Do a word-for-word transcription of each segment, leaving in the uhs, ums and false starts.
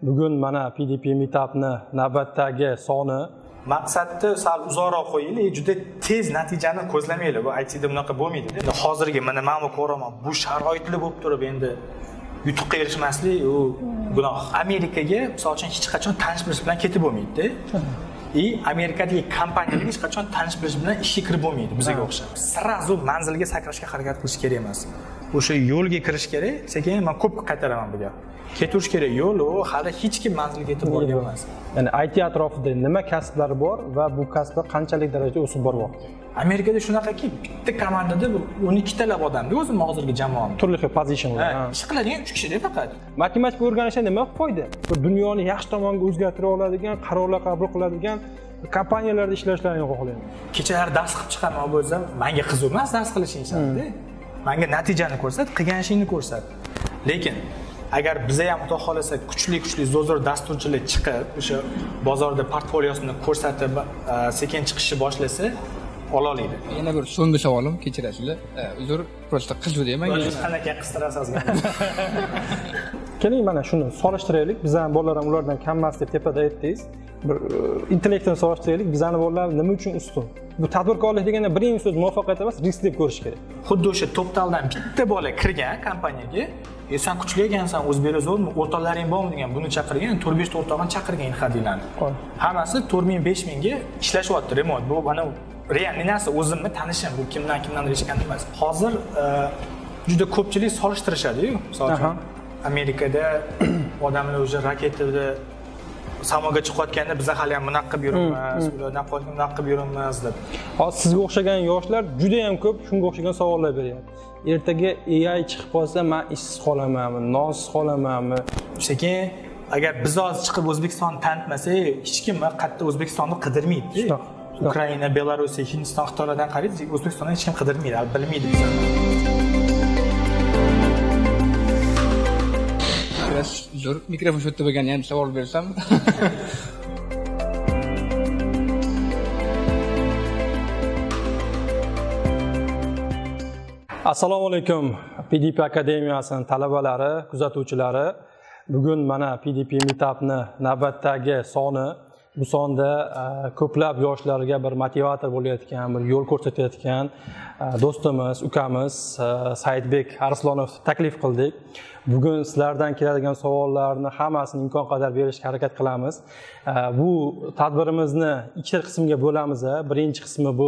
Bugun mana P D P Meetup'ni navbatdagi soni. Maqsadni sal uzoqroq qo'yaylik, juda tez natijani ko'zlamaylik. Bu I T'da bunaqa bo'lmaydi. Endi hozirgi mana men ko'raman, bu sharoitli bo'lib turib endi yutuqqa erishmaslik u gunoh. Amerikaga, misol uchun hech qachon tanish bilish bilan ketib bo'lmaydi-da. И Amerikadagi kompaniyalarga hech qachon tanish bilish bilan ishga kirib bo'lmaydi bizga o'xshab. Sirazu manzilga sakrashga harakat qilish kerak emas. O'sha yo'lga kirish kerak. Sekin men ko'p qaytaraman bu gap. Ketirish kerak yo'l, u hali hech kim manzilga yetib borgan emas. Ya'ni I T atrofida nima kasblar bor va bu kasblar qanchalik darajada o'sib boryapti? Amerikada shunaqaki, bitta komandada o'n ikki talab odamda o'zim hozirgi jamoam. Turli xil pozitsiyalar. Ish qiladigan uch kishida faqat. Matematika o'rganishdan nima foyda? Bu dunyoni yaxshi tomonga o'zgartira oladigan, qarorlar qabul qiladigan kompaniyalarda ishlashlarini xohlayman. Kechalar dars qilib chiqarmoq bo'lsam, menga qiziq emas dars qilishingizda. Menga natijani ko'rsat, qilgan ishingni ko'rsat. Lekin agar biza ham xudo xolasa kuchli-kuchli zo'r-zo'r dasturchilar chiqib, o'sha bozorda portfolyosini ko'rsatib, sekin chiqishni boshlasa, ola oladi. Yana bir so'nggi savolim, kechirasizlar. Uzr, prosta qiziqdi menga. Qanaqa qistirasiz? Keling, mana shuni solishtiraylik. Bizning bolalar ham ulardan kam emas deb tepada aytdingiz. Bir intellektni solishtiraylik. Bizning bolalar nima uchun ustun? Bu tadbirkorlik deganda birinchi so'z muvaffaqiyat emas, risk deb ko'rish kerak. Xuddi o'sha to'ptaldan bitta bola kirgan kompaniyaga, "E sen kuchli ekansan, o'zbeklar zo'rmi? O'rtoqlaring bormi?" degan buni chaqirgan, to'rt besh ta o'rtog'ini chaqirgan hadiylarni. Hammasi to'rt ming besh ming ga ishlashyapti remont. Bu mana real narsa o'zimni tanishim, bu kimdan kimdan eshitgan emas. Hozir juda ko'pchilik solishtirishadi-yu. Masalan, Amerikada odamlar o'sha raketada samoga chiqayotganda biz hali ham bunaqa qilib yuribmiz, ular bunaqa qilib yuribmiz deb. Hozir sizga o'xshagan yoshlar juda ham ko'p shunga o'xshagan savollar beryapti. Ertaga A I chiqib qolsa, men ishsiz qolamanmi, nonsiz qolamanmi? Sekin agar biz hozir chiqib O'zbekistonni tanitmasak, hech kim qayerda O'zbekistonni qidirmaydi. Ukraina, Belarus, Hindiston, Xitoylardan qaraysiz, O'zbekistonni hech kim qidirmaydi, bilmaydi bizani. Biraz zo'r mikrofon shu yerda bo'lgan ham savol bersam. Assalomu alaykum. P D P Akademiyasining talabalari, kuzatuvchilari. Bugun mana P D P Meetup'ni navbatdagi soni. Bu sonda ko'plab yoshlarga bir motivator bo'layotgan, bir yo'l ko'rsatayotgan do'stimiz, ukamiz Saidbek Arslonov taklif qildik. Bugun sizlardan keladigan savollarni hammasini imkon qadar berishga harakat qilamiz. Bu tadbirimizni ikkita qismga bo'lamiz. Birinchi qismi bu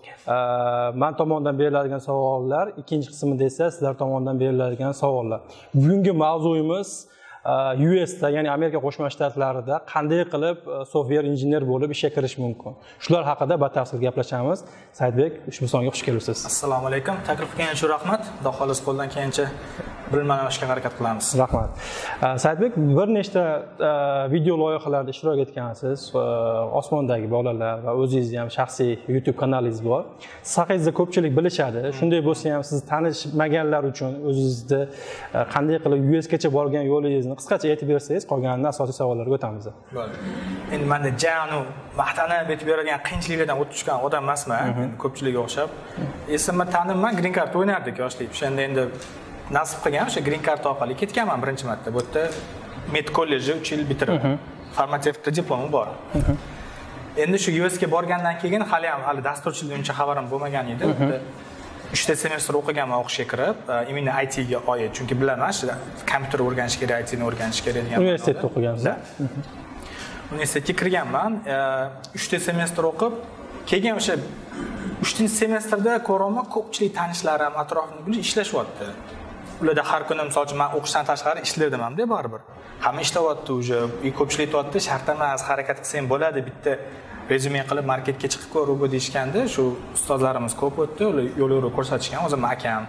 men tomonidan beriladigan savollar, ikkinchi qismida esa sizlar tomonidan beriladigan savollar. Bugungi mavzuyimiz U S da, ya'ni Amerika Qo'shma Shtatlarida qanday qilib software injener bo'lib ishga kirish mumkin. Shular haqida batafsil gaplashamiz. Saidbek, ushbu songa xush kelibsiz. Assalomu alaykum. Taklif qilganingiz uchun rahmat. Xudo xolos qo'ldan kelgancha bilimlanishga harakat qilamiz. Rahmat. Saidbek, bir nechta video loyihalarda ishtirok etgansiz. Osmondagi bolalar va o'zingizni ham shaxsiy YouTube kanalingiz bor. Siz haqingizda ko'pchilik bilishadi. Shunday bo'lsa ham sizni tanishmaganlar uchun o'zingizni qanday qilib U S gacha borgan yo'lingizni qisqacha aytib bersangiz, qolganini asosiy savollarga o'tamiz. Bo'ldi. Endi menda janu maqtanib aytib beradigan qiyinchiliklardan o'tib chiqqan odam emasman, ko'pchilikka o'xshab. Esimni tanimman, green card o'ynardik yoshlik. O'shanda endi nasib qilgan o'sha green card orqali ketganman birinchi marta. Bu yerda Med kolleji uch yil bitirib, farmatsevtika diplomi bor. Endi shu U S ga borgandan keyin hali ham hali dasturchilikdan uncha xabarim bo'lmagan edi. uch ta semestr o'qiganman o'qishga kirib, imенно I T ga oid, chunki bilaman, shu kompyuter o'rganish kerak, I T ni o'rganish kerak degan. Universitetda o'qigansiz? Universitetga kirganman, uch ta semestr o'qib, keyin o'sha uchinchi semestrda ko'raman, ko'pchilik tanishlarim, atrofimdagilar ishlashyapti. Ularda har kuni misol uchun men o'qishdan tashqari ishlardim ham-da baribir. Hamma ishlayapti o'sha, ko'pchilik aytdi, shart emas, harakat qilsang bo'ladi, bitta rezyume qilib marketga chiqib ko'rib deyishganda, shu ustozlarimiz ko'p o'tdi, ular yo'l-yo'l ko'rsatishgan, o'zim akam.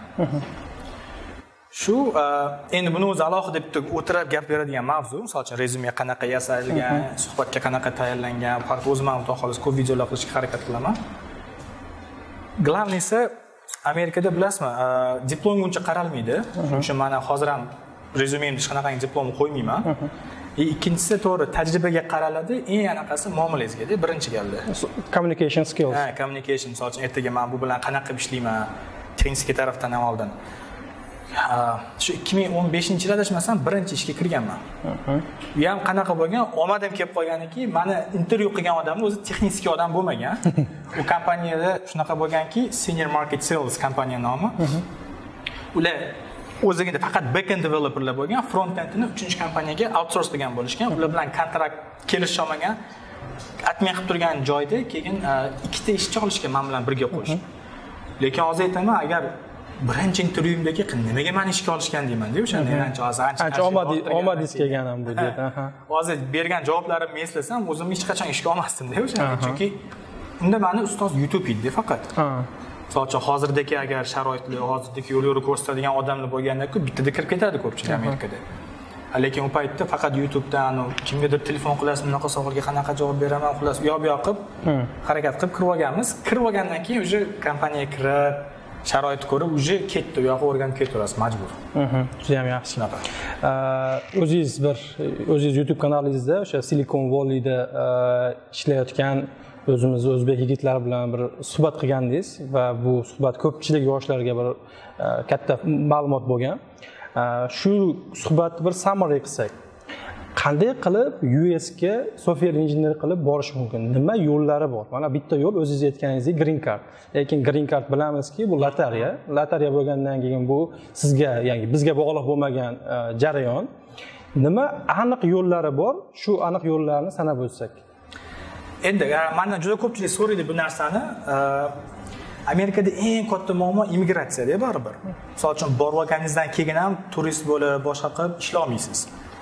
Shu endi buni o'zi alohida bitta o'tirib gap beradigan mavzu, misol uchun rezyume qanaqa yasalgan, suhbatga qanaqa tayyorlangan, farqi o'zim ham xudo xolos ko'p videolar qilishga harakat qilaman. Glavnisi Amerikada bilasizmi, diplomga uncha qaralmaydi. Shuning uchun men hozir ham rezyumemda hech qanaqangi diplom qo'ymayman. E, ikkinchisi to'g'ri tajribaga qaraladi, eng anaqasi muomalangizga, birinchi galda. Communication skills. Ha, communication, misol uchun ertaga men bu bilan qanaqa ishlayman, texnik tarafdan ham oldin. shu ikki ming o'n beshinchi yil adashmasam birinchi ishga kirganman. Bu ham qanaqa bo'lgan, omadim kelib qolganiki, mani intervyu qilgan odamni o'zi texnik odam bo'lmagan. U kompaniyada shunaqa bo'lganki, Senior Market Sales kompaniya nomi. Ular o'zigida faqat backend developerlar bo'lgan, frontendni uchinchi kompaniyaga outsource qilgan bo'lishgan. Ular bilan kontrakt kelisholmagan, atmay qilib turgan joyda keyin ikkita ishchi olishgan men bilan birga qo'shib. Lekin hozir aytaman, agar birinchi intervyumdagi nimaga meni ishga olishgan deyman-da, o'shanda ancha hozir ancha ancha omadingiz kelgan ham bu yerda. Hozir bergan javoblarimni eslasam, o'zimni hech qachon ishga olmasdim-da o'shanda, chunki unda meni ustoz YouTube edi faqat. Masalan, hozirdagi agar sharoitli, hozirdagi yo'l yo'l ko'rsatadigan odamlar bo'lganda-ku bittada kirib ketadi ko'pchilik Amerikada. Lekin u paytda faqat YouTubedan kimgadir telefon qilasiz, bunaqa savolga qanaqa javob beraman, xullas u yoq bu yoq qilib harakat qilib kirib olganmiz. Kirib olgandan keyin o'sha kompaniyaga kirib, sharoit ko'rib, uje ketdi, u yoqqa o'rganib ketaverasiz majbur. Mhm, juda ham yaxshi. O'zingiz bir o'zingiz YouTube kanalingizda o'sha Silicon Valleyda ishlayotgan o'zimiz o'zbek yigitlari bilan bir suhbat qilgandingiz va bu suhbat ko'pchilik yoshlarga bir katta ma'lumot bo'lgan. Shu suhbatni bir summary qilsak, qanday qilib U S ga software engineer qilib borish mumkin? Nima yo'llari bor? Mana bitta yo'l o'zingiz aytganingizdek green card. Lekin green card bilamizki, bu lotereya. Lotereya bo'lgandan keyin bu sizga, ya'ni bizga bog'liq bo'lmagan jarayon. Nima aniq yo'llari bor? Shu aniq yo'llarni sanab o'tsak. Endi mendan juda ko'pchilik so'raydi bu narsani. Amerikada eng katta muammo immigratsiya-da baribir. Misol uchun borib olganingizdan keyin ham turist bo'lib, boshqa qilib ishlay olmaysiz.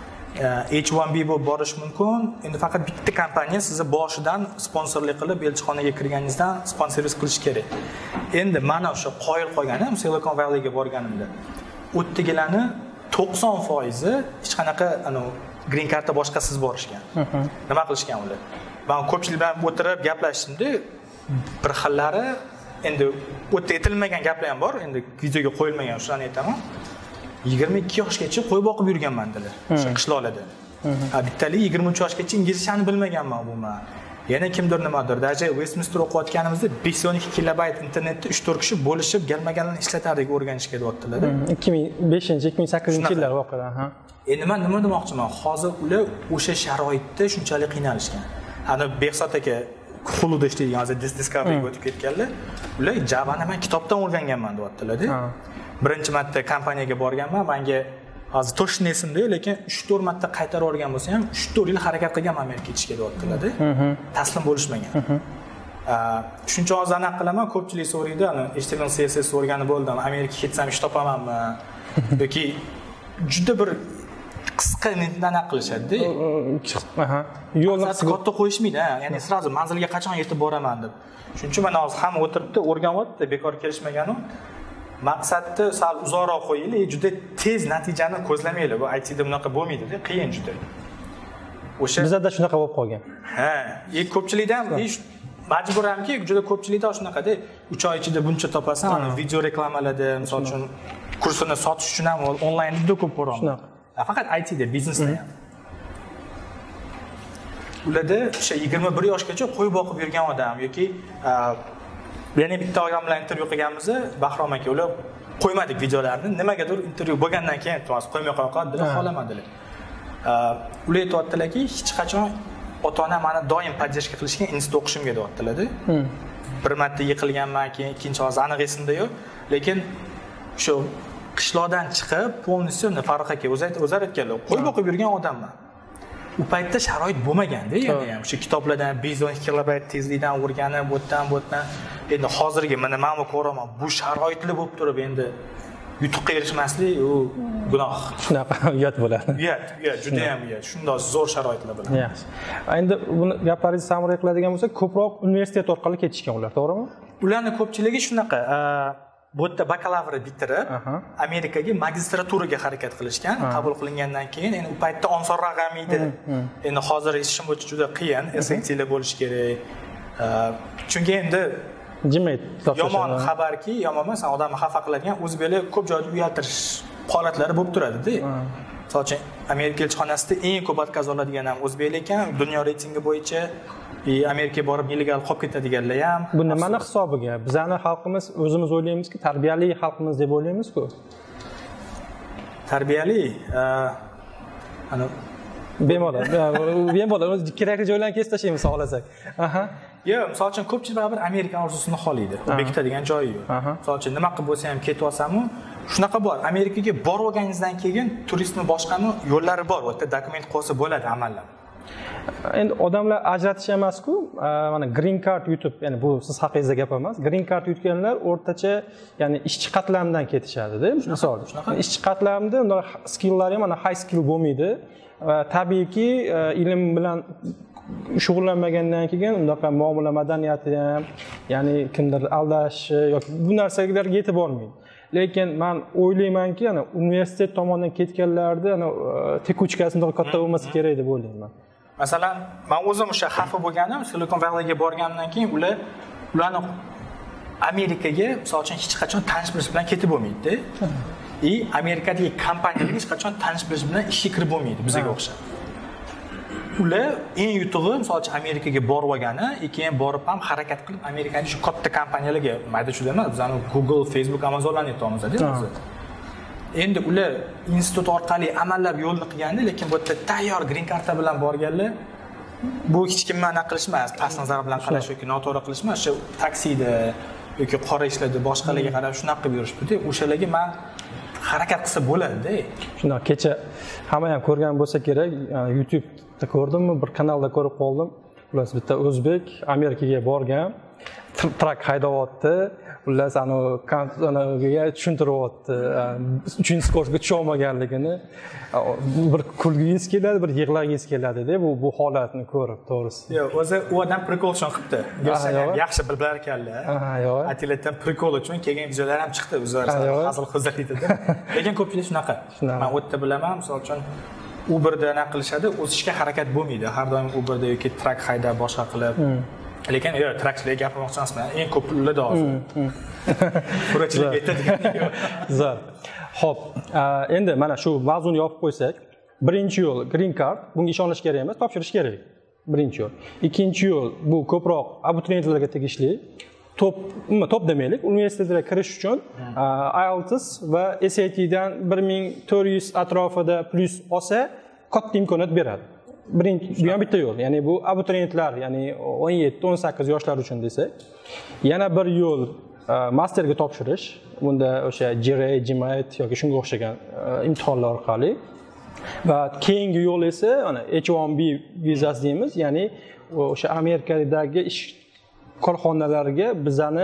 H one B bo'lib borish mumkin. Endi faqat bitta kompaniya sizni boshidan sponsorlik qilib elchixonaga kirganingizdan sponsorlik qilish kerak. Endi mana o'sha qoyil qolganim Silicon Valleyga borganimda o'ttigilarni to'qson foiz hech qanaqa ana green cardda boshqasiz borishgan. Nima qilishgan ular? Men ko'pchilik bilan o'tirib gaplashishimda bir xillari endi o'tda aytilmagan gaplar ham bor, endi videoga qo'yilmagan, shuni aytaman. yigirma ikki yoshgacha qo'y boqib yurganman dedilar, o'sha qishloqlarda. Ha, bittalik yigirma uch yoshgacha inglizchani bilmaganman umuman. Yana kimdir nimadir, daja Westminster o'qiyotganimizda besh o'n ikki kilobayt internetda uch to'rt kishi bo'lishib, galmaganlarni ishlatardik, o'rganishga deyaptilar. ikki ming beshinchi ikki ming sakkizinchi yillar voqea, ha. Endi men nima demoqchiman? Hozir ular o'sha sharoitda shunchalik qiynalishgan. Ana Behzod aka Huluda ishlaydigan hozir Discovery'ga o'tib ketganlar. Ular Javani men kitobdan o'rganganman deyaptilar-da. Birinchi marta kompaniyaga borganman, menga hozir to'shni esimda yo'q, lekin uch to'rt marta qaytarib o'rgan bo'lsa ham uch to'rt yil harakat qilganman Amerikaga ketishga deyaptilar-da. Taslim bo'lishmagan. Shuncha hozir aniq qilaman, ko'pchilik so'raydi, ana H T M L C S S o'rganib bo'ldim, Amerikaga ketsam ish topamanmi? yoki juda bir qisqa aniq qilishadi-da. Aha. Yo'lni katta qo'yishmaydi, ya'ni sразу manzilga qachon yetib boraman deb. Shuning uchun mana hozir hamma o'tiribdi, o'rganyapti, bekor kelishmaganu. Maqsadni sal uzoqroq qo'yinglar, juda tez natijani ko'zlamaylar. Bu I T da bunaqa bo'lmaydi-da, qiyin juda. O'sha bizda shunaqa bo'lib qolgan. Ha, e ko'pchilikda ham majburamki, juda ko'pchilikda shunaqada uch oy ichida buncha topasan, ana video reklamalarda, misol uchun kursini sotish uchun ham onlayn juda ko'p ko'raman. Shunaqa. Faqat I T da, biznesda ham. Ularda o'sha yigirma bir yoshgacha qo'y boqib yurgan odam yoki yana bitta odam bilan intervyu qilganimizda Bahrom aka ular qo'ymadik videolarni, nimagadir intervyu bo'lgandan keyin to'g'ri qo'ymay qo'yadilar, xohlamadilar. Ular aytayotdilarki, hech qachon ota-onam meni doim podдержка qilishgan, institutda o'qishimga deyaptilar-da. Bir marta yiqilganman, keyin ikkinchi hozir aniq esimda yo'q, lekin shu qishloqdan chiqib, полностью Farruh aka o'zi aytganlar, qo'y boqib yurgan odamman. U paytda sharoit bo'lmaganda, ya'ni ham o'sha kitoblardan besh o'n ikki kilobayt tezlikdan o'rganib, o'tdan o'tdan endi hozirgi mana men ko'raman, bu sharoitli bo'lib turib endi yutuqqa erishmaslik u gunoh. Shunaqa uyat bo'ladi. Uyat, uyat, juda ham uyat. Shunday zo'r sharoitlar bilan. Yaxshi. Endi buni gaplaringizni summary qiladigan bo'lsak, ko'proq universitet orqali ketishgan ular, to'g'rimi? Ularning ko'pchiligi shunaqa, bu yerda bakalavr bitirib, Amerikaga magistraturaga harakat qilishgan, qabul qilingandan keyin endi u paytda osonroq ham edi. Endi hozir eshitishim bo'yicha juda qiyin, S A T lar bo'lish kerak. Chunki endi Jimet yomon xabarki, yomon emas, odamni xafa qiladigan o'zbeklar ko'p joyda uyaltirish holatlari bo'lib turadi-da. Misol uchun Amerika elchixonasida eng ko'p отказ oladigan ham o'zbeklar ekan, dunyo reytingi bo'yicha Amerikaga borib illegal qolib ketadiganlar ham. Bu nimani hisobiga? Bizning xalqimiz o'zimiz o'ylaymizki, tarbiyali xalqimiz deb o'ylaymiz-ku. tarbiyali ana bemalol bemalol o'z kerakli joylarni kesib tashlaymiz xohlasak. Aha. Yo'q, misol uchun ko'pchilik baribir Amerika orzusini xohlaydi. Bekitadigan joyi yo'q. Misol uchun nima qilib bo'lsa ham ketib olsam-u, shunaqa bor. Amerikaga borib olganingizdan keyin turistni boshqani yo'llari bor. U yerda dokument qo'ysa bo'ladi amallab. Endi odamlar ajratish emas-ku, mana green card yutib, ya'ni bu siz haqingizda gap emas. Green card yutganlar o'rtacha, ya'ni ishchi qatlamdan ketishadi-da, misol. Ishchi qatlamda ular skilllari ham mana high skill bo'lmaydi. Va tabiiyki, ilm bilan shug'ullanmagandan keyin unaqa muomala madaniyati ham, ya'ni kimdir aldash yoki bu narsalarga yetib bormaydi. Lekin men o'ylaymanki, ana universitet tomonidan ketganlarda ana tekuchkasini katta bo'lmasa kerak deb o'ylayman. Masalan, men o'zim o'sha xafa bo'lganim, Silicon Valleyga borgandan keyin ular ularni Amerikaga, misol uchun hech qachon tanish bilish bilan ketib bo'lmaydi-da. И Amerikadagi kompaniyalarga hech qachon tanish bilish bilan ishga kirib bo'lmaydi bizga o'xshab. Ular eng yutug'i misol uchun Amerikaga borib olgani, keyin borib ham harakat qilib Amerikaning shu katta kompaniyalarga, mayda shu emas, bizani Google, Facebook, Amazonlarni aytamiz-da, o'zi. Endi ular institut orqali amallab yo'lni qilganda, lekin bu yerda tayyor green karta bilan borganlar bu hech kim ma'na qilishmas, past nazar bilan qarash yoki noto'g'ri qilishmas, shu taksida yoki qora ishlarda boshqalarga qarab shunaqa qilib yurishdi. O'shalarga men harakat qilsa bo'ladi-da. Shunday kecha hamma ham ko'rgan bo'lsa kerak, YouTube da ko'rdimmi, bir kanalda ko'rib qoldim. Ular bitta o'zbek Amerikaga borgan, trak haydayapti. Ular ana kanalga tushuntiryapti. uchinchi skorsga tusha olmaganligini. Bir kulgingiz keladi, bir yig'lagingiz keladi-da bu bu holatni ko'rib, to'g'risi. Yo'q, o'zi u odam prikol uchun qilibdi. Go'shan yaxshi bilib ekanlar. Ha, yo'q. Atilatdan prikol uchun kelgan videolar ham chiqdi, o'zlari hazil huzur etadi. Lekin ko'pchilik shunaqa. Men o'tda bilaman, misol uchun Uberda nima qilishadi, o'sishga harakat bo'lmaydi. Har doim Uberda yoki trak haydab boshqa qilib. Lekin yo'q, trakchilarga gapirmoqchi emasman. Eng ko'p pullarda hozir. Quruvchilik aytadigan yo'q. Zo'r. Xo'p, endi mana shu mavzuni yopib qo'ysak, birinchi yo'l green card, bunga ishonish kerak emas, topshirish kerak. Birinchi yo'l. Ikkinchi yo'l bu ko'proq abituriyentlarga tegishli. Top, nima top demaylik, universitetga kirish uchun I E L T S va S A T dan bir ming to'rt yuz atrofida plus olsa, katta imkoniyat beradi. Birinchi, bu ham bitta yo'l. Ya'ni bu abituriyentlar, ya'ni o'n yetti o'n sakkiz yoshlar uchun desak. Yana bir yo'l masterga topshirish. Bunda o'sha G R A, G M A T yoki shunga o'xshagan imtihonlar orqali. Va keyingi yo'l esa ana H one B vizasi deymiz, ya'ni o'sha Amerikadagi ish korxonalarga bizani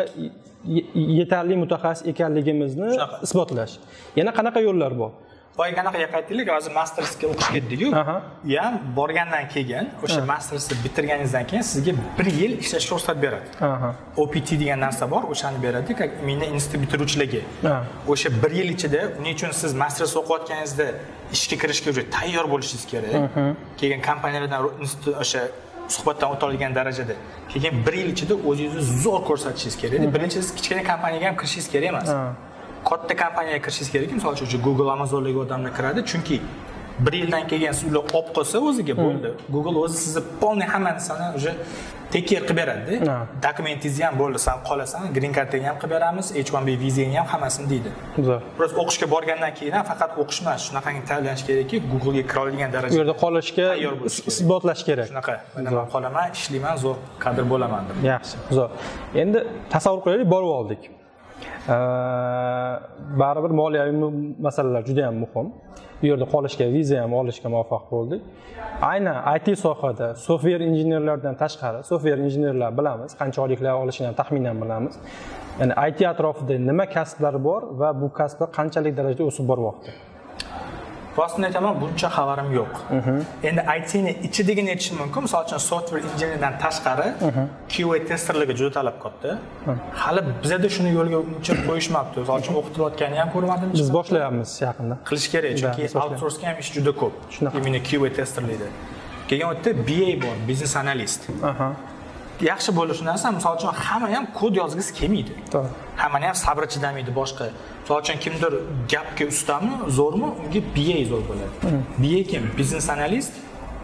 yetarli mutaxassis ekanligimizni isbotlash. Yana qanaqa yo'llar bor? Boyga qanaqa qaytdik, hozir mastersga o'qish ketdik-ku. U ham borgandan keyin, o'sha mastersni bitirganingizdan keyin sizga bir yil ishlashga ruxsat beradi. O P T degan narsa bor, o'shani beradi, menda institut bitiruvchilarga. O'sha bir yil ichida uning uchun siz masters o'qiyotganingizda ishga kirishga уже tayyor bo'lishingiz kerak. Keyin kompaniyalardan institut o'sha suhbatdan o'ta olgan darajada. Keyin bir yil ichida o'zingizni zo'r ko'rsatishingiz kerak. Birinchi siz kichkina kompaniyaga ham kirishingiz kerak emas. Katta kompaniyaga kirishingiz kerak, misol uchun Google, Amazonlarga odamlar kiradi, chunki bir yildan keyin siz ular olib qolsa o'ziga bo'ldi. Google o'zi sizni polniy hamma narsani уже take care qilib beradi. Dokumentingizni ham bo'ldi, sen qolasan, green cardingni ham qilib beramiz, H one B vizangni ham hammasini deydi. Zo'r. Biroz o'qishga borgandan keyin ham faqat o'qish emas, shunaqangi tayyorlanish kerakki, Google'ga kira oladigan darajada. Bu yerda qolishga isbotlash kerak. Shunaqa. Men qolaman, ishlayman, zo'r kadr bo'laman deb. Yaxshi, zo'r. Endi tasavvur qilaylik, borib oldik. Baribir moliyaviy masalalar juda ham muhim. Bu yerda qolishga, viza ham olishga muvaffaq bo'ldik. Aynan I T sohada software injenerlardan tashqari, software injenerlar bilamiz, qanchaliklar olishini ham taxminan bilamiz. Ya'ni I T atrofida nima kasblar bor va bu kasblar qanchalik darajada o'sib boryapti? Rostini aytaman, buncha xabarim yo'q. Endi I T ni ichidagini aytishim mumkin. Misol uchun software injenerdan tashqari Q A testerlarga juda talab katta. Hali bizda shuni yo'lga uncha qo'yishmabdi. Misol uchun o'qitilayotganini ham ko'rmadim. Biz boshlayapmiz yaqinda. Qilish kerak, chunki outsourcing ham ish juda ko'p. Imini Q A testerlarda. Keyin o'tda B A bor, business analyst. Yaxshi bo'lishi narsa, misol uchun hamma ham kod yozgisi kelmaydi. To'g'ri. Hamma ham sabr chidamaydi boshqa. Misol uchun kimdir gapga ustami, zo'rmi, unga B A zo'r bo'ladi. B A kim? Business analyst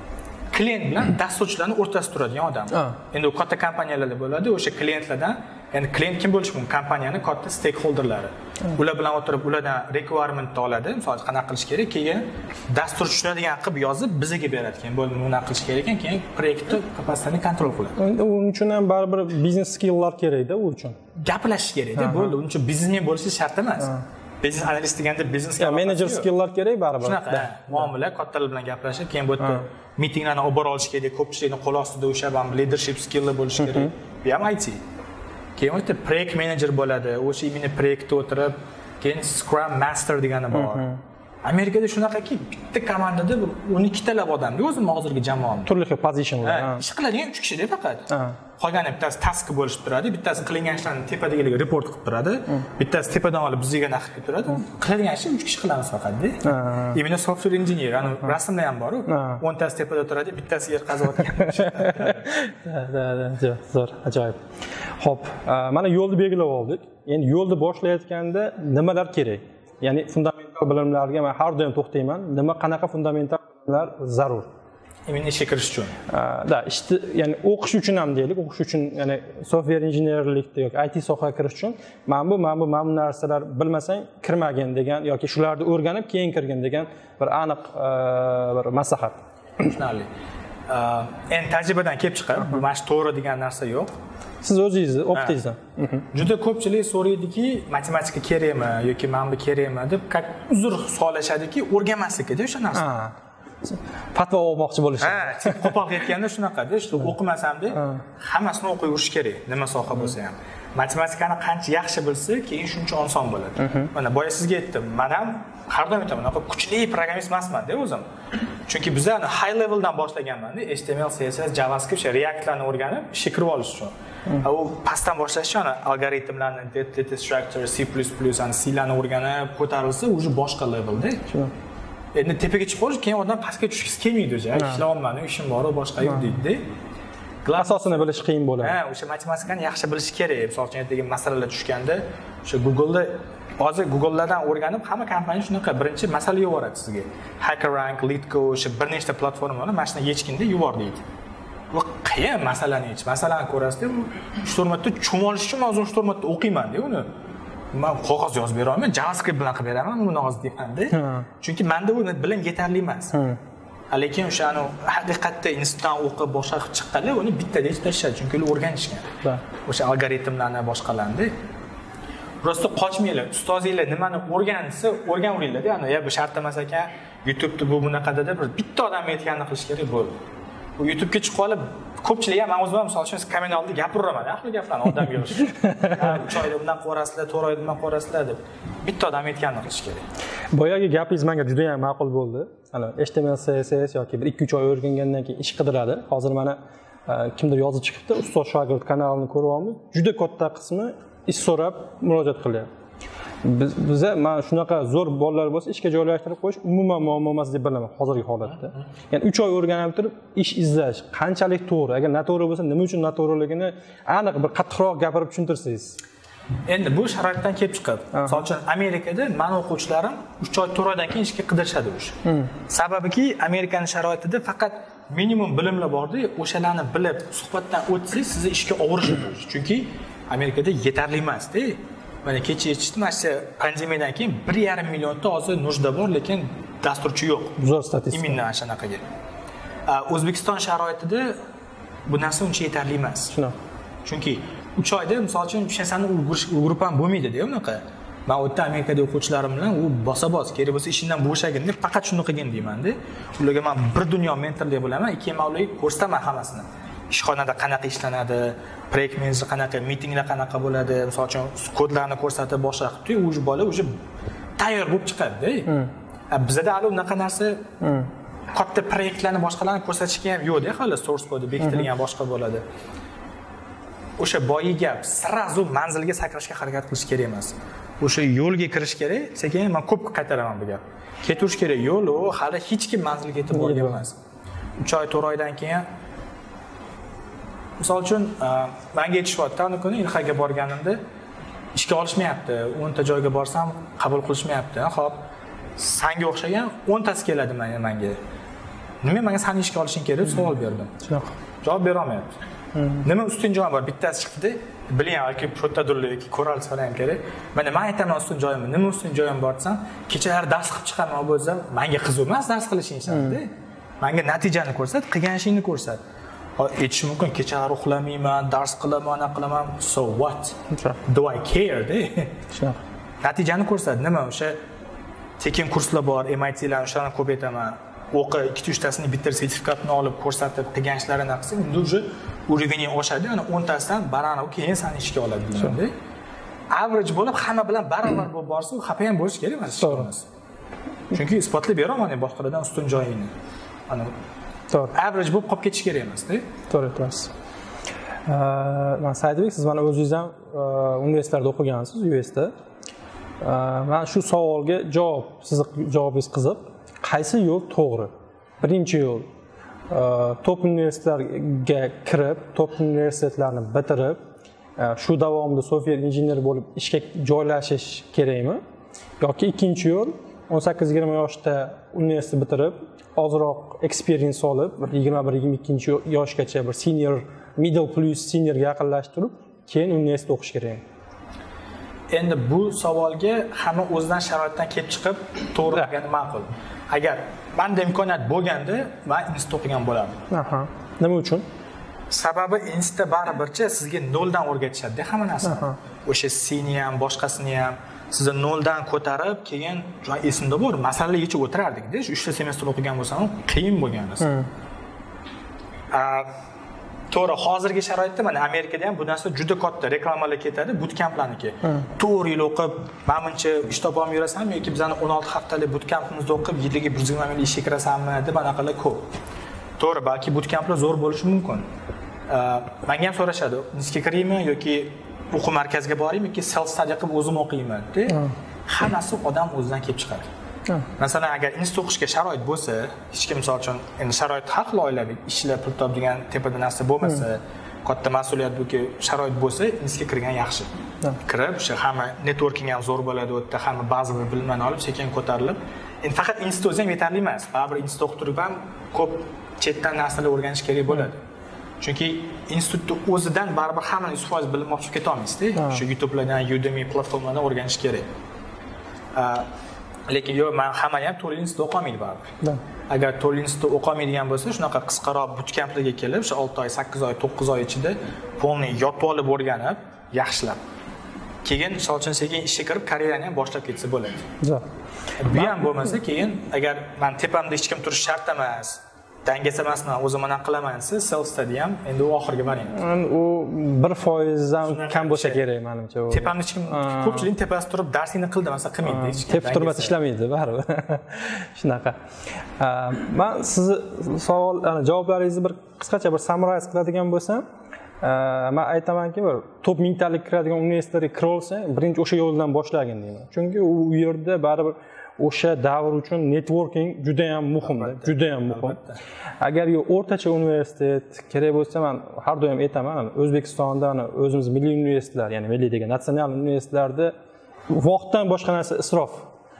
klient bilan dasturchilarning o'rtasida turadigan odam. Endi u katta kompaniyalarda bo'ladi, o'sha klientlardan Endi klient kim bo'lishi mumkin? Kompaniyaning katta stakeholderlari. Ular bilan o'tirib, ulardan requirement oladi, misol qanaqa qilish kerak, keyin dastur tushunadigan qilib yozib bizga beradi. Keyin bo'ldi buni qilish kerak ekan, keyin proyektni kapasitani kontrol qiladi. Uning uchun ham baribir biznes skilllar kerak-da u uchun. Gaplashish kerak-da, bo'ldi. Uning uchun biznesmen bo'lishi shart emas. Biznes analist deganda biznes menejer skilllar kerak baribir. Shunaqa, muomala, kattalar bilan gaplashib, keyin bu yerda mitinglarni olib bora olish kerak, ko'pchilikni qo'l ostida o'sha ham leadership skilllar bo'lishi kerak. Bu ham I T. Keyin o'tib proyekt menejer bo'ladi, o'sha imini proyektda o'tirib, keyin Scrum Master degani bor. Amerikada shunaqaki, bitta komandada o'n ikki talab odamda o'zim hozirgi jamoam. Turli xil pozitsiyalar. Ish qiladigan uch kishida faqat. Qolgani bittasi task bo'lishib turadi, bittasi qilingan ishlarni tepadagilarga report qilib turadi, bittasi tepadan olib bizga naqd qilib turadi. Qiladigan ishni uch kishi qilamiz faqat-da. Imini software engineer, ani rasmlar ham bor-ku. o'ntasi tepada turadi, bittasi yer qaziyotgan. Da, da, da, zo'r, ajoyib. Xo'p, mana yo'lni belgilab oldik. Endi yo'lni boshlayotganda nimalar kerak? Ya'ni fundamental bilimlarga men har doim to'xtayman. Nima qanaqa fundamental bilimlar zarur? Emin ishga kirish uchun. Da, ishni ya'ni o'qish uchun ham deylik, o'qish uchun, ya'ni software injenerlikda yoki I T sohaga kirish uchun mana bu, mana bu, mana bu narsalar bilmasang kirmagin degan yoki shularni o'rganib keyin kirgin degan bir aniq bir maslahat. Tushunarli. Endi tajribadan kelib chiqib, bu mana shu to'g'ri degan narsa yo'q. Siz o'zingizni o'qitdingizmi? Juda ko'pchilik so'raydiki, matematika kerakmi yoki mana bu kerakmi deb uzr so'rashadiki, o'rganmaslikda o'sha narsa. Fatvo olmoqchi bo'lish. Ha, tip qo'pol ketganda shunaqada, shu o'qimasam-da, hammasini o'qib yurish kerak, nima soha bo'lsa ham. Matematikani qancha yaxshi bilsa, keyin shuncha oson bo'ladi. Mana boya sizga aytdim, men ham har doim aytaman, kuchli programmist emasman-da o'zim. Chunki biz ana high leveldan boshlaganman-da, H T M L, C S S, JavaScript, React'larni o'rganib, ishga kirib olish uchun. U pastdan boshlashcha ana algoritmlarni, data structure, C plus plus, ana C-larni o'rganib ko'tarilsa, уже boshqa levelda. Endi tepaga chiqib qolish, keyin odam pastga tushgisi kelmaydi o'zi. Ishlayapman, ishim bor, boshqa yo'q deydi-da. Asosini bilish qiyin bo'ladi. Ha, o'sha matematikani yaxshi bilish kerak. Misol uchun aytgan masalalar tushganda, o'sha Google'da hozir Google'lardan o'rganib, hamma kompaniya shunaqa birinchi masala yuboradi sizga. HackerRank, LeetCode, o'sha bir nechta platformalar mana shuni yechganda yubor deydi. Bu qiyin masalani yech. Masalani ko'rasizda, uch to'rt marta chumolish uchun o'zim uch to'rt marta o'qiyman-da uni. Men qog'oz yozib bera olmayman, JavaScript bilan qilib beraman, uni hozir deyman-da. Chunki menda u bilim yetarli emas. Lekin o'shani haqiqatda institutdan o'qib boshqa qilib chiqqanlar uni bittada yechib tashladi, chunki ular o'rganishgan. O'sha algoritmlarni boshqalandi. Prosta qochmanglar. Ustozinglar nimani o'rgansa, o'rganinglar-da. Ana ya bu shart emas ekan, YouTube'da bu bunaqada deb bitta odam aytganini qilish kerak bo'ldi. Bu YouTube'ga chiqib qolib, ko'pchilik ham men o'zim ham misol uchun kamera oldida gapiraman, ahli gaplarni odam yig'ish. uch oyda bundan qo'rasizlar, to'rt oyda bundan qo'rasizlar deb bitta odam aytganini qilish kerak. Boyagi gapingiz menga juda ham ma'qul bo'ldi. Ana H T M L, C S S yoki bir ikki uch oy o'rgangandan keyin ish qidiradi. Hozir mana kimdir yozib chiqibdi, ustoz shogird kanalini ko'ryapmiz. Juda katta qismi ish so'rab murojaat qilyapti. Biz biza mana shunaqa zo'r bolalar bo'lsa ishga joylashtirib qo'yish umuman muammo emas deb bilaman hozirgi holatda. Ya'ni uch oy o'rganib turib ish izlash qanchalik to'g'ri? Agar noto'g'ri bo'lsa, nima uchun noto'g'riligini aniq bir qattiqroq gapirib tushuntirsangiz. Endi bu sharoitdan kelib chiqib. Misol uchun Amerikada men o'quvchilarim uch oy to'rt oydan keyin ishga qidirishadi o'sha. Sababiki Amerikaning sharoitida faqat minimum bilimlar bor-da, o'shalarni bilib suhbatdan o'tsangiz sizni ishga olishadi. Chunki Amerikada yetarli emas-da. Mana kecha eshitdim, mana shu pandemiyadan keyin bir yarim millionta hozir нужда bor, lekin dasturchi yo'q. Zo'r statistika. Imindan shanaqaga. O'zbekiston sharoitida bu narsa uncha yetarli emas. Shunaqa. Chunki uch oyda misol uchun hech narsani ulgurib ham bo'lmaydi-da, unaqa. Men o'tda Amerikada o'quvchilarim bilan u bosa-bos, kerak bo'lsa ishingdan bo'shagin deb faqat shuni qilgin deyman-da. Ularga men bir dunyo mentorlik bo'laman, keyin men ularga ko'rsataman hammasini. Ishxonada qanaqa ishlanadi, proyekt menejer qanaqa, mitinglar qanaqa bo'ladi, misol uchun kodlarni ko'rsatib boshqa qilib, u bola уже tayyor bo'lib chiqadi-da. Bizda hali unaqa narsa katta proyektlarni boshqalarni ko'rsatishga ham yo'q-da, hali source code bekitilgan boshqa bo'ladi. O'sha boyi gap, srazu manzilga sakrashga harakat qilish kerak emas. O'sha yo'lga kirish kerak, sekin men ko'p qaytaraman bu gap. Ketirish kerak yo'l, u hali hech kim manzilga yetib borgan emas. uch oy to'rt oydan keyin misol uchun menga aytishyapti, uni kuni Ilhaga borganimda ishga olishmayapti. o'n ta joyga borsam qabul qilishmayapti. Xo'p, senga o'xshagan o'n tasi keladi menga. Nima menga seni ishga olishing kerak deb savol berdim. Shunaqa. Javob bera olmayapti. Nima ustun joyim bor? Bittasi chiqdi. Biling, yoki protadirlar yoki ko'ralsa ham kerak. Mana men aytaman ustun joyimni. Nima ustun joyim bor desam, kechalari dars qilib chiqaman bo'lsam, menga qiziq emas dars qilishing shart-da. Menga natijani ko'rsat, qilgan ishingni ko'rsat. Aytish mumkin, kechalari uxlamayman, dars qilaman, ana qilaman. So what? Do I care, de? Shunaqa. Natijani ko'rsat. Nima o'sha tekin kurslar bor, M I T'lar o'shani ko'paytaman. O'qi ikki uch tasini bitir sertifikatni olib ko'rsatib qilgan ishlarini qilsang, unda уже уровень oshadi. Ana o'n tasidan baranov keyin seni ishga oladi deyman-da. Average bo'lib hamma bilan barobar bo'lib borsa, xafa ham bo'lish kerak emas. To'g'ri. Chunki isbotlab beraman boshqalardan ustun joyingni. Ana to'g'ri. Average bo'lib qolib ketish kerak emas-da. To'g'ri aytasiz. Men Saidbek, siz mana o'zingiz ham universitetlarda o'qigansiz, U S da. Men shu savolga javob, sizni javobingiz qiziq. Qaysi yo'l to'g'ri? Birinchi yo'l top universitetlarga kirib, top universitetlarni bitirib, shu davomida software injener bo'lib ishga joylashish kerakmi? Yoki ikkinchi yo'l o'n sakkiz yigirma yoshda universitet bitirib, ozroq experience olib, yigirma bir yigirma ikkinchi yoshgacha bir senior, middle plus seniorga yaqinlashtirib, keyin universitet o'qish kerakmi? Endi bu savolga hamma o'zidan sharoitdan kelib chiqib to'g'ri qilgani ma'qul. Agar menda imkoniyat bo'lganda, men institut o'qigan bo'lardim. Aha. Nima uchun? Sababi institutda baribircha sizga noldan o'rgatishadi hamma narsani. O'sha seni ham, boshqasini ham sizni noldan ko'tarib, keyin joy esimda bor, masalalar yechib o'tirardik-da. Shu uch ta semestr o'qigan bo'lsam, qiyin bo'lgan narsa. To'g'ri, hozirgi sharoitda mana Amerikada ham bu narsa juda katta reklamalar ketadi, bootcamplarniki. to'rt yil o'qib, menimcha ish topolmay yurasan yoki bizani o'n olti haftalik bootcampimizni o'qib, yiliga bir yuz yigirma ming ishga kirasanmi deb anaqalar ko'p. To'g'ri, balki bootcamplar zo'r bo'lishi mumkin. Menga ham so'rashadi, nisga kiraymi yoki o'quv markaziga boraymi yoki self study qilib o'zim o'qiyman deb. Hammasi odam o'zidan kelib chiqadi. Masalan, agar institut o'qishga sharoit bo'lsa, hech kim misol uchun endi sharoit har xil oilaviy ishlar, pul topadigan tepada narsa bo'lmasa, katta mas'uliyat yoki sharoit bo'lsa, institutga kirgan yaxshi. Kirib, o'sha hamma networking ham zo'r bo'ladi, u yerda hamma ba'zi bilimlarni olib, sekin ko'tarilib, endi faqat institut o'zi ham yetarli emas. Baribir institut o'qitib ham ko'p chetdan narsalar o'rganish kerak bo'ladi. Chunki institutni o'zidan baribir hamma yuz foiz bilim olib keta olmaysiz-da. O'sha YouTube'lardan, Udemy platformalardan o'rganish kerak. Lekin yo'q, men hamma ham to'rt yil institut o'qimaydi baribir. Agar to'rt yil institut o'qimaydigan bo'lsa, shunaqa qisqaroq bootcamplarga kelib, o'sha olti oy, sakkiz oy, to'qqiz oy ichida polni yotib olib o'rganib, yaxshilab. Keyin misol uchun sekin ishga kirib, karyerani ham boshlab ketsa bo'ladi. Bu ham bo'lmasa, keyin agar men tepamda hech kim turish shart emas, dangasamasman, o'zim mana qilaman desa, self study ham endi u oxirgi variant. U bir foiz dan kam bo'lsa kerak menimcha. Tepamda hech kim, ko'pchilik tepasida turib darsingni qil demasa qilmaydi hech kim. Tep turmasa ishlamaydi baribir. Shunaqa. Men sizni savol, javoblaringizni bir qisqacha bir summarize qiladigan bo'lsam, men aytamanki, bir top mingtalik kiradigan universitetga kira olsang, birinchi o'sha yo'ldan boshlagin deyman. Chunki u yerda baribir o'sha davr uchun networking juda ham muhim, juda ham muhim. Agar o'rtacha universitet kerak bo'lsa, men har doim aytaman, O'zbekistonda o'zimiz milliy universitetlar, ya'ni milliy degan natsional universitetlarda vaqtdan boshqa narsa isrof.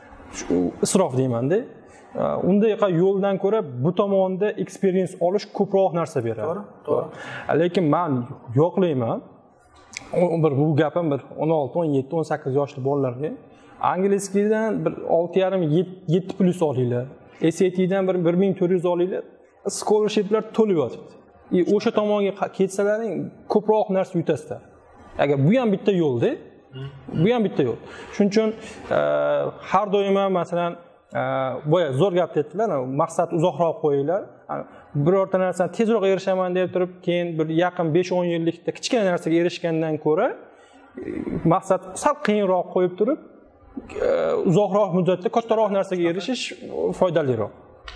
Isrof deyman-da. Unday yo'ldan ko'ra bu tomonda experience olish ko'proq narsa beradi. To'g'ri, to'g'ri. Lekin men yo'qlayman. Bir bu gapim bir o'n olti, o'n yetti, o'n sakkiz yoshli bolalarga angliyskidan bir olti yarim yetti plus olinglar. S A T'dan bir bir ming to'rt yuz olinglar. Scholarshiplar to'lib yotibdi. E o'sha tomonga ketsalaring ko'proq narsa yutasizlar. Agar bu ham bitta yo'lda, bu ham bitta yo'l. Shuning uchun har doim ham masalan boya zo'r gap aytdilar, maqsad uzoqroq qo'yinglar. Birorta narsani tezroq erishaman deb turib, keyin bir yaqin besh o'n yillikda kichkina narsaga erishgandan ko'ra, maqsad sal qiyinroq qo'yib turib, uzoqroq muddatda kattaroq narsaga erishish foydaliroq.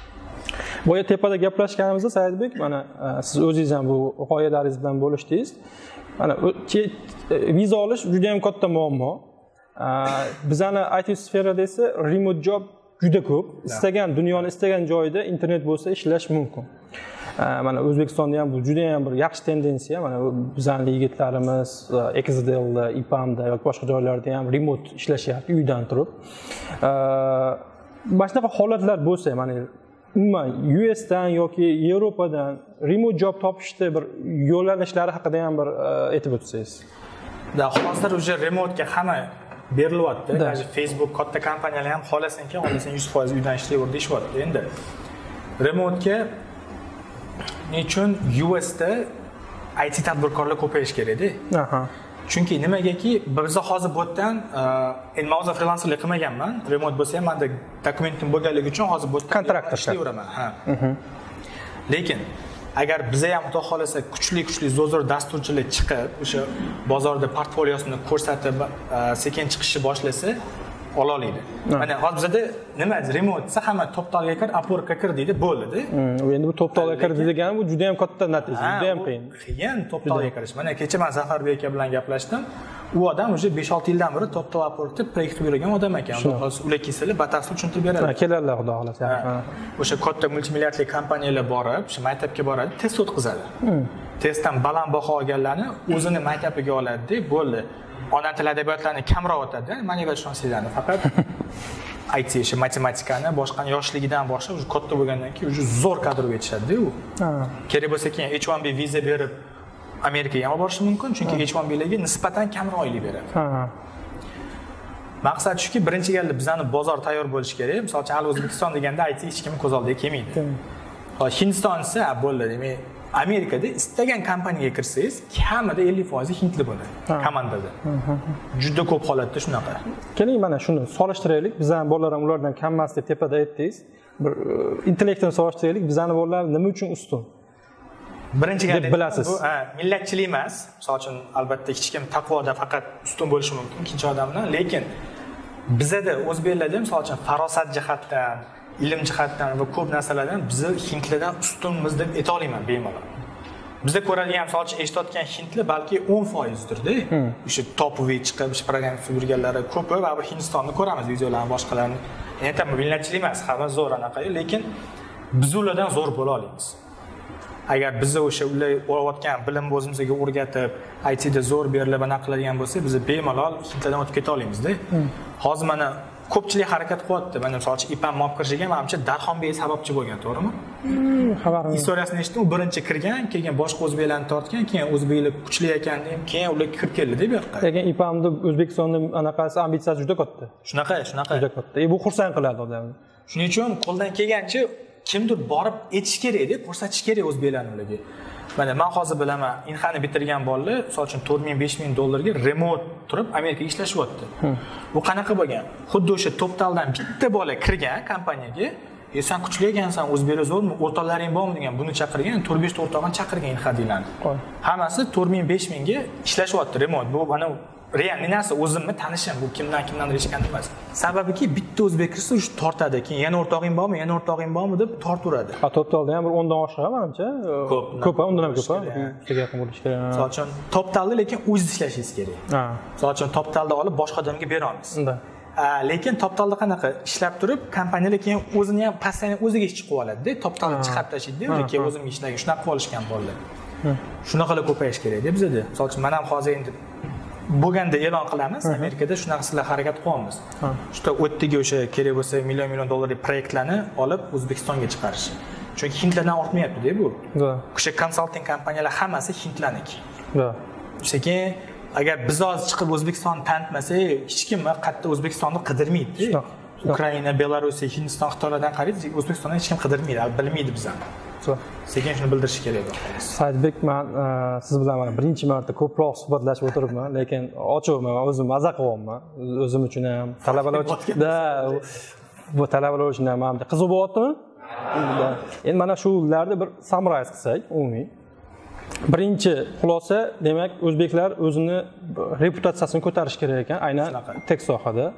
Boya tepada gaplashganimizda Saidbek, mana siz o'zingiz ham bu g'oyalaringiz bilan bo'lishdingiz. Mana viza olish juda ham katta muammo. Bizani I T sferada esa remote job juda ko'p. Istagan dunyoni istagan joyda internet bo'lsa ishlash mumkin. Mana O'zbekistonda ham bu juda ham bir yaxshi tendensiya. Mana bizning yigitlarimiz Excel'da, I P A M'da yoki boshqa joylarda ham remote ishlashyapti uydan turib. Mana shunaqa holatlar bo'lsa, mana umuman U S dan yoki Yevropadan remote job topishda bir yo'nalishlari haqida ham bir aytib o'tsangiz. Da hozir уже remote ga hamma berilyapti. Даже Facebook katta kompaniyalar ham xohlasanki, xohlasang yuz foiz uydan ishlayver deyishyapti. Endi remote ga nechun U S da I T tadbirkorlar ko'payish kerak-da. Aha. Chunki nimagaki biz hozir bu yerdan endi men hozir freelancerlik qilmaganman. Remote bo'lsa ham menda dokumentim bo'lganligi uchun hozir bu yerdan kontrakt ishlayveraman. Ha. Lekin agar biza ham xudo xolasa kuchli-kuchli zo'r-zo'r dasturchilar chiqib, o'sha bozorda portfoliosini ko'rsatib, sekin chiqishni boshlasa, ola oladi. Mana hozir bizda nima remote desa hamma Toptalga kir, Upworkga kir deydi, bo'ldi-da. Endi bu Toptalga kir degani bu juda ham katta natija, juda ham qiyin. Qiyin Toptalga kirish. Mana kecha men Zafarbek aka bilan gaplashdim. U odam o'sha besh olti yildan beri Toptal Upworkda proyekt qilib yurgan odam ekan. Hozir ular kelsalar batafsil tushuntirib beradi. Kelarlar xudo xolasa. O'sha katta multimilliardli kompaniyalar borib, o'sha maktabga boradi, test o'tkazadi. Testdan baland baho olganlarni o'zini maktabiga oladi, bo'ldi. Ona tili adabiyotlarini kamroq o'tadi. Manga va ishonchsizlarni faqat I T, o'sha matematikani boshqani yoshligidan boshlab, o'sha katta bo'lgandan keyin o'sha zo'r kadrga yetishadi-da u. Kerak bo'lsa keyin H one B viza berib Amerikaga ham borishi mumkin, chunki H one B larga nisbatan kamroq oylik beradi. Maqsad shuki, birinchi galda bizani bozor tayyor bo'lishi kerak. Masalan, hali O'zbekiston deganda I T hech kim ko'z oldiga kelmaydi. Hozir Hindiston esa bo'ldi, demak, Amerikada istagan kompaniyaga kirsangiz, kamida ellik foiz hindli bo'ladi komandada. Juda ko'p holatda shunaqa. Keling, mana shuni solishtiraylik. Bizning bolalar ham ulardan kam emas deb tepada aytdingiz. Bir intellektni solishtiraylik. Bizning bolalar nima uchun ustun? Birinchi galda bilasiz. Bu millatchilik emas. Masalan uchun albatta hech kim taqvoda faqat ustun bo'lishi mumkin ikkinchi odamdan, lekin bizada o'zbeklarda masalan uchun farosat jihatdan, ilm jihatdan va ko'p narsalardan bizni hindlardan ustunmiz deb ayta olaman bemalol. Bizda ko'radigan misol uchun eshitayotgan hindlar balki o'n foizdir-da. O'sha topoviy chiqib, o'sha programma yurganlari ko'pi va Hindistonni ko'ramiz, videolarni boshqalarni. Endi ham millatchilik emas, hamma zo'r anaqa, lekin biz ulardan zo'r bo'la olamiz. Agar biz o'sha ular olayotgan bilimni o'zimizga o'rgatib, I T da zo'r berilib anaqa qiladigan bo'lsak, biz bemalol hindlardan o'tib keta olamiz-da. Hozir mana ko'pchilik harakat qilyapti. Mana misol uchun ipam olib kirishiga menimcha Darxonbek sababchi bo'lgan, to'g'rimi? Xabarim. Istoriyasini eshitdim, u birinchi kirgan, keyin boshqa o'zbeklarni tortgan, keyin o'zbeklar kuchli ekan deb, keyin ular kirib keldi deb yoqqa. Lekin ipamni O'zbekistonning anaqasi ambitsiyasi juda katta. Shunaqa, shunaqa. Juda katta. E bu xursand qiladi odamni. Shuning uchun qo'ldan kelgancha kimdir borib aytish kerak-da, ko'rsatish kerak o'zbeklarni ularga. Mana men hozir bilaman, Inxani bitirgan bolalar, misol uchun to'rt ming besh ming dollarga remote turib Amerikaga ishlashyapti. Bu qanaqa bo'lgan? Xuddi o'sha Toptaldan bitta bola kirgan kompaniyaga, "E sen kuchli ekansan, o'zbeklar zo'rmi? O'rtoqlaring bormi?" degan, buni chaqirgan, to'rt besh ta o'rtog'ini chaqirgan Inxadilarni. Hammasi to'rt ming besh ming ga ishlashyapti remote. Bu mana real narsa, o'zimni tanishim, bu kimdan kimdan eshitgan emas. Sababiki bitta o'zbek kirsa shu tortadi, keyin yana o'rtog'ing bormi, yana o'rtog'ing bormi deb tortaveradi. Ha, Toptalda ham bir o'n dan oshiq menimcha. Ko'p. Ko'p, undan ham ko'p. Juda yaqin bo'lish kerak. Misol uchun Toptalda lekin o'zingiz ishlashingiz kerak. Ha. Misol uchun Toptalda olib boshqa odamga bera olmaysiz. Unda. Lekin Toptalda qanaqa ishlab turib, kompaniyalar keyin o'zini ham postoyanno o'ziga ish chiqib oladi-da, Toptalni chiqarib tashlaydi-da, lekin o'zimga ishlagan, shunaqa qilib olishgan bolalar. Shunaqalar ko'payish kerak-da bizda. Misol uchun men ham hozir endi bo'lganda e'lon qilamiz, Amerikada shunaqa harakat qilyapmiz. Shunda o'tdagi o'sha kerak bo'lsa million million dollarlik proyektlarni olib O'zbekistonga chiqarish. Chunki hindlardan ortmayapti-da bu. O'sha konsalting kompaniyalar hammasi hindlarniki. Sekin agar biz hozir chiqib O'zbekistonni tanitmasak, hech kim qayerda O'zbekistonni qidirmaydi. Ukraina, Belarus, Hindiston, Xitoylardan qaraydi, O'zbekistondan hech kim qidirmaydi, bilmaydi bizani. Sekin shuni bildirish kerak. Saidbek, men siz bilan mana birinchi marta ko'proq suhbatlashib o'tiribman, lekin ochiqman, o'zim maza qilyapman. O'zim uchun ham, talabalar uchun da bu talabalar uchun ham qiziq bo'lyaptimi? Endi mana shularni bir summarize qilsak, umumiy. Birinchi xulosa, demak, o'zbeklar o'zini reputatsiyasini ko'tarish kerak ekan, aynan tek sohada.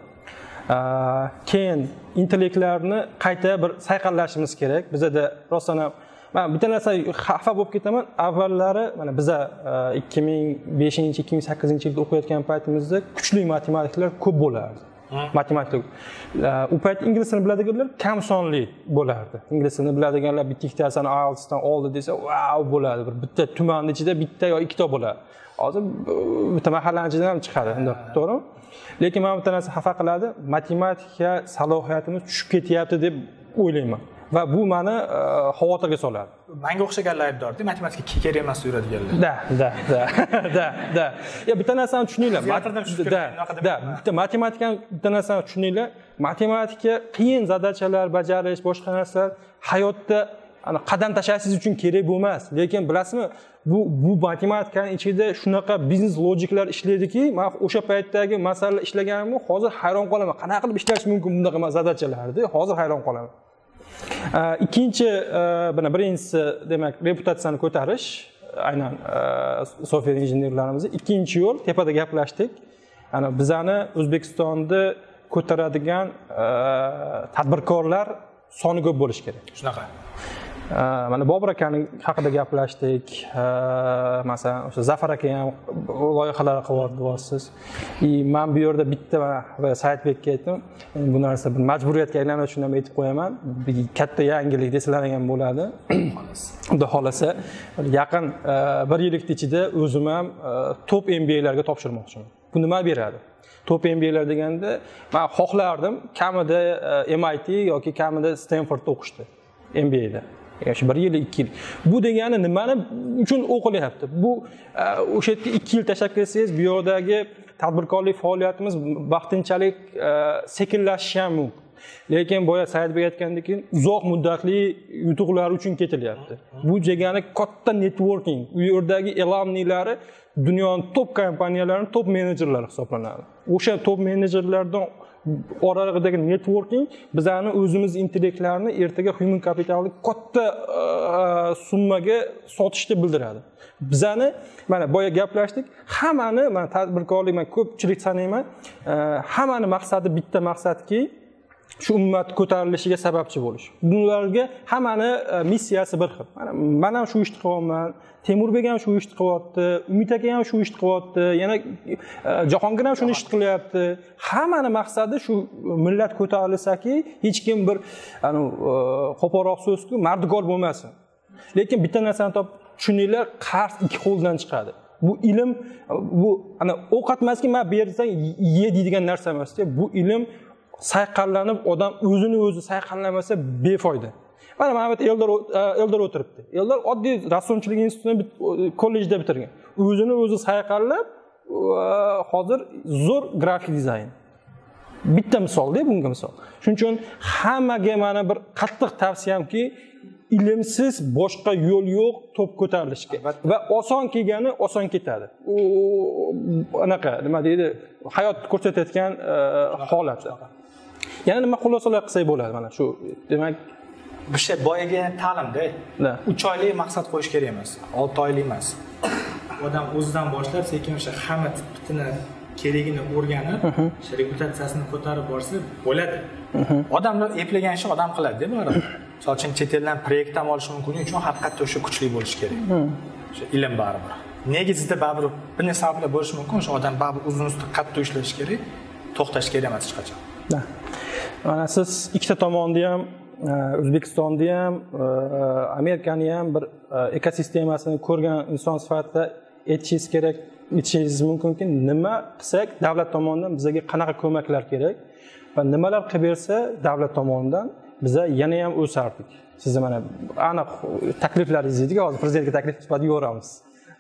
Keyin intellektlarni qayta bir sayqallashimiz kerak. Bizda rostdan ham men bitta narsa xafa bo'lib ketaman. Avvallari mana biz ikki ming beshinchi ikki ming sakkizinchi yilda o'qiyotgan paytimizda kuchli matematiklar ko'p bo'lardi. Matematik. U payt ingliz tilini biladiganlar kam sonli bo'lardi. Ingliz tilini biladiganlar bitta ikkitasini I E L T S'dan oldi desa, wow bo'ladi. Bir bitta tumanning ichida bitta yo ikkita bo'ladi. Hozir bitta mahallaning ichidan ham chiqadi, to'g'rimi? Lekin men bitta narsa xafa qiladi, matematika salohiyatimiz tushib ketyapti deb o'ylayman. va bu meni xavotirga soladi. Menga o'xshaganlar aybdorda, matematika kerak emas yuradiganlar. Da, da, da, da, da. Ya bitta narsani tushuninglar. Da, da, bitta matematikani bitta narsani tushuninglar. Matematika qiyin zadachalar bajarish, boshqa narsalar hayotda ana qadam tashlashingiz uchun kerak bo'lmas. Lekin bilasizmi, bu bu matematikaning ichida shunaqa biznes logiklar ishlaydiki, men o'sha paytdagi masalalar ishlaganimni hozir hayron qolaman. Qanaqa qilib ishlash mumkin bunaqa zadachalarni? Hozir hayron qolaman. Ikkinchi, buni birinchisi demak reputatsiyani ko'tarish, aynan software injenerlarimizni. Ikkinchi yo'l tepada gaplashdik. Ana bizani O'zbekistonda ko'taradigan tadbirkorlar soni ko'p bo'lishi kerak. Shunaqa. Mana Bobur akaning haqida gaplashdik. Masalan, o'sha Zafar aka ham loyihalar qilyapsiz. Men bu yerda bitta va Saidbekka aytdim. Bu narsa bir majburiyatga aylanishi uchun ham aytib qo'yaman. Katta yangilik desalar ham bo'ladi. Xudo xolasa, yaqin bir yillik ichida o'zim ham top M B A'larga topshirmoqchiman. Bu nima beradi? Top M B A'lar deganda men xohlardim kamida M I T yoki kamida Stanfordda o'qishdi. M B A'da. Yoshi bir yil, ikki yil. Bu degani nimani uchun o'qilyapti? Bu o'sha yerga ikki yil tashlab kelsangiz, bu yerdagi tadbirkorlik faoliyatimiz vaqtinchalik sekinlashishi ham mumkin. Lekin boya Saidbek aytgandek, uzoq muddatli yutuqlar uchun ketilyapti. Bu degani katta networking. U yerdagi alumnilari dunyoning top kompaniyalarining top menejerlari hisoblanadi. O'sha top menejerlardan oralig'idagi networking bizani o'zimiz intellektlarni ertaga human kapitalni katta summaga sotishni bildiradi. Bizani mana boya gaplashdik, hammani mana tadbirkorlik, men ko'pchilik sanayman, hammani maqsadi bitta maqsadki, shu ummat ko'tarilishiga sababchi bo'lish. Bularga hammani missiyasi bir xil. Mana men ham shu ishni qilyapman, Temurbek ham shu ishni qilyapti, Umid aka ham shu ishni qilyapti, yana Jahongir ham shuni ishni qilyapti. Hammani maqsadi shu millat ko'tarilsaki, hech kim bir ana qo'polroq so'zku mardikor bo'lmasin. Lekin bitta narsani topib tushuninglar, qarz ikki qo'ldan chiqadi. Bu ilm, bu ana ovqat emaski, men bersang ye deydigan narsa emas. Bu ilm sayqallanib, odam o'zini o'zi sayqallamasa befoyda. Mana Muhammad Eldor Eldor o'tiribdi. Eldor oddiy rassomchilik institutini kollejda bitirgan. O'zini o'zi sayqallab, hozir zo'r grafik dizayn. Bitta misol-da, bunga misol. Shuning uchun hammaga mana bir qattiq tavsiyamki, ilmsiz boshqa yo'l yo'q top ko'tarilishga. Va oson kelgani oson ketadi. U anaqa, nima deydi, hayot ko'rsatayotgan holat. Yana nima xulosalar qilsak bo'ladi mana shu. Demak, bu şey boyaga ta'limda uch oylik maqsad qo'yish kerak emas, olti oylik emas. Odam o'zidan boshlab sekin o'sha hamma tipini keragini o'rganib, o'sha reputatsiyasini ko'tarib borsa bo'ladi. Odamlar eplagan ishni odam qiladi, deb baribir. Misol uchun chet eldan proyekt ham olish mumkin uchun haqiqatda o'sha kuchli bo'lish kerak. O'sha ilm baribir. Negizida baribir bir narsa sabablar bo'lishi mumkin, o'sha odam baribir uzun ustida qattiq ishlash kerak, to'xtash kerak emas hech qachon. Mana siz ikkita tomonni ham, O'zbekistonni ham, Amerikani ham bir ekosistemasini ko'rgan inson sifatida aytishingiz kerak, aytishingiz mumkinki, nima qilsak davlat tomonidan bizga qanaqa ko'maklar kerak va nimalar qilib bersa davlat tomonidan biza yana ham o'sardik. Sizni mana aniq takliflaringiz edi, hozir prezidentga taklif sifatida yuboramiz.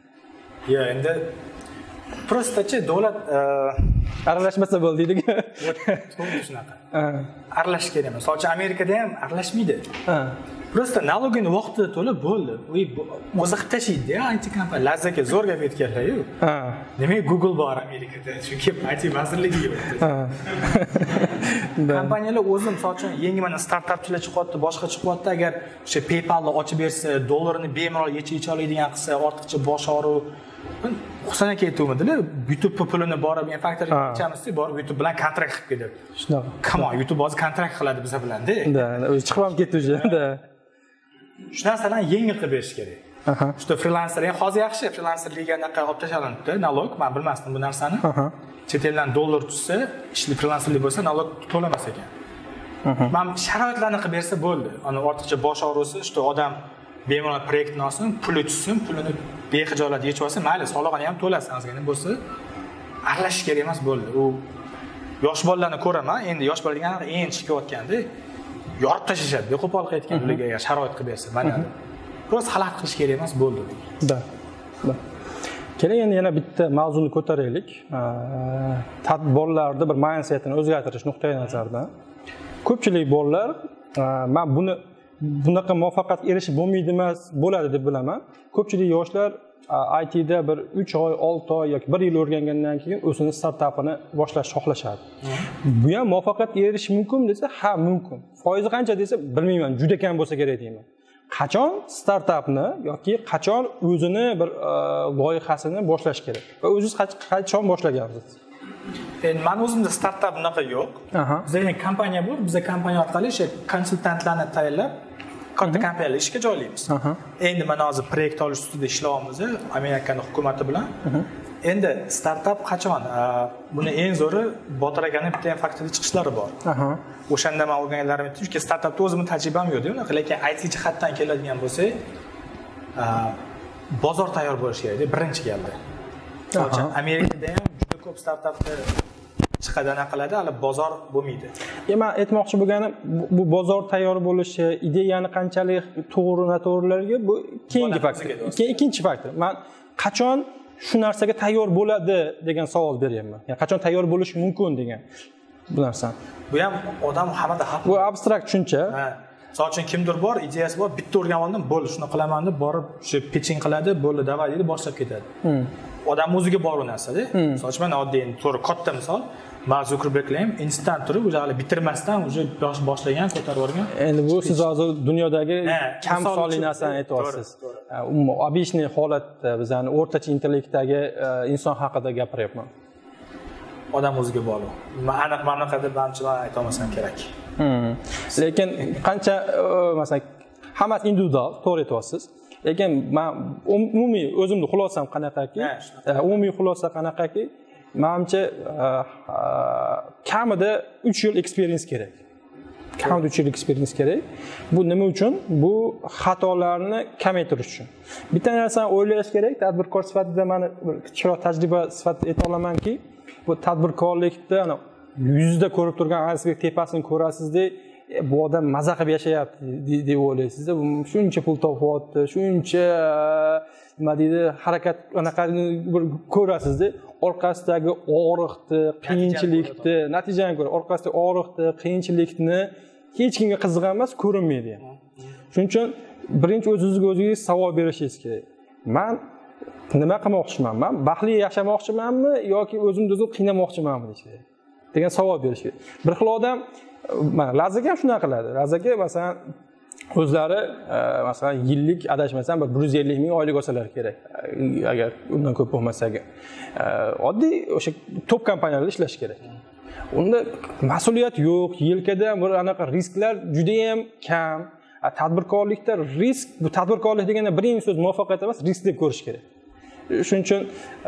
Ya, endi prostachi davlat aralashmasa bo'ldi deydi. To'g'ri shunaqa. Aralash kerak emas. Misol uchun Amerikada ham aralashmaydi. Prosta nalogini vaqtida to'lab bo'ldi. Uy o'zi tashiydi, I T kompaniya lazzaga zo'r gap aytganlar-ku. Ha. Demak, Google bor Amerikada, chunki I T vazirligi yo'q. Ha. Kompaniyalar o'zi misol uchun yangi mana startapchilar chiqyapti, boshqa chiqyapti, agar o'sha PayPalni ochib bersa, dollarini bemalol yecha-yecha oladigan qilsa, ortiqcha bosh og'ruv Husan aka aytuvdilar, YouTube pulini borib, men faktor ichamiz-ku, borib YouTube bilan kontrakt qilib ketdi. Shunaqa. Come on, YouTube hozir kontrakt qiladi biz bilan-da. Da, o'zi chiqib ham ketdi o'sha. Da. Shu narsalarni yengil qilib berish kerak. Aha. Shu freelancer, ham hozir yaxshi freelancerlikka anaqa olib tashlandi, nalog, men bilmasdim bu narsani. Aha. Chet eldan dollar tushsa, ishli freelancerlik bo'lsa, nalog to'lamas ekan. Aha. Men sharoitlarni qilib bersa bo'ldi. Ana ortiqcha bosh og'risi, shu odam bemalol proyektni olsin, puli tushsin, pulini bexijolat yechib olsa, mayli, solig'ini ham to'lasin, ozgina bo'lsa, aralashish kerak emas bo'ldi. U yosh bolalarni ko'raman, endi yosh bolalar eng chiqayotganda yorib tashlashadi, qo'pol qilayotgan ularga sharoit qilib bersa, mana biroz xalaqit qilish kerak emas, bo'ldi. Da. Da. Keling endi yana bitta mavzuni ko'taraylik. Tadbirlarda bir mindsetini o'zgartirish nuqtai nazaridan. Ko'pchilik bolalar men buni bunaqa muvaffaqiyatga erishib bo'lmaydi emas, bo'ladi deb bilaman. Ko'pchilik yoshlar I T da bir uch oy, olti oy yoki bir yil o'rgangandan keyin o'zini startapini boshlashni xohlashadi. Bu ham muvaffaqiyatga erishish mumkin desa, ha mumkin. Foizi qancha desa, bilmayman, juda kam bo'lsa kerak deyman. Qachon startapni yoki qachon o'zini bir loyihasini boshlash kerak va o'zingiz qachon boshlagansiz? Endi men o'zimda startap bunaqa yo'q. Bizda kompaniya bor, biz kompaniya orqali o'sha konsultantlarni tayyorlab katta kompaniyalar ishga joylaymiz. Endi mana hozir proyekt olish ustida ishlayapmiz Amerikaning hukumati bilan. Endi startap qachon? Buni eng zo'ri Botir akaning bitta ham faktida chiqishlari bor. O'shanda men o'rganganlarim aytdim, chunki startapda o'zimning tajribam yo'q-da, unaqa, lekin I T jihatdan keladigan bo'lsak, bozor tayyor bo'lish kerak-da, birinchi galda. Masalan, Amerikada ham juda ko'p startaplar chiqadi, ana qiladi, hali bozor bo'lmaydi. Men aytmoqchi bo'lganim, bu bozor tayyor bo'lishi, ideyani qanchalik to'g'ri noto'g'rilarga bu keyingi faktor. Ikkinchi faktor. Men qachon shu narsaga tayyor bo'ladi degan savol beryapman. Ya'ni qachon tayyor bo'lishi mumkin degan bu narsa. Bu ham odam hamada haq. Bu abstrakt tushuncha. Ha. Misol uchun kimdir bor, ideyasi bor, bitta o'rganib oldim, bo'ldi, shuni qilaman deb borib, shu pitching qiladi, bo'ldi, davay deydi, boshlab ketadi. Odam o'ziga bor u narsa-da. Misol uchun oddiy, to'g'ri katta misol, Mark Zuckerberg ham instant turib, o'zi hali bitirmasdan o'zi boshlagan, ko'tarib o'rgan. Endi bu siz hozir dunyodagi kam sonli narsani aytyapsiz. Obishniy holatda bizani o'rtacha intellektdagi inson haqida gapiryapman. Odam o'ziga bog'liq. Men aniq ma'noda deb hamchilar ayta olmasam kerak. Lekin qancha masalan hammasi individual, to'g'ri aytyapsiz. Lekin men umumiy o'zimning xulosam qanaqaki? Umumiy xulosa qanaqaki? Menimcha kamida uch yil experience kerak. Kamida uch yil experience kerak. Bu nima uchun? Bu xatolarni kamaytirish uchun. Bitta narsani o'ylash kerak, tadbirkor sifatida men kichikroq tajriba sifatida ayta olamanki, bu tadbirkorlikda ana yuzda ko'rib turgan aysberg tepasini ko'rasizda, bu odam maza qilib yashayapti deb o'ylaysiz-da. Shuncha pul topyapti, shuncha nima deydi, harakat anaqani ko'rasizda, orqasidagi og'riqni, qiyinchilikni, natijani ko'ra, orqasidagi og'riqni, qiyinchilikni hech kimga qiziqmas emas, ko'rinmaydi ham. Shuning uchun birinchi o'zingizga o'zingiz savol berishingiz kerak. Men nima qilmoqchiman? Men baxtli yashamoqchimanmi yoki o'zimni o'zim qiynamoqchimanmi deyish degan savol berish kerak. Bir xil odam, mana Lazak ham shunaqa qiladi. Lazakga masalan o'zlari masalan yillik adashmasam bir bir yuz ellik ming oylik olsalar kerak. Agar undan ko'p bo'lmasa, oddiy o'sha top kompaniyalarda ishlash kerak. Unda mas'uliyat yo'q, yelkada bir anaqa risklar juda ham kam. Tadbirkorlikda risk, bu tadbirkorlik deganda birinchi so'z muvaffaqiyat emas, risk deb ko'rish kerak. Shuning uchun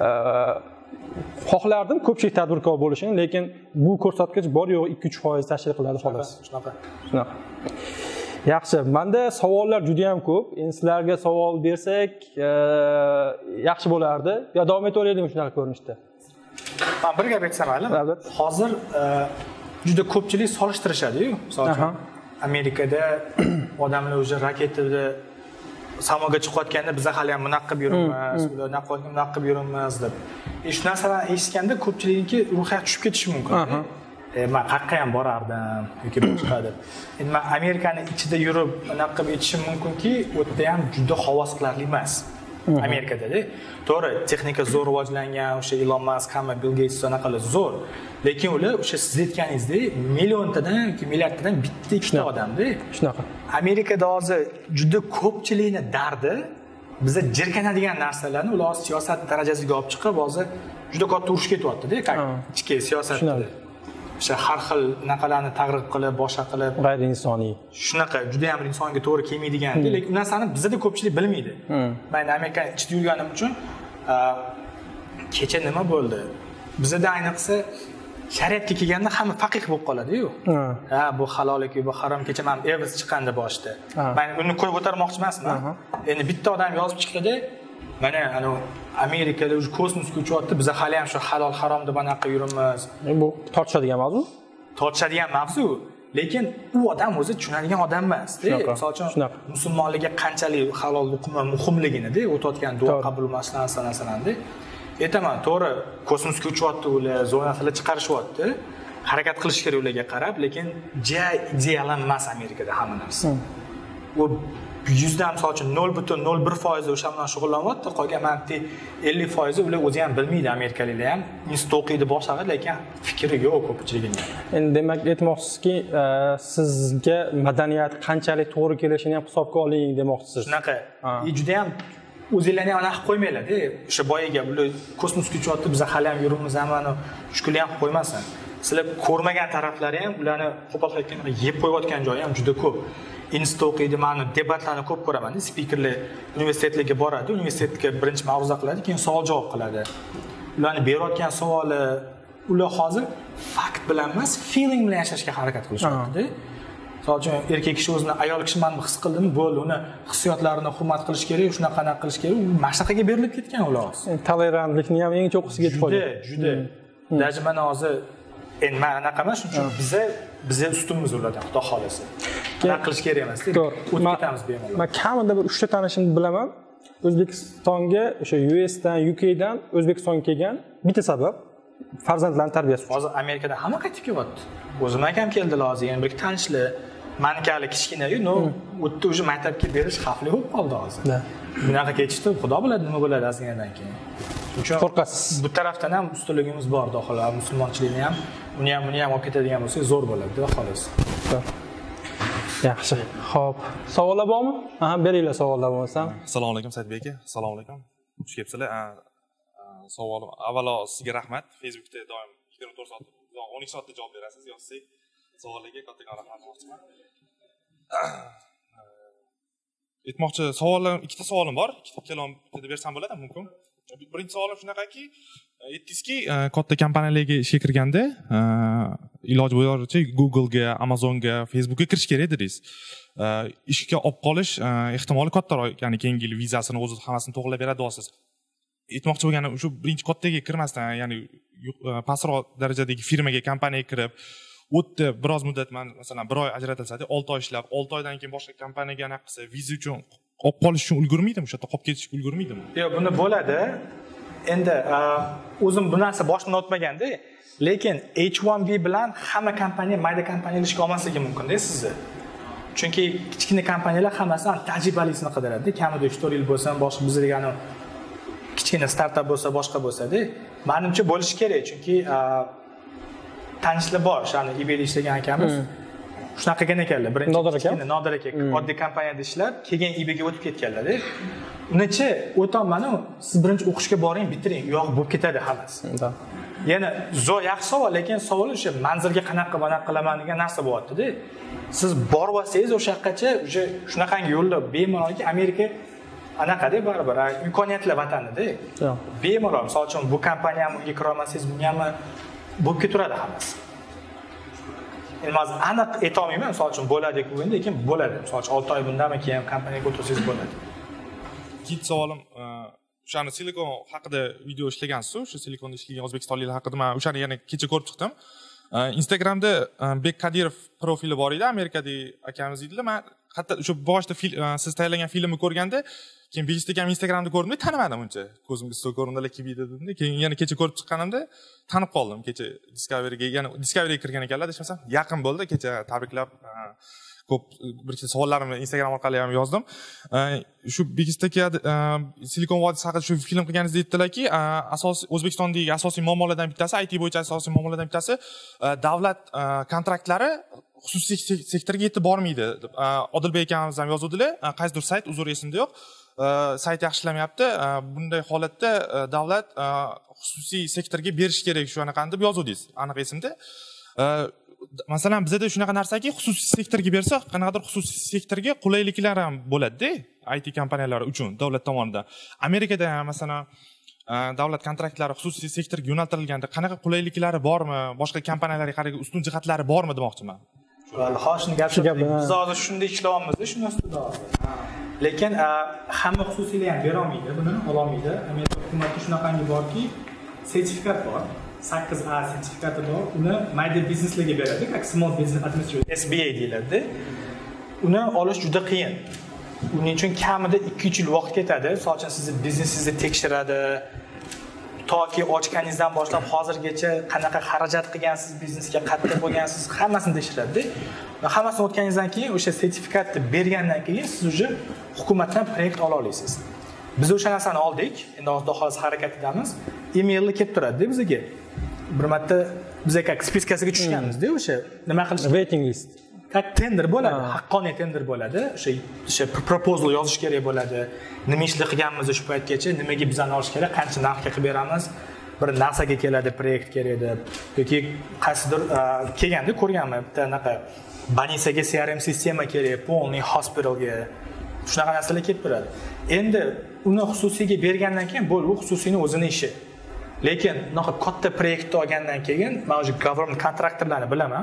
xohlardim ko'pchilik tadbirkor bo'lishini, lekin bu ko'rsatkich bor yo'q ikki uch foiz tashkil qiladi xolos. Shunaqa. Shunaqa. Yaxshi, menda savollar juda ham ko'p. Endi sizlarga savol bersak, yaxshi bo'lardi. Yo davom etaveraylikmi shunaqa ko'rinishda? Men bir gap aytsam mayli. Hozir juda ko'pchilik solishtirishadi-yu. Masalan, Amerikada odamlar o'zi raketada samoga chiqayotganda biz hali ham bunaqa qilib yuribmiz, ular bunaqa bunaqa qilib yuribmiz deb. E shu narsalarni eshitganda ko'pchilikniki ruhiyat tushib ketishi mumkin. E men qayerga ham borardim yoki boshqa deb. Endi men Amerikaning ichida yurib bunaqa qilib aytishim mumkinki, u yerda ham juda havas qilarli emas. Amerikada-da. To'g'ri, texnika zo'r rivojlangan, o'sha Elon Musk, hamma Bill Gates anaqalar zo'r. Lekin ular o'sha siz aytganingizdek milliontadan yoki milliardtadan bitta ikkita odamda. Shunaqa. Amerikada hozir juda ko'pchilikning dardi biza jirkanadigan narsalarni ular siyosat darajasiga olib chiqib, hozir juda katta urush ketyapti-da, ichki siyosatda. O'sha har xil naqalarni tag'riq qilib, boshqa qilib, g'ayri insoniy. Shunaqa juda ham insonga to'g'ri kelmaydigan, lekin u narsani bizda ko'pchilik bilmaydi. Men Amerika ichida yurganim uchun kecha nima bo'ldi? Bizda ayniqsa shariatga kelganda hamma faqih bo'lib qoladi-yu. Ha, bu halol yoki bu harom. Kecha men Evers chiqqanda boshda. Men uni qo'yib o'tarmoqchi emasman. Endi bitta odam yozib chiqdi, mana ana Amerikada o'zi kosmosga uchyapti, biz hali ham shu halol harom deb anaqa yuribmiz. Bu tortishadigan mavzu? Tortishadigan mavzu. lekin u odam o'zi tushunadigan odam emas-da. Misol uchun musulmonlarga qanchalik halol luqma muhimligini-da, o'tayotgan duo qabul masalalar sanasanda. Aytaman, to'g'ri, kosmosga uchyapti ular, zonalar chiqarishyapti. Harakat qilish kerak ularga qarab, lekin ja ideal emas Amerikada hamma narsa. U yuzdan misol uchun nol butun nol bir foiz o'sha bilan shug'ullanyapti, qolgan manti ellik foiz ular o'zi ham bilmaydi, amerikaliklar ham institut o'qiydi, boshqa, lekin fikri yo'q ko'pchiligining. Endi demak aytmoqchizki, sizga madaniyat qanchalik to'g'ri kelishini ham hisobga oling demoqchisiz. Shunaqa. I juda ham o'zinglarni ham aniq qo'ymaylar-da. O'sha boyaga bular kosmosga uchyapti, biz hali ham yurimiz hamani shukuli ham qo'ymasin. Sizlar ko'rmagan taraflari ham, ularni qo'pol aytganda yeb qo'yayotgan joyi ham juda ko'p. Institut o'qiydi, ma'ni debatlarni ko'p ko'raman. Spikerlar universitetlarga boradi, universitetga birinchi ma'ruza qiladi, keyin savol-javob qiladi. Ularni berayotgan savoli, ular hozir fakt bilan emas, feeling bilan yashashga harakat qilishyapti-da. Misol uchun erkak kishi o'zini ayol kishi ma'ni his qildimi, bo'ldi, uni hissiyotlarini hurmat qilish kerak, shunaqa qana qilish kerak. U mashaqaga berilib ketgan ular. Tolerantlikni ham eng cho'qqisiga yetib qolgan. Juda, juda. Даже mana hozir endi men anaqa emas, shuning uchun biza biza ustunmiz ulardan, xudo xolasa. Anaqa qilish kerak emas. O'tib ketamiz bemalol. Men kamida bir uchta tanishimni bilaman. O'zbekistonga o'sha U S dan, U K dan O'zbekistonga kelgan bitta sabab farzandlarning tarbiyasi. Hozir Amerikada hamma qaytib kelyapti. O'zim ham keldilar hozir, yana bir tanishlar. Manikali kichkina-yu, no, o'tdi o'sha maktabga berish xavfli bo'lib qoldi hozir. Bunaqa ketishdi, xudo biladi nima bo'ladi azinadan keyin. Qo'rqasiz. Bu tarafdan ham ustunligimiz bor, xolos, musulmonchilikni ham, uni ham, uni ham olib ketadigan bo'lsa, zo'r bo'ladi, xolos. Yaxshi. Xo'p, savollar bormi? Ha, beringlar savollar bo'lsa. Assalomu alaykum Saidbek aka. Assalomu alaykum. Xush kelibsizlar. Savolim avvalo sizga rahmat. Facebookda doim yigirma to'rt soat, o'n ikki soatda javob berasiz, yozsangiz savollarga kattakon rahmat aytmoqchiman. Aytmoqchi, savollar, ikkita savolim bor. Ikkalon bittada bersam bo'ladimi, mumkin? Birinchi savolim shunaqaki, aytdingizki, katta kompaniyalarga ishga kirganda, iloji boricha Google ga, Amazon ga, Facebook ga kirish kerak dedingiz. Ishga olib qolish ehtimoli kattaroq, ya'ni keyingi yil vizasini o'zi hammasini to'g'rilab beradi deysiz. Aytmoqchi bo'lganim, shu birinchi kattaga kirmasdan, ya'ni pastroq darajadagi firmaga, kompaniyaga kirib, o'tdi biroz muddat, men masalan bir oy ajratilsa-da, olti oy ishlab, olti oydan keyin boshqa kompaniyaga aniq qilsa, viza uchun olib qolish uchun ulgurmaydimi? O'sha yerda qolib ketishga ulgurmaydimi? Yo'q, buni bo'ladi. Endi o'zim bu narsa boshimdan o'tmaganda, lekin H one B bilan hamma kompaniya mayda kompaniyalar ishga olmasligi mumkin-da sizni. Chunki kichkina kompaniyalar hammasi tajribalisini qidiradi. Kamida uch to'rt yil bo'lsa, boshqa biz degani kichkina startap bo'lsa, boshqa bo'lsa-da, menimcha bo'lishi kerak, chunki tanishlar bor, o'shani eBayda ishlagan akamiz. Shunaqa qilgan ekanlar. Birinchi kichkina Nodir aka oddiy kompaniyada ishlab, keyin eBayga o'tib ketganlar-da. Unichi o'tolmanu, siz birinchi o'qishga boring, bitiring, u yoq bo'lib ketadi hammasi. Yana zo'r yaxshi savol, lekin savol o'sha manzilga qanaqa qanaqa qilaman degan narsa bo'lyapti-da. Siz borib olsangiz o'sha yoqqacha, o'sha shunaqangi yo'lda bemalolki Amerika anaqada baribir imkoniyatlar vatani-da. Bemalol, misol uchun bu kompaniya ham unga kira olmasangiz, bunga ham bo'lib ketaveradi hammasi. Endi men aniq ayta olmayman, misol uchun bo'ladi-ku endi, lekin bo'ladi. Misol uchun olti oy bundan keyin kompaniyaga o'tirsangiz bo'ladi. Ikkinchi savolim, o'shani Silikon haqida video ishlagansiz, o'sha Silikonda ishlagan o'zbekistonliklar haqida men o'shani yana kecha ko'rib chiqdim. Instagramda Bek Kadirov profili bor edi, Amerikadagi akamiz edilar. Men hatto o'sha boshida siz tayyorlagan filmni ko'rganda, keyin Bejisda ham Instagramda ko'rdim, tanimadim uncha. Ko'zimga suv ko'rindi, lekin videoda keyin yana kecha ko'rib chiqqanimda tanib qoldim. Kecha Discovery'ga, yana Discovery'ga kirgan ekanlar, desam, yaqin bo'ldi, kecha tabriklab ko'p bir ikki savollarimni Instagram orqali ham yozdim. Shu Bejisdagi Silikon vodiysi haqida shu film qilganingizda aytdilarki, asosiy O'zbekistondagi asosiy muammolardan bittasi, I T bo'yicha asosiy muammolardan bittasi davlat kontraktlari xususiy sektorga yetib bormaydi. Odilbek akamiz ham yozuvdilar, qaysidir sayt, uzr esimda yo'q. Sayt yaxshilamayapti. Bunday holatda davlat xususiy sektorga berish kerak shu anaqani deb yozuvdingiz, aniq esimda. Masalan, bizda shunaqa narsaki, xususiy sektorga bersa, qanaqadir xususiy sektorga qulayliklar ham bo'ladi-da, I T kompaniyalari uchun davlat tomonidan. Amerikada ham masalan davlat kontraktlari xususiy sektorga yo'naltirilganda qanaqa qulayliklari bormi, boshqa kompaniyalarga qaraganda ustun jihatlari bormi demoqchiman. Hoshni gapirib, biz hozir shunday ishlayapmiz, shuni ustida hozir. Lekin hamma xususiylar ham bera olmaydi, buni ola olmaydi. Amerika hukumati shunaqangi borki, sertifikat bor. sakkiz A sertifikati bor. Uni mayda bizneslarga beradi, как small business administrator S B A deyiladi. Uni olish juda qiyin. Uning uchun kamida ikki uch yil vaqt ketadi. Misol uchun sizni biznesingizni tekshiradi. Toki ochganingizdan boshlab hozirgacha qanaqa xarajat qilgansiz, biznesga qattiq bo'lgansiz, hammasini tekshiradi. Va hammasini o'tganingizdan keyin o'sha sertifikatni bergandan keyin siz uje hukumatdan proyekt ola olasiz. Biz o'sha narsani oldik. Endi hozir hozir harakat etamiz. Emailni kelib turadi bizga. Bir marta biz aka spiskasiga tushganmiz-da o'sha nima qilish waiting list. Как tender bo'ladi, haqqoniy tender bo'ladi. O'sha o'sha proposal yozish kerak bo'ladi. Nima ishlar qilganmiz o'sha paytgacha, nimaga bizani olish kerak, qancha narxga qilib beramiz. Bir narsaga keladi, proyekt kerak deb yoki qaysidir kelganda ko'rganman, bitta anaqa больницаga C R M sistema kerak, полный hospitalga. Shunaqa narsalar kelib turadi. Endi uni xususiyga bergandan keyin bu xususiyning o'zini ishi. Lekin unaqa katta proyektni olgandan keyin men o'sha government kontraktorlarni bilaman.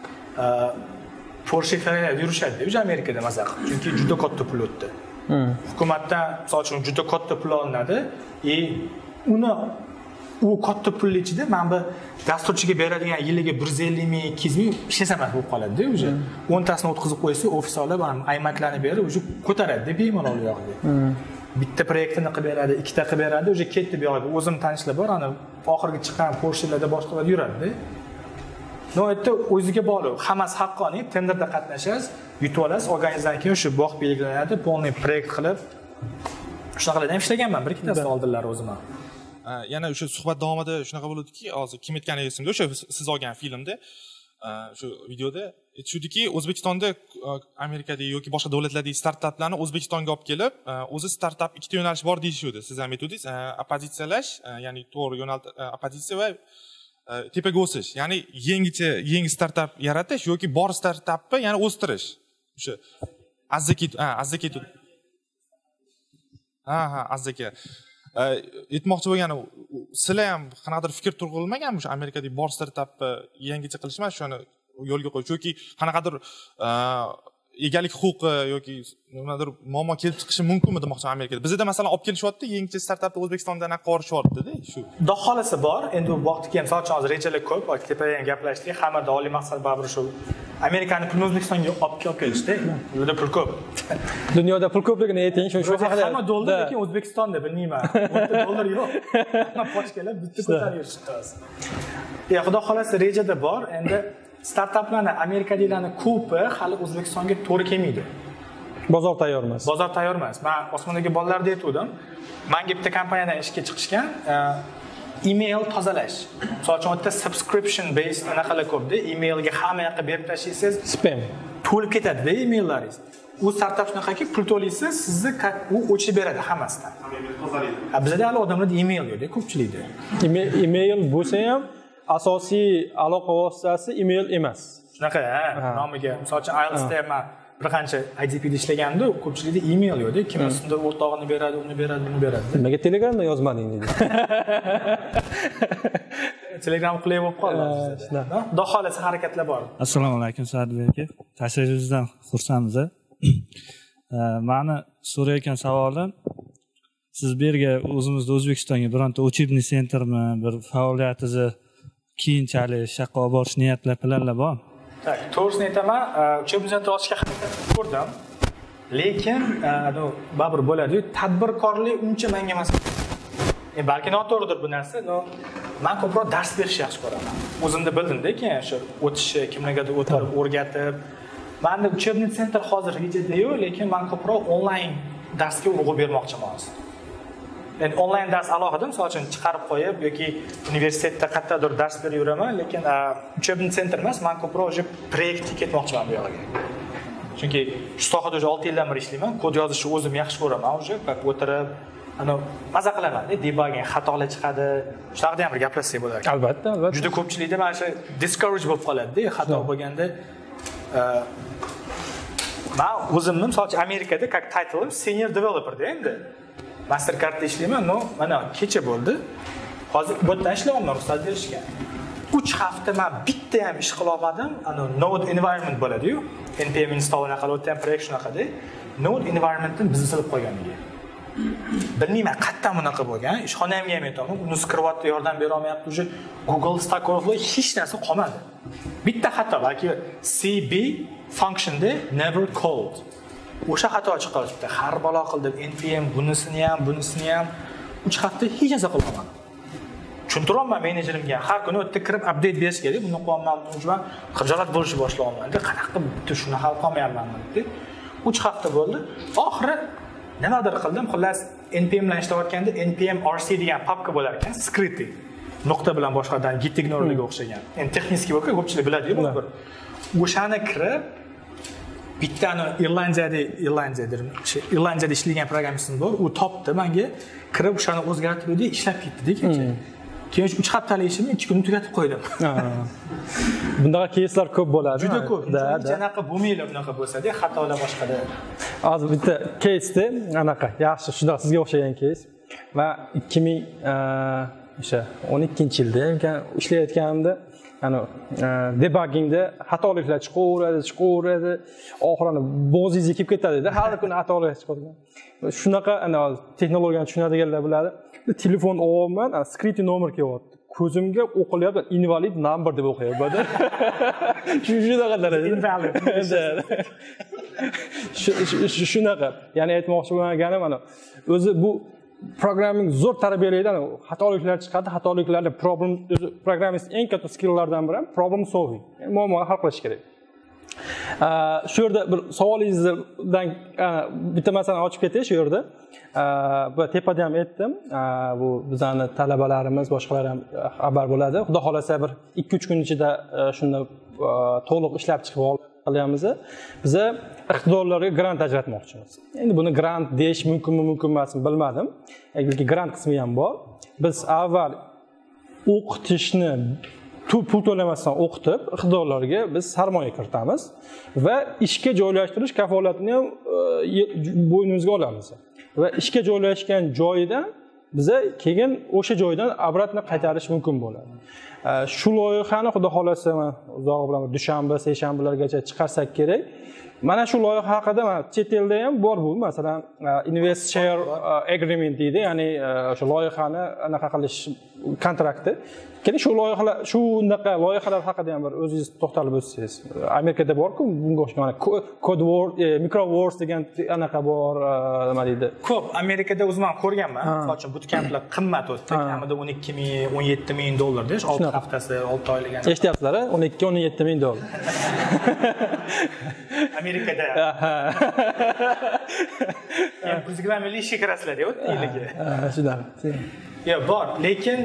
Porsche Ferrari yurishadi deb Amerikada masalan, chunki juda katta pul o'tdi. Hukumatdan misol uchun juda katta pul olinadi, e uni u katta pulning ichida men bu dasturchiga beradigan yiliga bir yuz ellik ming, ikki yuz ming ishlasamas bo'lib qoladi-da o'sha. o'n tasini o'tkazib qo'ysa, ofis olib, mana aymaklarni berib, o'sha ko'taradi deb bemalol u yoqda. Bitta proyektini qilib beradi, ikkita qilib beradi, o'sha ketdi bu yoqda. O'zim tanishlar bor, ana oxirgi chiqqan Porsche'larda boshqalar yuradi-da. No, endi o'ziga bog'liq. Hammasi haqqoniy, tenderda qatnashasiz, yutib olasiz, olganingizdan keyin o'sha bog' belgilanadi, polniy proyekt qilib shunaqalardan ishlaganman, bir ikkitasini oldinlari o'zim ham. Yana o'sha suhbat davomida shunaqa bo'ldiki, hozir kim aytgani esimda, o'sha siz olgan filmda, shu videoda aytishudiki, O'zbekistonda Amerikada yoki boshqa davlatlardagi startaplarni O'zbekistonga olib kelib, o'zi startap ikkita yo'nalish bor deyishdi. Siz ham aytdingiz, opozitsiyalash, ya'ni to'g'ri yo'naltish, opozitsiya va tepaga o'sish, ya'ni yangicha yangi startap yaratish yoki bor startapni yana o'stirish. O'sha azzaki, ha, azzaki. Ha, ha, azzaki. Aytmoqchi bo'lganim, sizlar ham qanaqadir fikr turg'ilmaganmi o'sha Amerikadagi bor startapni yangicha qilish emas, shuni yo'lga qo'yish yoki qanaqadir egalik huquqi yoki nimadir muammo kelib chiqishi mumkinmi demoqchiman Amerikada. Bizda masalan olib kelishyapti, yangicha startapni O'zbekistondan aqorishyapti-da, shu. Xudo xolasa bor. Endi bu vaqtga ham soat hozir rejalar ko'p, tepadan gaplashdik. Hammada oliy maqsad baribir shu. Amerikani pulni O'zbekistonga olib kelib kelishdi. Unda pul ko'p. Dunyoda pul ko'pligini ayting, shu shu haqida. Hamma dollar, lekin O'zbekistonda bilmayman. o'nta dollar yo'q. Hamma pochkalar bitta ko'tarib yurishdi. Ya xudo xolasa rejada bor. Endi startaplarni Amerikadagilarni ko'pi hali O'zbekistonga to'g'ri kelmaydi. Bozor tayyor emas. Bozor tayyor emas. Men osmondagi bolalarga aytdim. Menga bitta kompaniyadan ishga chiqishgan, email tozalash. Misol uchun o'tda subscription based anaqalar ko'pda, emailga hamma yoqqa berib tashlaysiz, spam to'lib ketadi-da emaillaringiz. U startap shunaqaki, pul to'laysiz, sizni u o'chirib beradi hammasidan. Tozalaydi. Bizda hali odamlarda email yo'q-da, ko'pchilikda. Email bo'lsa ham asosiy aloqa vositasi email emas. Shunaqa, ha, nomiga, misol uchun I E L T S da ham bir qancha I D P da ishlaganda, ko'pchilikda email yo'q-da, kimdir o'rtog'ini beradi, uni beradi, uni beradi. Nimaga Telegramda yozmading dedi. Telegram qulay bo'lib qoldi. Xudo xolasa harakatlar bor. Assalomu alaykum Sa'dibek aka. Tashrifingizdan xursandmiz. Meni so'rayotgan savolim, siz bu yerga o'zimizda O'zbekistonga bironta учебный sentrmi, bir faoliyatingizni keyinchalik shaqqa olib borish niyatlar, planlar bormi? Tak, to'g'risini aytaman, учебный sentr ochishga harakat qildim. Lekin, no, baribir bo'ladi-yu, tadbirkorlik uncha menga emas. E, balki noto'g'ridir bu narsa, no, men ko'proq dars berishni yaxshi ko'raman. O'zimda bildim-da, keyin o'sha o'tishi, kimlargadir o'tirib, o'rgatib. Menda учебный sentr hozir rejada yo'q, lekin men ko'proq onlayn darsga urg'u bermoqchiman. Endi onlayn dars alohida, misol uchun chiqarib qo'yib yoki universitetda qayerdadir dars berib yuraman, lekin учебный sentr emas, men ko'proq o'sha proyektga ketmoqchiman bu yoqqa. Chunki shu sohada o'sha olti yildan beri ishlayman, kod yozishni o'zim yaxshi ko'raman, o'sha o'tirib, ana maza qilaman, debugging, xatolar chiqadi. Shunaqa ham bir gaplashsak bo'ladi. Albatta, albatta. Juda ko'pchilikda mana shu discourage bo'lib qoladi-da, xato bo'lganda. Men o'zimni misol uchun Amerikada как title'im senior developer-da endi. Mastercardda ishlayman, no, mana kecha bo'ldi. Hozir bu yerdan ishlayapman, ruxsat berishgan. uch hafta men bitta ham ish qila olmadim. Ana Node environment bo'ladi-yu. N P M install qilib o'tgan proyekt shunaqada. Node environmentni biznes qilib qo'yganligi. bilmayman qayerdan bunaqa bo'lgan, ishxonamga ham aytaman, uni skryapti, yordam bera olmayapti, uje Google Stack Overflow hech narsa qolmadi. Bitta xato balki C B functionda never called. O'sha xato chiqaribdi. Har balo qildim, N P M bunisini ham, bunisini ham uch hafta hech narsa qila olmadim. Tushuntiryapman menejerimga, har kuni o'tda kirib update berish kerak. Buni qo'yamman, buni xijolat bo'lishni boshlaganman. Qanaqa qilib shuni hal qilmayapman deb. uch hafta bo'ldi. Oxiri nimadir qildim. Xullas N P M bilan ishlayotganda N P M R C degan papka bo'lar ekan, scripting. Nuqta bilan boshqadan git ignore'ga o'xshagan. Endi texnik bo'lsa, ko'pchilik biladi-ku bu bir. O'shani kirib bittani Irlandiyada, Irlandiyada, Irlandiyada ishlagan programmistimiz bor. U topdi menga, kirib o'shani o'zgartirdi, ishlab ketdi kecha. Keyin uch haftalik ishimni ikki kunda tugatib qo'ydim. Bundaqa keyslar ko'p bo'ladi. Juda ko'p. Qanaqa bo'lmaylar bunaqa bo'lsa-da, xatolar boshqada. Hozir bitta keysda anaqa, yaxshi, shunday sizga o'xshagan keys. Va ikki ming o'sha o'n ikkinchi yilda ekan ishlayotganimda, ana debuggingda xatoliklar chiqaveradi, chiqaveradi, oxirini bo'zingiz kelib ketadi-da, har kuni xatolar chiqadi. Shunaqa ana texnologiyani tushunadiganlar biladi. Telefon olman, scripting nomer kelyapti. Ko'zimga o'qilyapti, invalid number deb o'qiyapti. Shu shunaqa darajada. Shunaqa. Ya'ni aytmoqchi bo'lganim mana o'zi bu programming zo'r tarbiyalaydi, xatoliklar chiqadi, xatoliklarni problem programmist eng katta skilllardan biri problem solving. Muammoni hal qilish kerak. Shu yerda bir savolingizdan bitta masalani ochib ketay shu yerda. Bu tepada ham aytdim. Bu bizning talabalarimiz, boshqalar ham xabar bo'ladi. Xudo xolasa bir ikki uch kun ichida shuni to'liq ishlab chiqib olyapmiz. Biz iqtidorlarga grant ajratmoqchimiz. Endi buni grant deyish mumkinmi, mumkin emasmi bilmadim. Lekin grant qismi ham bor. Biz avval o'qitishni pul to'lamasdan o'qitib, iqtidorlarga biz sarmoya kiritamiz va ishga joylashtirish kafolatini ham bo'ynimizga olamiz. Va ishga joylashgan joyidan biza keyin o'sha joydan obratno qaytarish mumkin bo'ladi. Shu loyihani xudo xolasa uzoq bilan dushanba, seshanbalargacha chiqarsak kerak. Mana shu loyiha haqida mana chet elda ham bor bu, masalan, invest share agreement deydi, ya'ni o'sha loyihani anaqa qilish kontrakti. Keyin shu loyihalar, shu unaqa loyihalar haqida ham bir o'zingiz to'xtalib o'tsangiz. Amerikada bor-ku, bunga o'xshagan code word, micro words degan anaqa bor, nima deydi? Ko'p. Amerikada o'zim ham ko'rganman. Masalan, bootcamplar qimmat o'tdi. Kamida o'n ikki ming, o'n yetti ming dollar deyish, olti haftasi, olti oylik. Eshityapsizlar, o'n ikki o'n yetti ming dollar. Amerikada. Men programmerlik ishga kirasizlar-ku, yiliga. Shunaqa. Yo, bor, lekin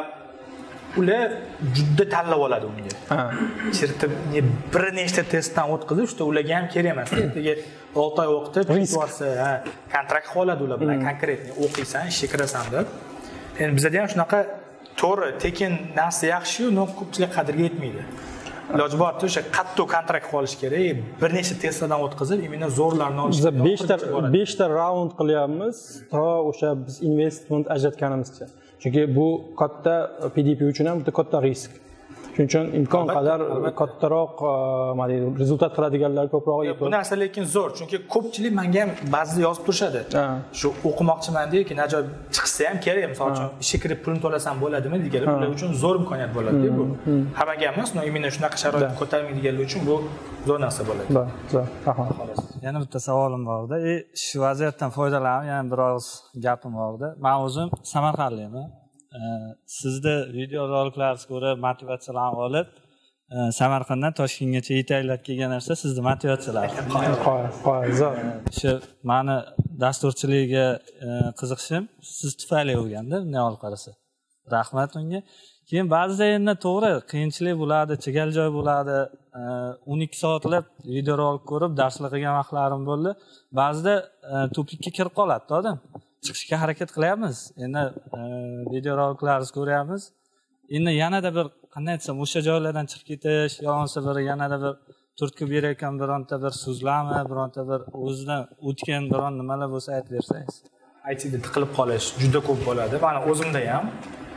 ular juda tanlab oladi unga. Ha. Chirtib, bir nechta testdan o'tkazib, shunda ularga ham kerak emas. Ertaga olti oy o'qitib, chiqarsa, ha, kontrakt qoladi ular bilan, konkretni o'qiysan, ishga kirasan deb. Endi bizda ham shunaqa to'g'ri, tekin narsa yaxshi-yu, no ko'pchilik qadriga yetmaydi. Iloji boricha o'sha qattiq kontrakt qolish kerak, bir nechta testlardan o'tkazib, imенно zo'rlarni olish kerak. Biz besh ta besh ta raund qilyapmiz, to o'sha biz investment ajratganimizcha. Chunki bu katta P D P uchun ham juda katta risk. Shuning uchun imkon qadar kattaroq, nima deydi, rezultat qiladiganlar ko'proq yetadi. Bu narsa lekin zo'r, chunki ko'pchilik menga ham ba'zida yozib turishadi. Shu o'qimoqchiman deyki, najob chiqsa ham kerak, masalan uchun ishga kirib pulni to'lasam bo'ladimi deganlar, ular uchun zo'r imkoniyat bo'ladi bu. Hammaga emas, no imенно shunaqa sharoit ko'tarmaydiganlar uchun bu zo'r narsa bo'ladi. Zo'r, rahmat. Yana bitta savolim bor-da. E, shu vaziyatdan foydalanib, yana biroz gapim bor-da. Men o'zim Samarqandlikman. Sizda videoroliklarni ko'rib, motivatsiyalanib olib, Samarqanddan Toshkentgacha yetaklab kelgan narsa sizni motivatsiyalar. Zo'r. Shu meni dasturchilikka qiziqishim siz tufayli bo'lganda, bunday olib qarasa. Rahmat unga. Keyin ba'zida endi to'g'ri qiyinchilik bo'ladi, chigal joy bo'ladi. o'n ikki soatlab videorolik ko'rib, darslar qilgan vaqtlarim bo'ldi. Ba'zida tuplikka kirib qoladi odam. Chiqishga harakat qilyapmiz. Endi videoroliklarni ko'ryapmiz. Endi yanada bir qanday aytsam, o'sha joylardan chiqib ketish, yo'nsa bir yanada bir turtki berayotgan bironta bir so'zlarmi, bironta bir o'zidan o'tgan biron nimalar bo'lsa aytib bersangiz. I T'da tiqilib qolish juda ko'p bo'ladi. Mana o'zimda ham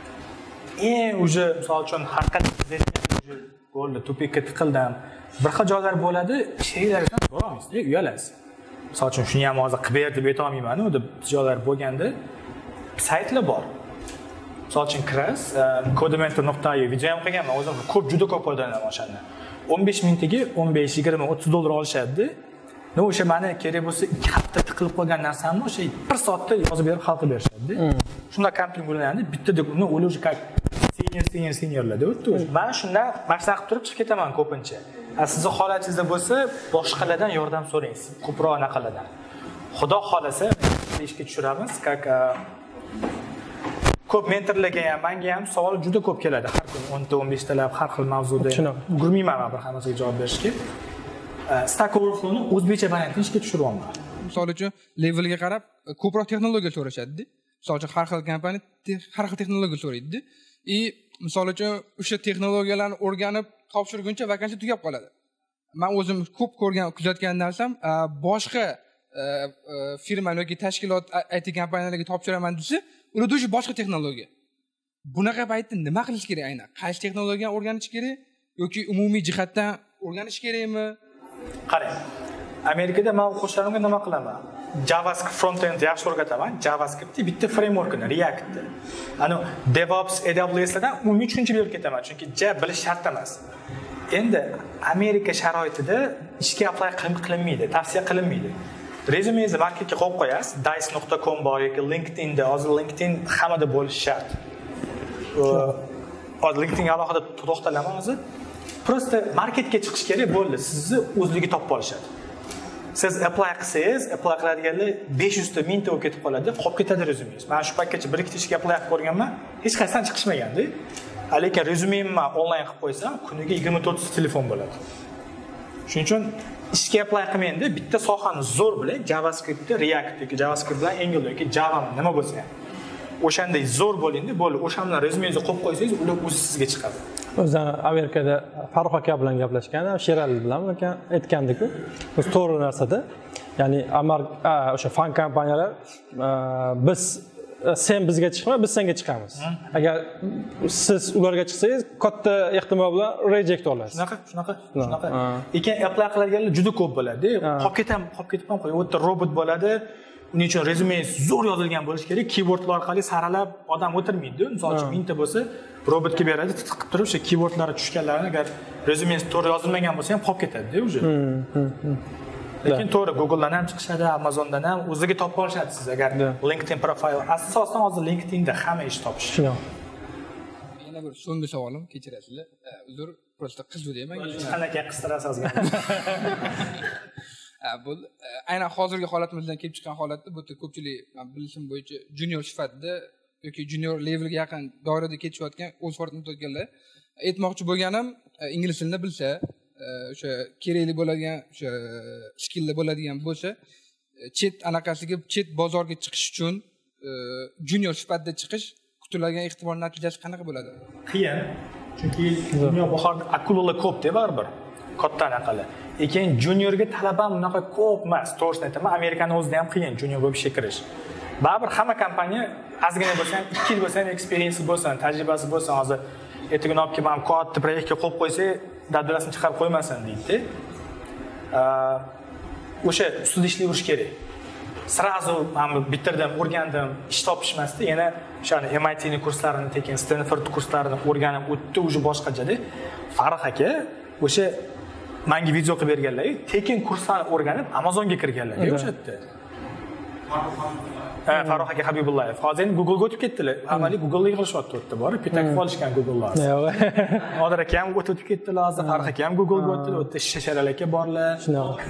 eng uje misol uchun haqiqatdan uje bo'ldi, tupikka tiqildim. Bir xil joylar bo'ladi, sheylardan boramiz, uyalasiz. misol uchun shuni ham hozir qilib ber deb aytolmayman, u deb joylar bo'lganda saytlar bor. Misol uchun kirasiz, codementor nuqta i o video ham qilganman, o'zim ko'p juda ko'p foydalanaman o'shandan. o'n besh minutiga o'n besh, yigirma, o'ttiz dollar olishadi. No, o'sha meni kerak bo'lsa ikki hafta tiqilib qolgan narsamni o'sha bir soatda yozib berib hal qilib berishadi. Shunda kompyuter bo'lanadi, bittada uni o'zi как senior senior seniorlarda o'tdi. Men shunda maqsad qilib turib chiqib ketaman ko'pincha. Sizni holatingizda bo'lsa, boshqalardan yordam so'rang, ko'proq anaqalardan. Xudo xolasa ishga tushiramiz, как ko'p mentorlarga ham, menga ham savol juda ko'p keladi har kuni o'nta o'n beshta lab har xil mavzuda. Ulgurmayman men bir hammasiga javob berishga. Stack Overflow'ni o'zbekcha variantini ishga tushiryapman. Misol uchun levelga qarab ko'proq texnologiya so'rashadi. Misol uchun har xil kompaniya har xil texnologiya so'raydi. И misol uchun o'sha texnologiyalarni o'rganib topshirguncha vakansiya tugab qoladi. Men o'zim ko'p ko'rgan, kuzatgan narsam boshqa firma yoki tashkilot I T kompaniyalarga topshiraman desa, ularda o'sha boshqa texnologiya. Bunaqa paytda nima qilish kerak aynan? Qaysi texnologiyani o'rganish kerak yoki umumiy jihatdan o'rganish kerakmi? Qarang. Amerikada men o'quvchilarimga nima qilaman? JavaScript frontend yaxshi o'rgataman. JavaScriptni bitta frameworkini, Reactni. Ano DevOps, A W S lardan umumiy tushuncha berib ketaman, chunki ja bilish shart emas. Endi Amerika sharoitida ishga apply qilinmaydi, tavsiya qilinmaydi. Rezyumengizni marketga qo'yib qo'yasiz, dice nuqta com bor yoki LinkedInda, hozir LinkedIn hammada bo'lishi shart. Hozir LinkedInga alohida to'xtalaman hozir. Prosta marketga chiqish kerak bo'ldi, sizni o'zligi topib olishadi. Siz apply qilsangiz, apply qiladiganlar besh yuz ta, ming ta bo'lib ketib qoladi, qolib ketadi rezyumengiz. Men shu paytgacha bir ikkita ishga apply qilib ko'rganman, hech qayerdan chiqishmaganda. Lekin rezyumemni onlayn qilib qo'ysam, kuniga yigirma to'rt ta telefon bo'ladi. Shuning uchun ishga apply qilmaydi, bitta sohani zo'r bilan JavaScript, React yoki JavaScript bilan Angular yoki Java nima bo'lsa ham o'shanday zo'r bo'lindi, bo'ldi. O'sha bilan rezyumengizni qo'yib qo'ysangiz, ular o'zi sizga chiqadi. O'zdan Amerikada Farruh aka bilan gaplashgan, Sherali bilan aka aytgandik-ku. Biz to'g'ri narsada, ya'ni Amar o'sha fan kompaniyalar biz sen bizga chiqma, biz senga chiqamiz. Agar siz ularga chiqsangiz, katta ehtimol bilan reject olasiz. Shunaqa, shunaqa, shunaqa. Lekin apply qiladiganlar juda ko'p bo'ladi. Qolib ketam, qolib ketib ham qo'y. U yerda robot bo'ladi. Uning uchun rezyumengiz zo'r yozilgan bo'lishi kerak. Keywordlar orqali saralab odam o'tirmaydi. Misol uchun mingta bo'lsa, robotga beradi, tiqib turib o'sha keywordlar tushganlarni agar rezyumengiz to'g'ri yozilmagan bo'lsa ham qolib ketadi-da o'zi. Lekin to'g'ri Google'dan ham chiqishadi, Amazondan ham o'ziga topib olishadi siz agar LinkedIn profil. Asosan hozir LinkedInda hamma ish topish. Yana bir so'nggi savolim, kechirasizlar. Uzr, prosta qiziq deyman. Qanaqa qistirasiz gap. Bu aynan hozirgi holatimizdan kelib chiqqan holatda bu ko'pchilik men bilishim bo'yicha junior sifatida yoki junior levelga yaqin doirada ketishayotgan o'z faoliyatini o'tayotganlar aytmoqchi bo'lganim, ingliz tilini bilsa, o'sha kerakli bo'ladigan o'sha skilllar bo'ladigan bo'lsa, chet anaqasiga, chet bozorga chiqish uchun junior sifatida chiqish kutiladigan ehtimol natijasi qanaqa bo'ladi? Qiyin. Chunki dunyo bahorda akulalar ko'p-da baribir. Katta anaqalar. Lekin juniorga talab ham unaqa ko'p emas. To'g'risini aytaman, Amerikani o'zida ham qiyin junior bo'lib ishga kirish. Baribir hamma kompaniya ozgina bo'lsa ham, ikki yil bo'lsa ham eksperiyensli bo'lsin, tajribasi bo'lsin, hozir ertaga olib kelib ham katta proyektga qo'yib qo'ysa, dadlasini chiqarib qo'ymasin deydi. O'sha ustida ishlayverish kerak. Srazu men bitirdim, o'rgandim, ish topishmasdi. Yana o'shani M I T ning kurslarini, tekin Stanford kurslarini o'rganib o'tdi, o'zi boshqachada. Farruh aka o'sha menga video qilib berganlar, tekin kurslarni o'rganib Amazonga kirganlar o'sha yerda. Ha, Farruh aka Habibullayev. Hozir Google ga o'tib ketdilar. Amaliy Google ga yig'ilishyapti o'tda borib, petak qolishgan Google'lar. Nodir aka ham o'tib ketdilar, hozir Farruh aka ham Google ga o'tdilar, o'tda Shasharal aka borlar. Shunaqa.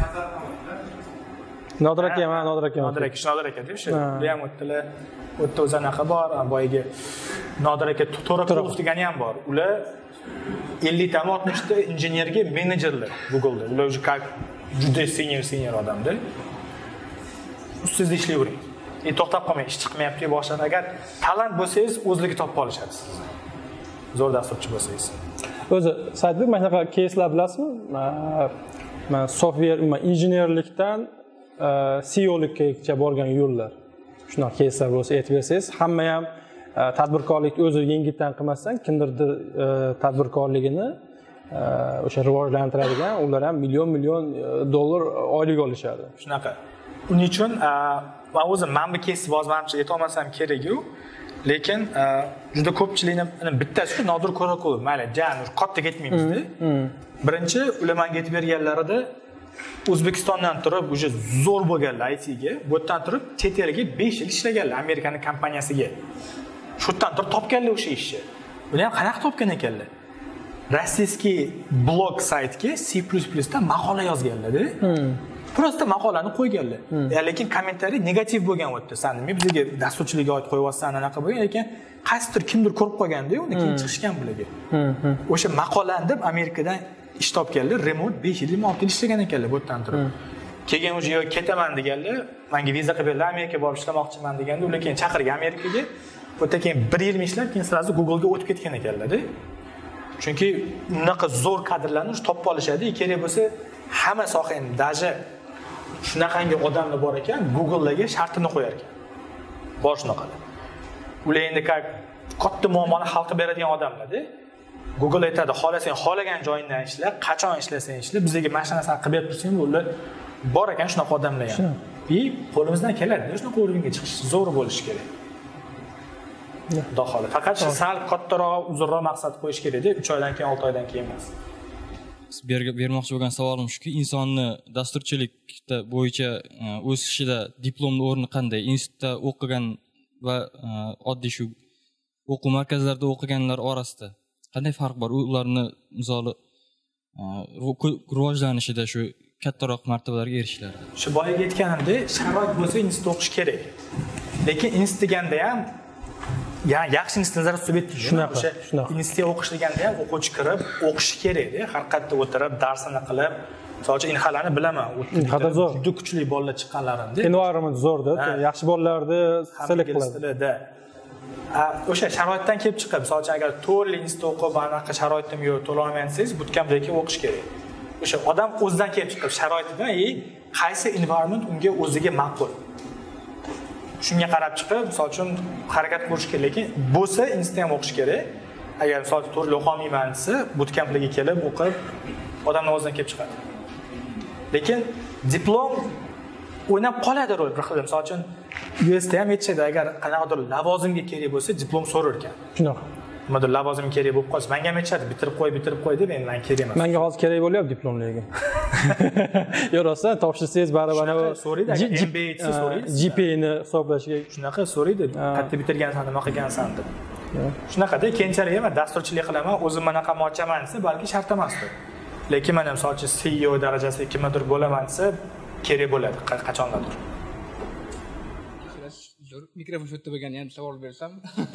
Nodir aka ham, Nodir aka. Nodir aka, Nodir aka deb shu. Ular ham o'tdilar. O'tda o'zanaqa bor, boyagi Nodir aka To'raqulov degani ham bor. Ular ellik ta oltmish ta injenerga menejerlar Google'da. Ular o'zi как juda senior senior odamda. Ustida ishlayvering. E to'xtab qolmang, ish chiqmayapti boshdan. Agar talant bo'lsangiz, o'zligi topib olishadi sizni. Zo'r dasturchi bo'lsangiz. O'zi Saidbek, mana shunaqa case'lar bilasizmi? Men software, men injenerlikdan C E O'likka borgan yo'llar. Shunaqa case'lar bo'lsa aytib bersangiz, hamma ham tadbirkorlik o'zi yengildan qilmasdan kimdirdir tadbirkorligini o'sha rivojlantiradigan, ular ham million million dollar oylik olishadi. Shunaqa. uning uchun man o'zim mana bu kesib yozmanimcha aytolmasam kerak-ku, lekin juda ko'pchilikni bittasi Nodir Qo'raqulov, mayli, jan katta ketmaymiz-da. Birinchi ular menga aytib berganlarida O'zbekistondan turib, o'sha zo'r bo'lganlar I T'ga, bu yerdan turib chet elga besh yil ishlaganlar Amerikaning kompaniyasiga. Shu yerdan turib topganlar o'sha ishni. Buni ham qanaqa topgan ekanlar? Rossiyskiy blog saytga C plus plus da maqola yozganlar-da. Prosta maqolani qo'yganlar. Ya lekin kommentariy negativ bo'lgan o'tdi. Sen nima bizga dasturchilikka oid qo'yyapsan, anaqa bo'lgan, lekin qaysidir kimdir ko'rib qolganda, uni keyin chiqishgan bularga. O'sha maqolani deb Amerikadan ish topganlar, remote besh yil olti yil ishlagan ekanlar bu yerdan turib. Keyin o'sha yo'q ketaman deganlar, menga viza qilib berdilar, Amerikaga borib ishlamoqchiman deganda, ular keyin chaqirgan Amerikaga. Bu yerda keyin bir yil ishlab, keyin sirazi Google'ga o'tib ketgan ekanlar-da. Chunki unaqa zo'r kadrlarni topib olishadi, kerak bo'lsa hamma sohaning daji shunaqangi odamlar bor ekan, Google'larga shartini qo'yar ekan. Bor shunaqalar. Ular endi katta muammoni hal qilib beradigan odamlar-da. Google aytadi, xohlasang xohlagan joyingdan ishla, qachon ishlasang ishla, bizga mana shu narsani qilib berib tursang, ular bor ekan shunaqa odamlar ham. И qo'limizdan keladi, shunaqa o'ringa chiqish zo'r bo'lishi kerak. Xudo xohlasa. Faqat sal kattaroq, uzunroq maqsad qo'yish kerak-da, uch oydan keyin, olti oydan keyin emas. Bermoqchi bo'lgan savolim shuki, insonni dasturchilik bo'yicha o'z ishida diplomni o'rni qanday? Institutda o'qigan va oddiy shu o'quv markazlarida o'qiganlar orasida qanday farq bor? Ularni misoli rivojlanishida shu kattaroq martabalarga erishishlar. Shu boyaga aytganimdek, sharoit bo'lsa institutda o'qish kerak. Lekin institut deganda ham yani yaxshi institut nazorat sub'ekti shunaqa, shunaqa. Institutga o'qish deganda ham o'quvchi kirib, o'qishi kerak-da, har qayerda o'tirib, darsini qilib, masalan, inhalarni bilaman. Juda zo'r. Juda kuchli bolalar chiqqanlarimda. Environment zo'rda, yaxshi bolalarni select qiladi. O'sha sharoitdan kelib chiqib, masalan, agar to'rt yil institut o'qib, anaqa sharoitim yo'q, to'la olmaysiz, bootcampga o'qish kerak. O'sha odam o'zidan kelib chiqib, sharoitidan, "Ey, qaysi environment unga o'ziga ma'qul?" Shunga qarab chiqib, misol uchun harakat qilish kerak, lekin bo'lsa institutda ham o'qish kerak. Agar misol uchun to'g'ri o'qimayman desa, bootcampga kelib o'qib, odamning o'zidan kelib chiqadi. Lekin diplom o'ynab qoladi rol bir xil. Misol uchun U S da ham aytishadi, agar qanaqadir lavozimga kerak bo'lsa, diplom so'rar ekan. Shunaqa. Nimadir lavozim kerak bo'lib qolsa, menga ham aytishadi, bitirib qo'y, bitirib qo'y deb, endi men kerak emas. Menga hozir kerak bo'lyapti diplom lekin. Yo, rostdan topshirsangiz baribir so'raydi, M B A desa so'raydi. G P A ni hisoblashga shunaqa so'raydi. Qayerda bitirgansan, nima qilgansan deb. Shunaqada keyinchalik ham dasturchilik qilaman, o'zim manaqa mochaman desa, balki shart emasdir. Lekin men ham masalan C E O darajasida kimdir bo'laman desa, kerak bo'ladi qachonlardir. Mikrofon shu yerda bo'lgan ham savol bersam.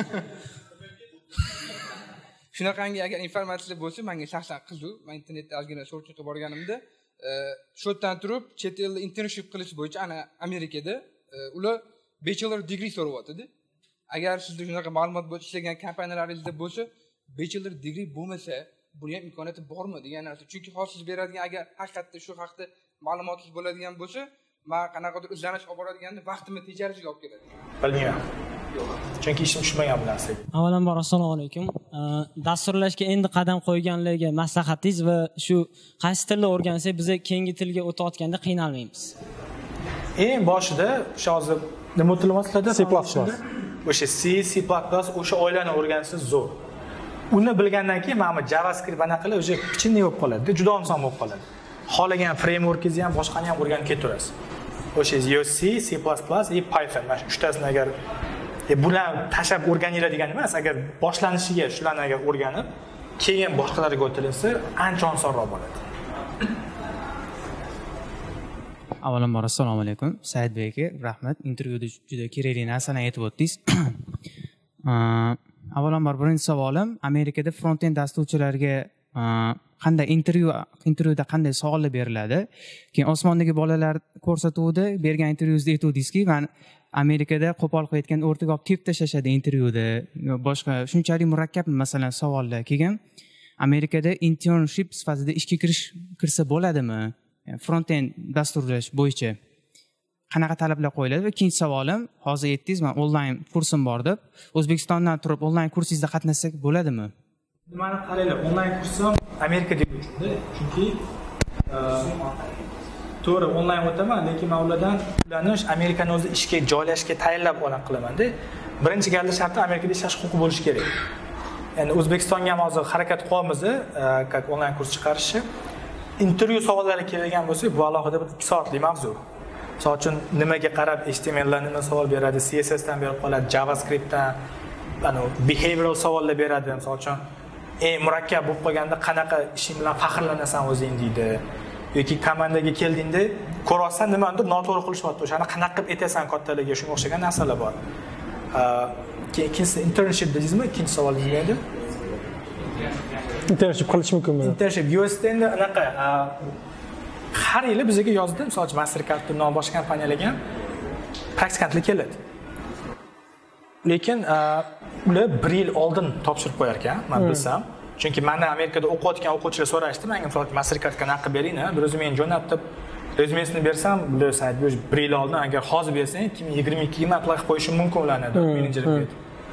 Shunaqangi agar informatsiya bo'lsa, menga shaxsan qiziq. Men internetda ozgina search qilib borganimda, shu yerdan turib chet elda internship qilish bo'yicha ana Amerikada ular bachelor degree so'rayotdi. Agar sizda shunaqa ma'lumot bo'lsa, ishlagan kompaniyalaringizda bo'lsa, bachelor degree bo'lmasa, buni ham imkoniyati bormi degan narsa. Chunki hozir siz beradigan agar haqiqatda shu haqda ma'lumotingiz bo'ladigan bo'lsa, men qanaqadir izlanish olib boradiganda vaqtimni tejarishiga olib keladi. Bilmayman. Chunki ishim tushmagan bu narsaga. Avvalambor assalomu alaykum. Dasturlashga endi qadam qo'yganlarga maslahatingiz va shu qaysi tilni o'rgansak biz keyingi tilga o'tayotganda qiynalmaymiz. Eng boshida o'sha hozir nima tilyapsizlarda? C plus plus. O'sha C, C plus plus o'sha oilani o'rgansangiz zo'r. Uni bilgandan keyin mana JavaScript anaqalar o'sha kichkina bo'lib qoladi, juda oson bo'lib qoladi. Xohlagan frameworkingizni ham boshqani ham o'rganib ketaverasiz. O'sha C, C plus plus va Python. Mana shu uchtasini agar e bular tashab o'rganinglar degan emas, agar boshlanishiga shularni agar o'rganib, keyin boshqalarga o'tirilsa, ancha osonroq bo'ladi. Avvalambor assalomu alaykum. Saidbek aka, rahmat. Intervyuda juda kerakli narsani aytib o'tdingiz. Avvalambor birinchi savolim, Amerikada front-end dasturchilarga qanday intervyu intervyuda qanday savollar beriladi? Keyin osmondagi bolalar ko'rsatuvida bergan intervyungizda aytdingizki, men Amerikada qo'pol qilib aytgan o'rtaga olib tep tashlashadi intervyuda. Boshqa shunchalik murakkab masalan savollar kelgan. Amerikada internship sifatida ishga kirish kirsa bo'ladimi? Front-end dasturlash bo'yicha qanaqa talablar qo'yiladi? Va ikkinchi savolim, hozir aytdingiz, men onlayn kursim bor deb, O'zbekistondan turib onlayn kursingizda qatnashsak bo'ladimi? Nimani qaranglar, onlayn kursim Amerikada uchunda, chunki to'g'ri onlayn o'taman, lekin men ulardan ularni Amerikani o'zi ishga joylashga tayinlab olan qilaman-da. Birinchi galda sharti Amerikada ishlash huquqi bo'lishi kerak. Ya'ni O'zbekistonga ham hozir harakat qilyapmiz, как onlayn kurs chiqarishni. Intervyu savollari kelgan bo'lsa, bu alohida bir ikki soatlik mavzu. Misol uchun nimaga qarab H T M L dan nima savol beradi, C S S dan berib qoladi, JavaScript dan, ana behavioral savollar beradi. Misol uchun eng murakkab bo'lib qolganda qanaqa ishing bilan faxrlanasan o'zing deydi. Yoki komandaga keldingda ko'rsan nimadir noto'g'ri qilishyapti. O'shani qanaqa qilib aytasan kattalarga, shunga o'xshagan narsalar bor. Keyin ikkinchisi internship deysizmi? Ikkinchi savolingiz nima edi? Internship qilish mumkinmi? Internship U S endi anaqa har yili bizga yozdi, masalan, Mastercard va boshqa kompaniyalarga ham praktikantlar keladi. Lekin ular bir yil oldin topshirib qo'yar ekan, men bilsam. Chunki menda Amerikada o'qiyotgan o'quvchilar so'rashdi, menga masalan Mastercardga naqd bering, bir o'zim jo'natib rezumesini bersam, bilasan, bir yil oldin agar hozir bersang, ikki ming yigirma ikkiga men apply qilib qo'yishim mumkin ularni, menejerga aytib.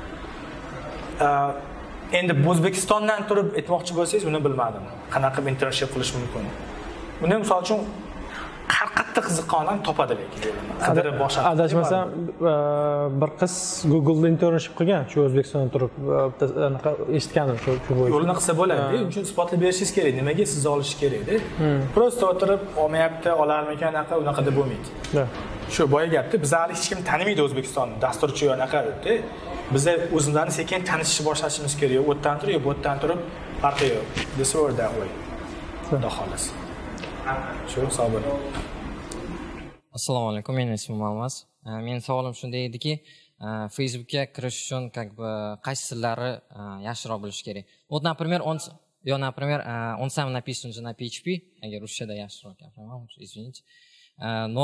Endi O'zbekistondan turib aytmoqchi bo'lsangiz, uni bilmadim. Qanaqa internship qilish mumkin? Uni misol uchun har qattiq qiziqqan odam topadi lekin. Qidirib boshqa. Adashmasam, bir qiz Google'da internship qilgan, shu O'zbekistondan turib, anaqa eshitganim shu bo'yicha. Yo'lini qilsa bo'ladi, uning uchun isbotlab berishingiz kerak, nimaga sizni olish kerak-da. Prosta o'tirib, olmayapti, olarmikan, anaqa, unaqa deb bo'lmaydi. Shu boya gapda, biz hali hech kim tanimaydi O'zbekistonni, dasturchi yo anaqa deb. Biz o'zimizni sekin tanishishni boshlashimiz kerak. U yerdan turib, bu yerdan turib, farqi yo'q. This or that way. Xudo xolos. Shu hisobida. Assalomu alaykum, mening ismim Almas. Mening savolim shunday ediki, Facebookga kirish uchun как бы qaysi sirlari yaxshiroq bilish kerak. Вот, например, он yo, например, он сам написан уже на P H P, agar ruschada yaxshiroq gapiraman, извините. Но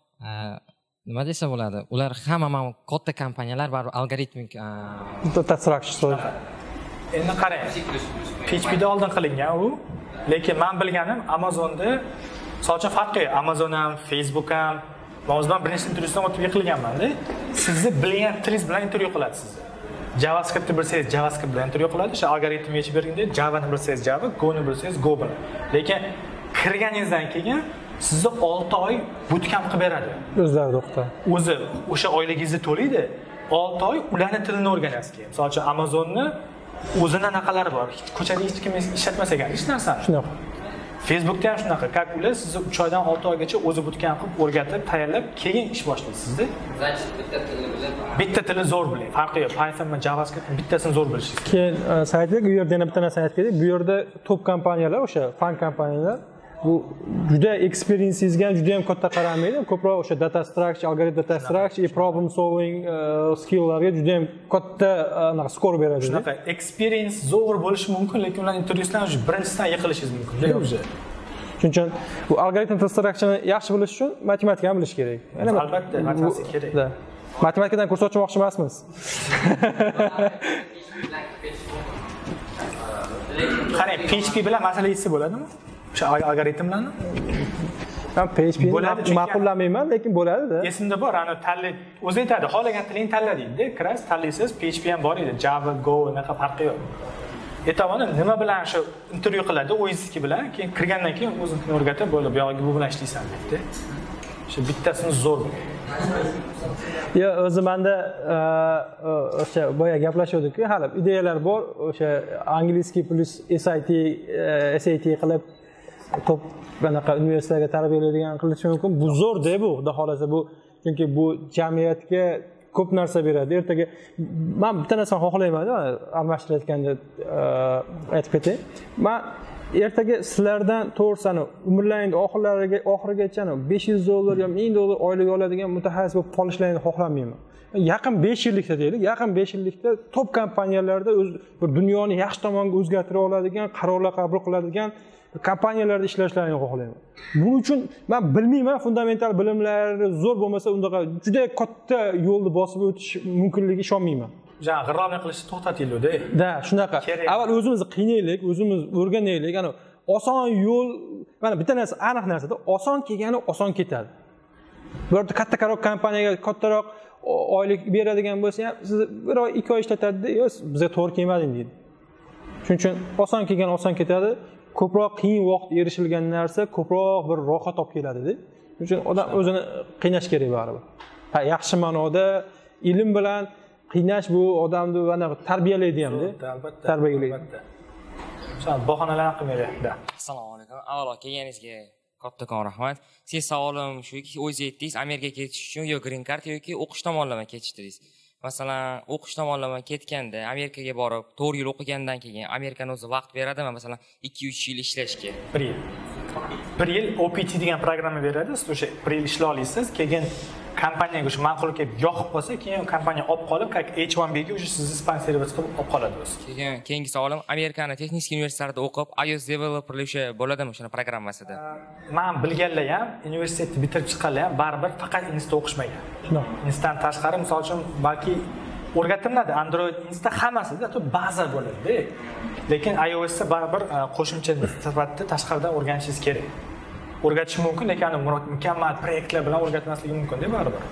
nima desa bo'ladi? Ular hamma mana katta kompaniyalar baribir algoritmik data structure. Endi qarang. P H P da oldin qilingan u, lekin men bilganim Amazonda so'cha farqi, Amazon ham, Facebook ham, o'zimdan birinchi intervyudan o'tib yiqilganman-da. Sizni bilgan tilingiz bilan intervyu qiladi sizni. JavaScriptni bilsangiz JavaScript bilan intervyu qiladi, o'sha algoritmni yechib berganda Java'ni bilsangiz Java, Go'ni bilsangiz Go bilan. Lekin kirganingizdan keyin sizni olti oy bootcamp qilib beradi. O'zlari o'qitadi. O'zi o'sha oyligingizni to'laydi. olti oy ularning tilini o'rganasiz keyin. Misol uchun Amazonni o'zini anaqalari bor. Ko'chada hech kim ishlatmas ekan hech narsani. Shunaqa. Facebookda ham shunaqa. Как ular sizni uch oydan olti oygacha o'zi bootcamp qilib, o'rgatib, tayyorlab, keyin ish boshlaydi sizda. bitta tilni bilib, bitta tilni zo'r biling. Farqi yo'q. Python va JavaScript bittasini zo'r bilishingiz. Keyin saytga bu yerda yana bitta narsa aytib ketdik. Bu yerda top kompaniyalar, o'sha fan kompaniyalar bu juda experience-ingizga juda ham katta qaramaydi. Ko'proq o'sha data structure, algoritm data structure, problem solving skill-larga juda ham katta anaqa skor beradi. Shunaqa experience zo'r bo'lishi mumkin, lekin ular intervyudan birinchisidan yiqilishingiz mumkin. O'zi. Shuning uchun bu algoritm structureni yaxshi bilish uchun matematikani bilish kerak. Albatta, matematika kerak. Matematikadan kurs ochmoqchi emasmiz. Qarang, P H P bilan masala yechsa bo'ladimi? O'sha algoritmlarni? Men P H P ni ma'qullamayman, lekin bo'ladi-da. Esimda bor, ana tanlay, o'zi aytadi, xohlagan tilingni tanla deydi. Kiras, tanlaysiz, P H P ham bor edi, Java, Go, unaqa farqi yo'q. Aytavani nima bilan shu intervyu qiladi, o'zingniki bilan, keyin kirgandan keyin o'zingni o'rgatib, bo'ldi, bu yog'iga bu bilan ishlaysan deydi. Shu bittasini zo'r bo'ling. Yo, o'zi menda o'sha boya gaplashuvdik-ku, hali ideyalar bor, o'sha angliskiy plus S A T, S A T qilib top bunaqa universitetlarga tarbiyalaydigan qilish mumkin. Bu zo'r-da bu, xudo xolasa bu, chunki bu jamiyatga ko'p narsa beradi. Ertaga men bitta narsani xohlayman, almashtirayotganda aytib ketay. Men ertaga sizlardan to'g'risini umrlaringiz oxirlariga oxirigacha besh yuz dollar yo ming dollar oylik oladigan mutaxassis bo'lib qolishlarini xohlamayman. Yaqin besh yillikda deylik, yaqin besh yillikda top kompaniyalarda o'z bir dunyoni yaxshi tomonga o'zgartira oladigan, qarorlar qabul qiladigan kompaniyalarda ishlashlarini xohlayman. Buning uchun men bilmayman, fundamental bilimlari zo'r bo'lmasa, undaqa juda katta yo'lni bosib o'tish mumkinligiga ishonmayman. Jana g'irromlik qilishni to'xtatinglar-da. Da, shunaqa. Avval o'zimizni qiynaylik, o'zimiz o'rganaylik. Ana oson yo'l, mana bitta narsa, aniq narsada, oson kelgani oson ketadi. Bu yerda katta karoq kompaniyaga kattaroq oylik beradigan bo'lsa ham, sizni bir oy, ikki oy ishlatadi-da, yo bizga to'g'ri kelmading deydi. Shuning uchun oson kelgan oson ketadi. Ko'proq qiyin vaqt erishilgan narsa ko'proq bir rohat olib keladi-da. Shuning uchun odam o'zini qiynash kerak baribir. Ha, yaxshi ma'noda ilm bilan qiynash bu odamni mana tarbiyalaydi hamda. Albatta. Tarbiyalaydi. Albatta. O'sha bahonalarni qilmaydi. Assalomu alaykum. Avvalo kelganingizga kattakon rahmat. Siz savolim shuki, o'zingiz aytdingiz, Amerikaga ketish uchun yo green card yoki o'qish tomonlama ketish dedingiz. Masalan, o'qish tomonlama ketganda, Amerikaga borib, to'rt yil o'qigandan keyin Amerikani o'zi vaqt beradimi? Masalan, ikki uch yil ishlashga. bir yil. bir yil O P T degan programma beradi. Siz o'sha bir yil ishlay olasiz. Keyin kompaniyaga shu ma'qul kelib yoqib qolsa, keyin kompaniya olib qolib, как H one B ga o'sha sizni sponsorировать qilib olib qoladi o'zi. Keyin keyingi savolim, Amerikani texnik universitetida o'qib, iOS developer o'sha bo'ladimi o'sha programmasida? Men bilganlar ham, universitetni bitirib chiqqanlar ham baribir faqat institutda o'qishmagan. Institutdan tashqari, misol uchun, balki o'rgatiladi Android Insta hammasida to baza bo'ladi. Lekin iOS da baribir qo'shimcha sifatida tashqaridan o'rganishingiz kerak. O'rgatish mumkin, lekin mukammal proyektlar bilan o'rgatmasligi mumkin-da baribir.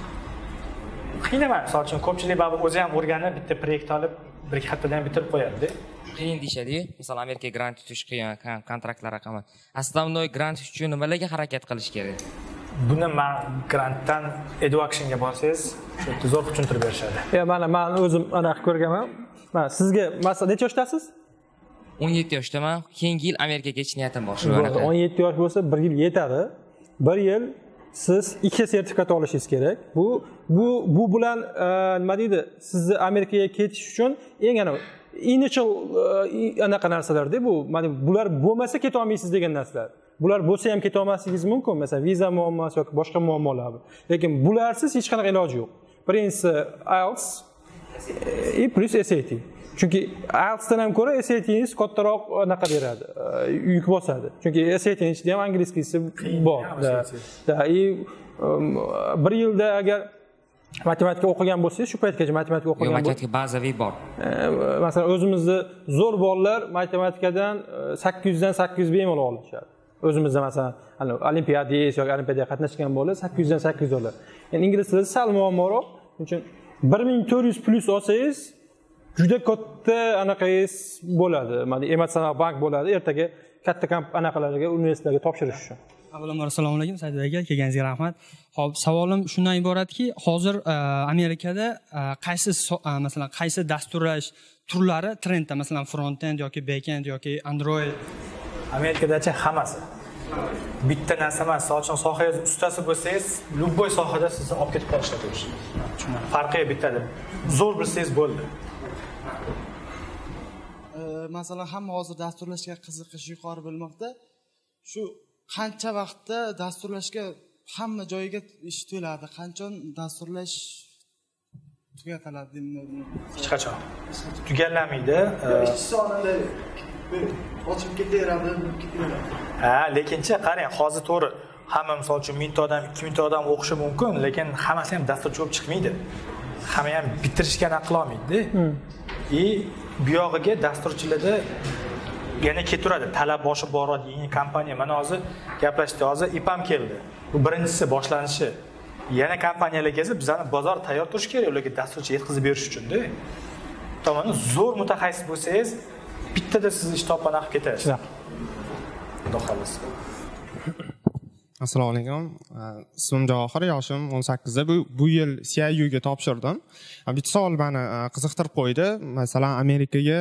Qiynamang, misol uchun ko'pchilik baribir o'zi ham o'rganib, bitta proyekt olib, bir ikki haftada ham bitirib qo'yadi-da. Qiyin deyishadi. Masalan, Amerikaga grant tutish qiyin, kontraktlar raqami. Основной grant uchun nimalarga harakat qilish kerak? Buni men grantdan eductionga borsangiz, shu zo'r tushuntirib berishadi. Ya mana men o'zim anaqa ko'rganman. Mana sizga masalan necha yoshdasiz? o'n yetti yoshdaman. Keyingi yil Amerikaga ketish niyatim bor. Shu anaqa. o'n yetti yosh bo'lsa, bir yil yetadi. bir yil siz ikki sertifikat olishingiz kerak. Bu bu bu bilan nima deydi? Sizni Amerikaga ketish uchun eng ana initial anaqa narsalarda bu, mana bular bo'lmasa keta olmaysiz degan narsalar. Bular bo'lsa ham keta olmasligingiz mumkin, masalan, viza muammosi yoki boshqa muammolar. Lekin bularsiz hech qanaqa iloji yo'q. Birinchisi I E L T S и plus S A T. Chunki I E L T S dan ham ko'ra S A T'ingiz kattaroq anaqa beradi, yuk bosadi. Chunki S A T'ning ichida ham angliyskisi bor. Da, и bir yilda agar matematika o'qigan bo'lsangiz, shu paytgacha matematika o'qigan bo'lsangiz, matematika bazaviy bor. Masalan, o'zimizda zo'r bolalar matematikadan sakkiz yuz dan sakkiz yuz bemalol olishadi. O'zimizda masalan, ana olimpiada yoki olimpiadaga qatnashgan bolalar sakkiz yuz dan sakkiz yuz oladi. Ya'ni ingliz tilida sal muammoroq. Shuning uchun bir ming to'rt yuz plus olsangiz juda katta anaqangiz bo'ladi. Mana emotsional bank bo'ladi ertaga katta anaqalarga, universitetlarga topshirish uchun. Avvalambor assalomu alaykum Said aka, kelganingizga rahmat. Hop, savolim shundan iboratki, hozir Amerikada qaysi masalan qaysi dasturlash turlari trendda, masalan front-end yoki back-end yoki Android? Amerikadacha hammasi. Bitta narsa emas, sochon sohangiz ustasi bo'lsangiz, любой sohada sizni olib ketib qolishadi o'sha. Farqi bittada. Zo'r bilsangiz bo'ldi. Masalan, hamma hozir dasturlashga qiziqish yuqori bo'lmoqda. Shu qancha vaqtda dasturlashga hamma joyiga ish to'ladi, qanchon dasturlash tugatiladi? Hech qachon tugallamaydi. Ishchi sonida ochib ketaveradi, ketaveradi. Ha, lekinchi qarang, hozir to'g'ri, hamma misol uchun mingta odam, ikki mingta odam o'qishi mumkin, lekin hammasi ham dasturchi bo'lib chiqmaydi. Hamma ham bitirishga aql olmaydi. И bu yog'iga dasturchilarda yana ketaveradi, talab boshib boradi, yangi kompaniya. Mana hozir gaplashdik, hozir I P A M keldi. Bu birinchisi boshlanishi. Yana kompaniyalar kelsa, bizani bozor tayyor turish kerak, ularga dasturchi yetkazib berish uchun-da. Tomoni zo'r mutaxassis bo'lsangiz, bittada siz ish topgan qilib ketasiz. Xudo xolasa. Assalomu alaykum. Ismim Javohir, yoshim o'n sakkizda. Bu bu yil C I U ga topshirdim. Bitta savol meni qiziqtirib qo'ydi. Masalan, Amerikaga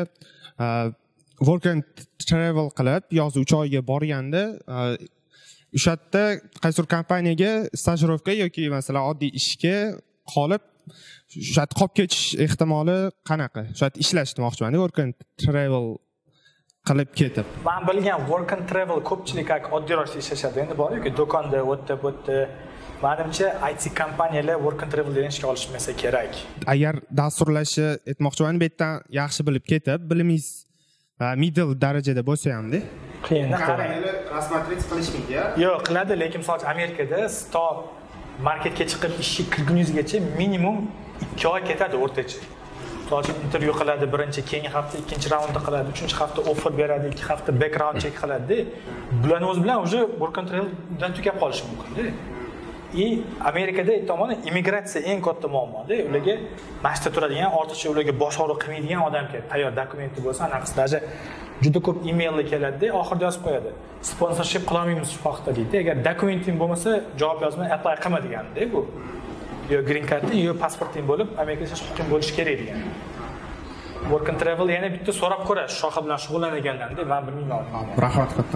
work and travel qilib, yoz uch oyga borganda, o'sha yerda qaysi kompaniyaga stajirovka yoki masalan oddiy ishga qolib, o'sha yerda qolib ketish ehtimoli qanaqa? O'sha yerda ishlash demoqchiman, work and travel qilib ketib. Men bilgan work and travel ko'pchilik oddiyroq ishlashadi. Endi bor yoki do'konda o'tda o'tda. Menimcha I T kompaniyalar work and travel degan ishga olishmasa kerak. Agar dasturlashni aytmoqchiman, bu yerdan yaxshi bilib ketib, bilimingiz middle darajada bo'lsa hamda qiyin. Qaranglar, рассмотреть qilishmaydi-ya? Yo'q, qiladi, lekin misol uchun Amerikada stop marketga chiqib ishga kirguningizgacha minimum ikki oy ketadi o'rtacha. Misol uchun intervyu qiladi, birinchi, keyingi hafta ikkinchi raundni qiladi, uchinchi hafta offer beradi, ikki hafta background check qiladi. Bularning o'zi bilan уже work and traveldan tugab qolishi mumkin-da. И Amerikada tomoni immigratsiya eng katta muammo-da. Ularga mashta turadigan, ortiqcha ularga bosh og'riq qilmaydigan odam kerak. Tayyor dokumenti bo'lsa, anaqasi, даже juda ko'p emaillar keladi, oxirida yozib qo'yadi. Sponsorship qila olmaymiz shu vaqtda deydi. Agar dokumenting bo'lmasa, javob yozmay apply qilma deganda bu. Yo green carding, yo pasporting bo'lib, Amerikada yashash huquqing bo'lishi kerak degan. Work and travel yana bitta so'rab ko'rash, soha bilan shug'ullanganlarni, men bilmayman. Rahmat katta.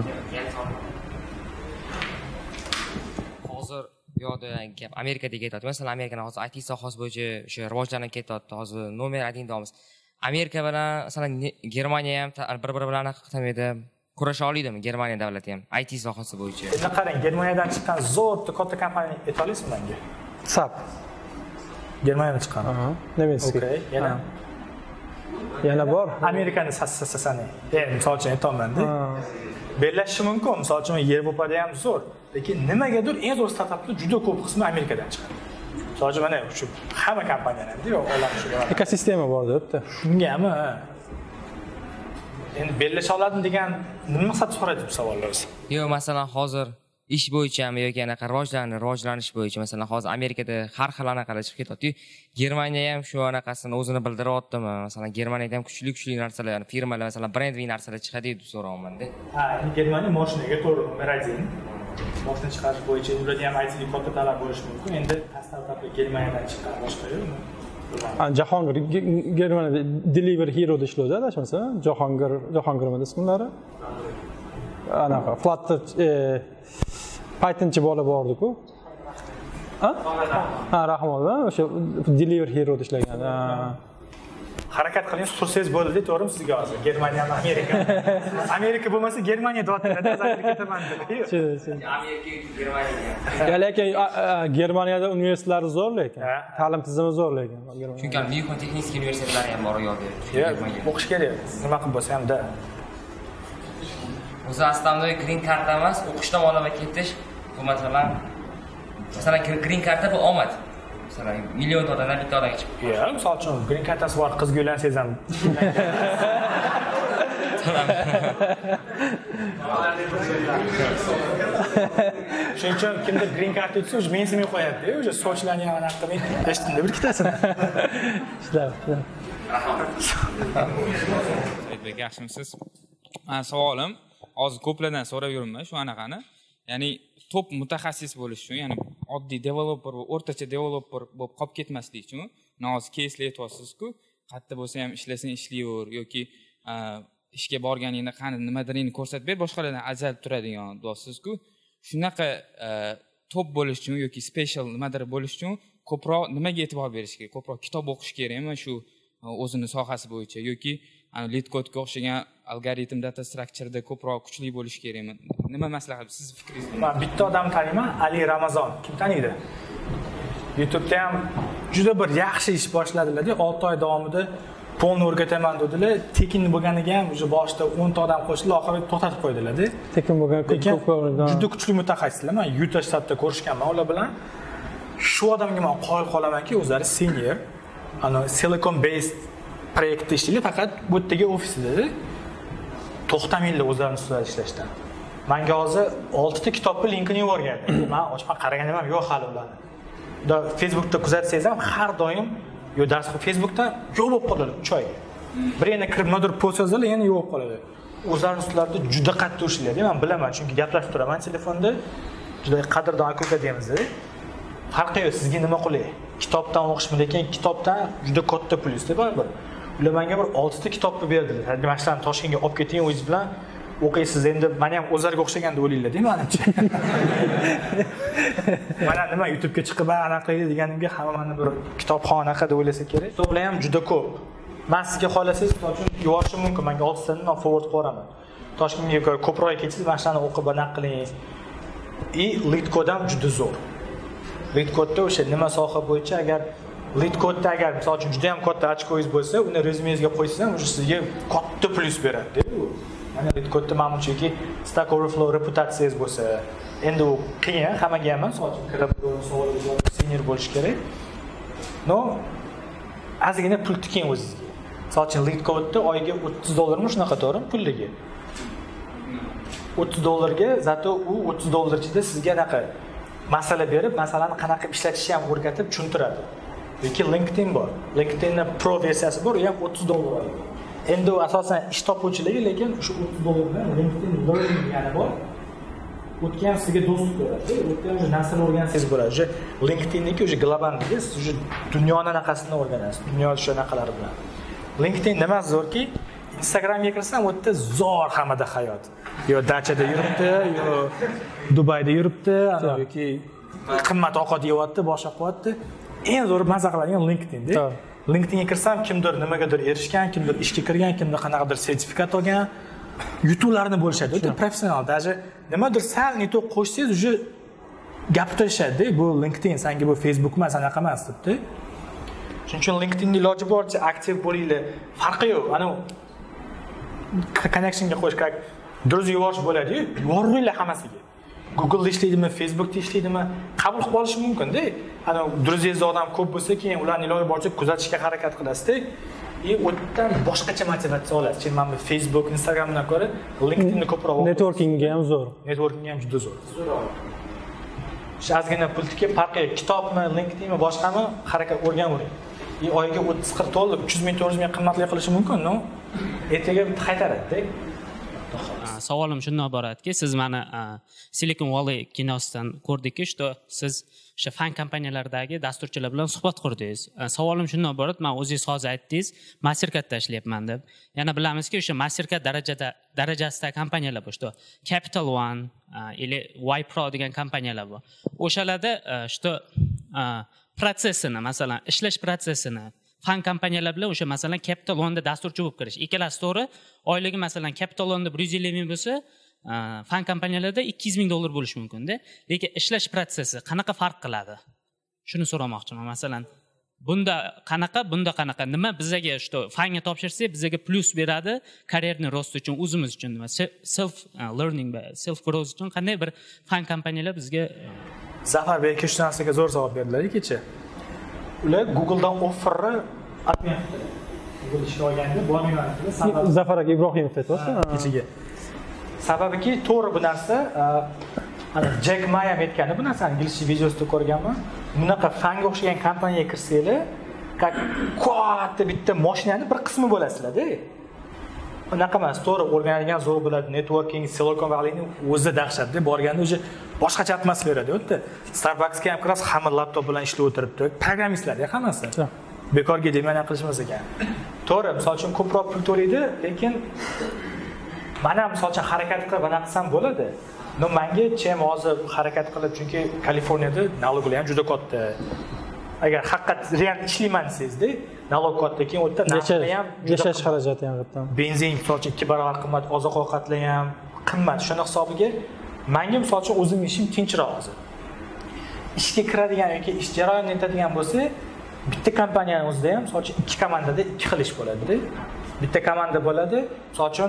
Hozir yo'da gap Amerikada ketyapti. Masalan, Amerikada hozir I T sohasi bo'yicha o'sha rivojlanib ketyapti. Hozir nomer один deymiz. Amerika bilan, masalan, Germaniya ham bir-biri bilan qilmaydi. Kurasha oladimi Germaniya davlati ham I T sohasi bo'yicha? Endi qarang, Germaniyadan chiqqan zo'r katta kompaniyani ayta olasizmi menga? Sap. Germaniyadan chiqqan. Aha. Nemetskiy. Okay, yana yana bor. Amerikani sassasani. Endi misol uchun aytaman-da. Bellashishi mumkin. Misol uchun Yevropada ham zo'r, lekin nimagadir eng zo'r startaplar juda ko'p qismi Amerikadan chiqadi. Misol uchun mana shu hamma kompaniyalarda yo'q, olam shu. Ekosistema bor debdi. Shungami? Endi bellasha oladimi degan nima maqsad so'raydi bu savollar? Yo'q, masalan, hozir ish bo'yichami yoki anaqa rivojlanish, rivojlanish bo'yicha, masalan, hozir Amerikada har xil anaqalar chiqib ketyapti. Germaniya ham shu anaqasini o'zini bildiryaptimi? Masalan, Germaniyada ham kuchli-kuchli narsalar, firmalar, masalan, brendli narsalar chiqadi deb so'rayapman-da. Ha, endi Germaniya moshinaga to'g'ri, nomer один. Moshina chiqarish bo'yicha ularda ham I T katta talab bo'lishi mumkin. Endi startaplar Germaniyadan chiqqan boshqa yo'qmi? Jahongir Germaniyada Delivery Hero da ishlaydi, adashmasa. Jahongir, Jahongirmi ismlari? Anaqa Flutter Pythonchi bola bordi-ku. Ha? Ha, rahmat. O'sha Delivery Hero da ishlagan. Harakat qiling, sursangiz bo'ldi, to'g'rimi sizga hozir? Germaniya, Amerika. Amerika bo'lmasa Germaniya deyapti-da, hozir ketaman dedi. Amerika, Germaniya. Ya lekin Germaniyada universitetlari zo'r lekin. Ta'lim tizimi zo'r lekin. Chunki München texnik universitetlari ham bor u yoqda. O'qish kerak. Nima qilib bo'lsa ham-da. O'zi aslida green card emas, o'qishdan olib ketish, bu masalan, masalan green card bu omad. Masalan, million odamdan bitta odamga chiqib. Yo'q, misol uchun green cardasi bor, qizga uylansangiz ham. Shuning uchun kimdir green card o'tsa, o'sha mensimay qo'yadi-da, o'sha sochlarni ham anaqa qilmay, eshitdim bir ikkitasini. Ishlab, ishlab. Aytbek, yaxshimisiz? Men savolim, hozir ko'plardan so'rab yuribman shu anaqani. Ya'ni top mutaxassis bo'lish uchun, ya'ni oddiy developer va o'rtacha developer bo'lib qolib ketmaslik uchun, hozir keyslar aytyapsiz-ku, qayerda bo'lsa ham ishlasang ishlayver yoki ishga borganingda qani nimadaringni ko'rsatib ber, boshqalardan ajralib turadigan deyapsiz-ku. Shunaqa top bo'lish uchun yoki special nimadir bo'lish uchun ko'proq nimaga e'tibor berish kerak? Ko'proq kitob o'qish kerakmi shu o'zini sohasi bo'yicha yoki lead code'ga o'xshagan algoritm data structure'da ko'proq kuchli bo'lish kerakmi? Nima maslahat siz fikringiz? Men bitta odamni taniyman, Ali Ramazon. Kim taniydi? YouTube'da ham juda bir yaxshi ish boshladilar-da, olti oy davomida polni o'rgataman dedilar. Tekin bo'lganiga ham o'sha boshida o'nta odam qo'shdilar, oxirida to'xtatib qo'ydilar-da. Tekin bo'lgan ko'p ko'p juda kuchli mutaxassislar. Men Utah shtatida ko'rishganman ular bilan. Shu odamga men qoyil qolamanki, o'zlari senior, ana Silicon based proyektda ishlaydi, faqat bu yerdagi ofisida to'xtamaydilar o'zlarining ustida ishlashdan. Menga hozir oltita kitobni linkini yuborgan. Men ochib qaragan ham yo'q hali ularni. Da Facebookda kuzatsangiz ham har doim yo dars Facebookda yo'q bo'lib qoladi uch oy. Bir yana kirib nodir post yozadilar, yana yo'q qoladi. O'zlarining ustilarida juda qattiq ishlaydi. Men bilaman, chunki gaplashib turaman telefonda. Juda qadrdon aka deymiz-da. Farqi yo'q, sizga nima qulay? Kitobdan o'qishmi, lekin kitobdan juda katta plyus-da baribir. Ular menga bir oltita kitobni berdilar. Hadi mashlarni Toshkentga olib keting, o'zingiz bilan o'qiysiz. Endi meni ham o'zlariga o'xshagan deb o'ylaylar-da, menimcha. Mana nima YouTube'ga chiqib anaqa qildi deganimga hammani bir kitobxona anaqa deb o'ylasa kerak. Kitoblar ham juda ko'p. Men sizga xolasangiz, uchun yuborishim mumkin. Menga oltitani men forward qo'yaman. Toshkentga ko'proq ketsangiz, mashlarni o'qib anaqa qiling. И lead code ham juda zo'r. Lead code'da o'sha nima soha bo'yicha agar lead code'da agar misol uchun juda ham katta ochkoyingiz bo'lsa, uni rezumengizga qo'ysangiz ham o'sha sizga katta plyus beradi. Mana lead code'da mana chunki Stack Overflow reputatsiyangiz bo'lsa, endi u qiyin, hammaga ham misol uchun kirib savol senior bo'lish kerak. No, ozgina pul tiking o'zingizga. Misol uchun lead code'da oyiga o'ttiz dollarmi shunaqa to'g'rimi pulligi? o'ttiz dollarga, zato u o'ttiz dollar ichida sizga anaqa masala berib, masalani qanaqa ishlatishni ham o'rgatib tushuntiradi. Lekin LinkedIn bor. LinkedInning Pro versiyasi bor, u ham o'ttiz dollar oladi. endi u asosan ish topuvchilarga, lekin o'sha o'ttiz dollardan LinkedIn learning degani bor. O'tgan ham sizga do'stlik beradi. O'tgan o'sha narsani o'rgansangiz bo'ladi. O'sha LinkedInniki o'sha globalligi, siz o'sha dunyoni anaqasini o'rganasiz. Dunyo o'sha anaqalari bilan. LinkedIn nima zo'rki, Instagramga kirsam, u yerda zo'r hamada hayot. Yo dachada yuribdi, yo Dubayda yuribdi, yoki qimmat ovqat yeyapti, boshqa qilyapti. Eng zo'r mazza qiladigan LinkedIn-da. LinkedInga kirsam, kimdir nimagadir erishgan, kimdir ishga kirgan, kimdir qanaqadir sertifikat olgan, yutuqlarni bo'lishadi. O'ta professional, даже nimadir sal neto qo'shsangiz, uje gapirishadi. Bu LinkedIn, senga bu Facebook emas, anaqa emas debdi. Shuning uchun LinkedInni iloji boricha aktiv bo'linglar. Farqi yo'q. Ana connectionga qo'yish kerak. Duruz yuvosh bo'ladi-yu, yuvoringlar hammasiga. Google ishlaydimi, Facebookda ishlaydimi, qabul qilib olish mumkin-da. Ana duruzingiz odam ko'p bo'lsa, keyin ularni iloji boricha kuzatishga harakat qilasiz-da. И o'tdan boshqacha motivatsiya olasiz. Chunki mana bu Facebook, Instagramdan ko'ra LinkedInni ko'proq networkingga ham zo'r. Networking ham juda zo'r. Shu ozgina pultga farqi yo'q. Kitobmi, LinkedInmi, boshqami harakat o'rganavering. И oyiga o'ttiz qirq dollar, uch yuz ming to'rt yuz ming qimmatli qilishi mumkin, no? Ertaga qaytaradi-da. Savolim shundan iboratki, siz mana Silicon Valley kinosidan ko'rdikki, что siz o'sha fan kompaniyalaridagi dasturchilar bilan suhbat qurdingiz. Savolim shundan iborat, men o'zingiz hozir aytdingiz, Mastercardda ishlayapman deb. Yana bilamizki, o'sha Mastercard darajada darajasida kompaniyalar bor, что Capital One или Wipro degan kompaniyalar bor. O'shalarda что protsessini, masalan, ishlash protsessini fan kompaniyalar bilan o'sha masalan Capital One'da dasturchi bo'lib kirish. Ikkalasi to'g'ri, oyligi masalan Capital One'da bir yuz ellik ming bo'lsa, fan kompaniyalarda ikki yuz ming dollar bo'lishi mumkin-da. Lekin ishlash protsessi qanaqa farq qiladi? Shuni so'ramoqchiman. Masalan, bunda qanaqa, bunda qanaqa? Nima bizga что fanga topshirsak, bizga plus beradi karyerni rost uchun, o'zimiz uchun, nima self learning va self growth uchun qanday bir fan kompaniyalar bizga Zafar Bey shu narsaga zo'r javob berdilar kecha. Ular Googledan offerni atmayapti. Google ishga olganda bo'lmayapti. Zafar aka Ibrohimov aytibdi. Kechaga. Sababiki to'g'ri bu narsa, ana Jack Ma ham aytgani bu narsani ingliz videosida ko'rganman. Bunaqa fanga o'xshagan kompaniyaga kirsanglar, как katta bitta mashinani bir qismi bo'lasizlar-da. Unaqa emas, to'g'ri o'rganadigan zo'r bo'ladi. Networking, Silicon Valleyning o'zi dahshatda, borganda o'zi boshqacha atmosfera beradi. O'tda Starbucksga ham kirasiz, hamma laptop bilan ishlab o'tiribdi. Programmistlar-da hammasi. Bekorga demana qilishmas ekan. To'g'ri, misol uchun ko'proq pul to'laydi, lekin mana misol uchun harakat qilib bana qilsam bo'ladi. No, menga chem hozir harakat qilib, chunki Kaliforniyada налоглар ham juda katta. Agar haqiqat real ishlayman desangizda, налог katta, keyin o'tda narxlar ham yashash xarajati ham katta. Benzin misol uchun ikki barobar qimmat, oziq-ovqatlar ham qimmat. Shuni hisobiga menga misol uchun o'zim ishim tinchroq hozir. Ishga kiradigan yoki ish jarayonini etadigan bo'lsa, bitta kompaniyaning o'zida ham misol uchun ikki komandada ikki xil ish bo'ladi-da. Bitta komanda bo'ladi, misol uchun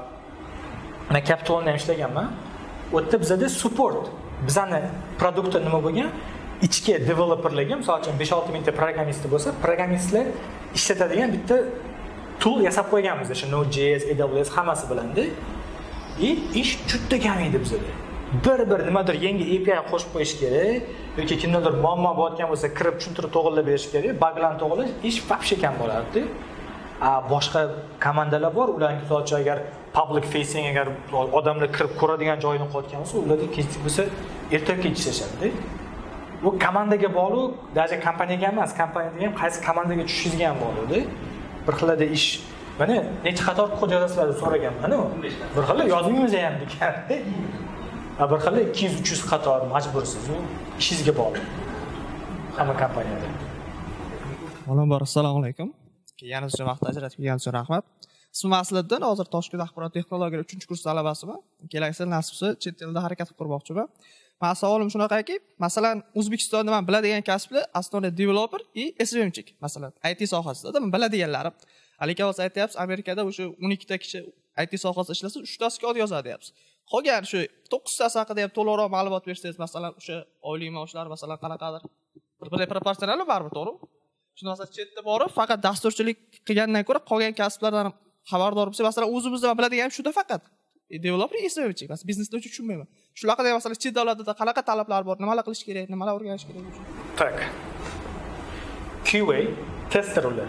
men Capital One'da ishlaganman. O'tda bizda support, bizani produktda nima bo'lgan? Ichki developerlarga, misol uchun besh olti mingta programmist bo'lsa, programmistlar ishlatadigan bitta tool yasab qo'yganmiz. O'sha Node.js, A W S hammasi bilan-da. И ish juda kam edi bizda. Bir-bir nimadir yangi A P I qo'shib qo'yish kerak yoki kimdadir muammo bo'layotgan bo'lsa, kirib tushuntirib to'g'rilab berish kerak. Buglarni to'g'rilash ish вообще kam bo'lardi. A boshqa komandalar bor, ularning misol uchun agar public facing, agar odamlar kirib ko'radigan joyini qo'yotgan bo'lsa, ularda kechki bo'lsa ertaga kech ishlashadi. Bu komandaga bog'liq, даже kompaniyaga emas, kompaniyada ham qaysi komandaga tushishingizga ham bog'liq-da. Bir xilda ish, mana necha qator kod yozasizlar deb so'raganman, u. Bir xilda yozmaymiz ham degan. A bir xilda ikki yuz uch yuz qator majbursiz, u ishingizga bog'liq. Hamma kompaniyada. Avvalambor assalomu alaykum. Kelganingiz uchun vaqt ajratib kelganingiz uchun rahmat. Ismim Asliddin, hozir Toshkent axborot texnologiyalari uchinchi kurs talabasiman. Kelasi yil nasib bo'lsa chet elda harakat qilib ko'rmoqchiman. Men savolim shunaqaki, masalan, O'zbekistonda men biladigan kasblar aslida developer и S V M chik, masalan, I T sohasida men biladiganlarim. Lekin hozir aytyapsiz, Amerikada o'sha o'n ikkita kishi I T sohasida ishlasa, uchtasi kod yozadi deyapsiz. Qolgan shu to'qqiztasi haqida ham to'liqroq ma'lumot bersangiz, masalan, o'sha oylik maoshlar, masalan, qanaqadir bir proporsional baribir, to'g'rimi? Shundan chetda borib, faqat dasturchilik qilgandan ko'ra qolgan kasblardan xabardor bo'lsa, masalan, o'zimizda biladigan shuda faqat developer S V M chik, masalan, biznesda uchun tushunmayman. Shularga masalan, chet davlatlarda qanaqa talablar bor, nimalar qilish kerak, nimalar o'rganish kerak? Tak. Q A tester ular.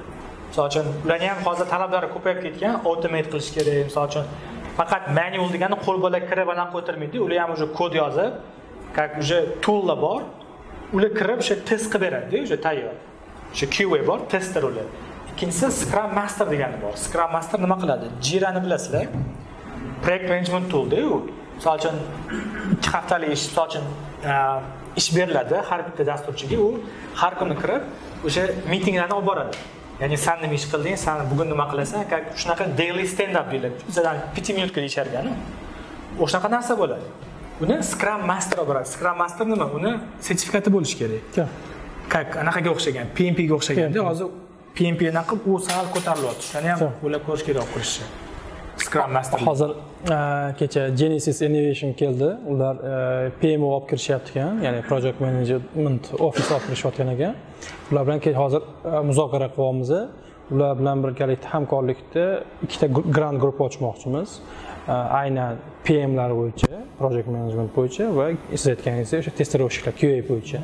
Misol uchun ularni ham hozir talablari ko'payib ketgan, automate qilish kerak. Misol uchun faqat manual degani qo'l bilan kirib anaqa o'tirmaydi, ular ham o'sha kod yozib, как уже toollar bor, ular kirib o'sha test qilib beradi, o'sha tayyor. O'sha Q A bor, tester ular. Ikkinchisi Scrum Master degani bor. Scrum Master nima qiladi? Jirani bilasizlar? Project management tool-da u. Misol uchun ikki haftalik ish, misol uchun ish beriladi har bitta dasturchiga, u har kuni kirib o'sha mitinglarni olib boradi. Ya'ni sen nima ish qilding, sen bugun nima qilasan, shunaqa daily stand up deyiladi. Bizdan besh minutga deyisharkan. O'shaqa narsa bo'ladi. Uni Scrum Master olib boradi. Scrum Master nima? Uni sertifikati bo'lishi kerak. Как anaqaga o'xshagan, P M P ga o'xshaganda, hozir P M P dan qilib u sal ko'tarilyapti. Shuni ham o'ylab ko'rish kerak qilishni. Scrum Master. Hozir kecha Genesis Innovation keldi. Ular P M O olib kirishyapti ekan, ya'ni Project Management Office olib kirishayotgan ekan. Ular bilan hozir muzokara qilyapmiz. Ular bilan birgalikda hamkorlikda ikkita grant guruh ochmoqchimiz. Aynan P M'lar bo'yicha, Project Management bo'yicha va siz aytganingizdek o'sha testerovщикlar Q A bo'yicha.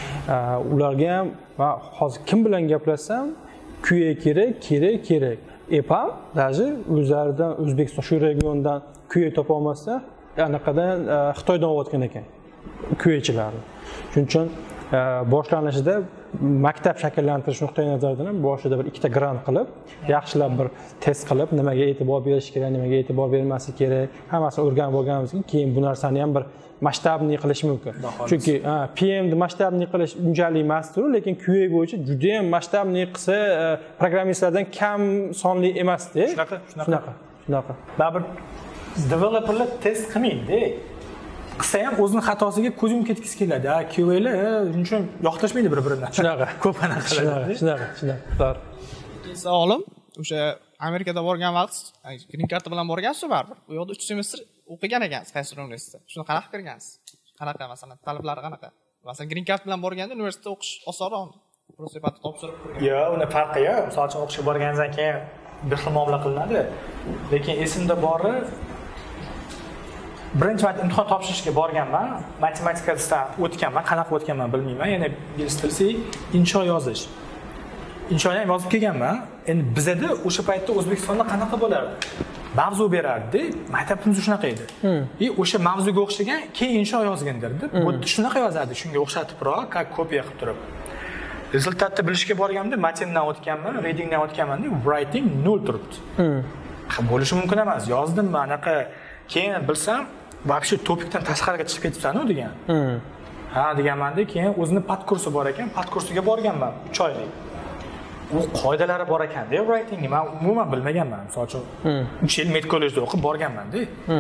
Ularga ham hozir kim bilan gaplashsam, Q A kerak, kerak, kerak. Epam даже o'zlaridan O'zbekiston shu regiondan Q A topa olmasa, anaqadan Xitoydan olayotgan ekan Q A'chilarni. Shuning uchun boshlanishida maktab shakllantirish nuqtai nazaridan ham boshida bir ikkita grant qilib, yaxshilab bir test qilib, nimaga e'tibor berish kerak, nimaga e'tibor bermaslik kerak, hammasini o'rganib olganimizdan keyin bu narsani ham bir masshtabni qilish mumkin. Chunki P M ni masshtabni qilish unchalik emas-ku, lekin Q A bo'yicha juda ham masshtabni qilsa programmistlardan kam sonli emas-da. Shunaqa, shunaqa. Shunaqa. Baribir developerlar test qilmaydi. Qilsa ham o'zining xatosiga ko'z yumib ketgisi keladi. Ha, Q A'lar shuning uchun yoqtirishmaydi bir-birini. Shunaqa. Ko'p anaqa qiladi. Shunaqa, shunaqa. To'g'ri. Savolim, o'sha Amerikada borgan vaqt, green card bilan borgansiz baribir. U yoqda uch semestr o'qigan ekansiz qaysi universitetda. Shuni qanaqa qilgansiz? Qanaqa masalan, talablari qanaqa? Masalan, green card bilan borganda universitetda o'qish osonroqmi? Prosepatni topshirib ko'rgan. Yo'q, uni farqi yo'q. Misol uchun o'qishga borganingizdan keyin bir xil muomala qilinadi. Lekin esimda bori birinchi marta imtihon topshirishga borganman, matematikasidan o'tganman, qanaqa o'tganman bilmayman. Yana ingliz tili, insho yozish. Inshoni ham yozib kelganman. Endi bizda o'sha paytda O'zbekistonda qanaqa bo'lardi? Mavzu berardi, maktabimiz shunaqa edi. И o'sha mavzuga o'xshagan keyin insho yozgin derdi. Bu shunaqa yozardi, shunga o'xshatibroq, как kopiya qilib turib. Rezultatni bilishga borganimda matndan o'tganman, readingdan o'tganman, writing nol turibdi. Bo'lishi mumkin emas. Yozdim, anaqa keyin bilsam, вообще topikdan tashqariga chiqib ketibsan-ku degan. Ha deganman-da, keyin o'zini podkursi bor ekan, podkursiga borganman uch oylik. U qoidalari bor ekan-da, writingni men umuman bilmaganman. Misol uchun uch yil med kollejda o'qib borganman-da.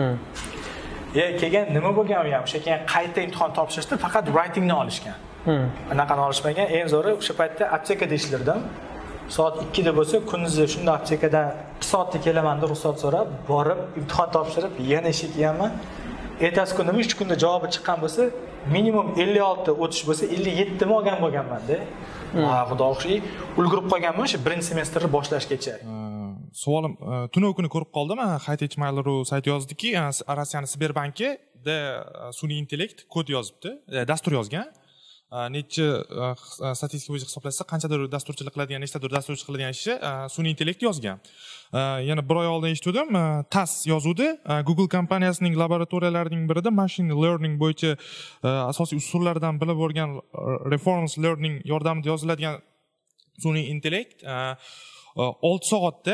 Ya kelgan nima bo'lgan u ham, o'sha keyin qayta imtihon topshirishda faqat writingni olishgan. Anaqani olishmagan. Eng zo'ri o'sha paytda aptekada ishlardim. Soat ikkida bo'lsa, kunduzi shunda aptekadan ikki soatda kelaman deb ruxsat so'rab, borib imtihon topshirib, yana ishga kelganman. Ertasi kuni uch kunda javobi chiqqan bo'lsa, minimum ellik olti o'tish bo'lsa, ellik yetti mi olgan bo'lganman-da. Ha, xudo xo'sh, ulgurib qolganman o'sha birinchi semestrni boshlashgacha. Savolim, tunov kuni ko'rib qoldim. Haytech Mailer.ru sayti yozdiki, Rossiyaning Sberbankida sun'iy intellekt kod yozibdi, dastur yozgan. Necha statistika bo'yicha hisoblasa, qanchadir dasturchilik qiladigan, nechtadir dasturchilik qiladigan ishi sun'iy intellekt yozgan. Yana bir oy oldin eshitdim, T A S yozuvdi. Google kompaniyasining laboratoriyalarining birida machine learning bo'yicha asosiy usullaridan biri bo'lgan reinforcement learning yordamida yoziladigan sun'iy intellekt olti soatda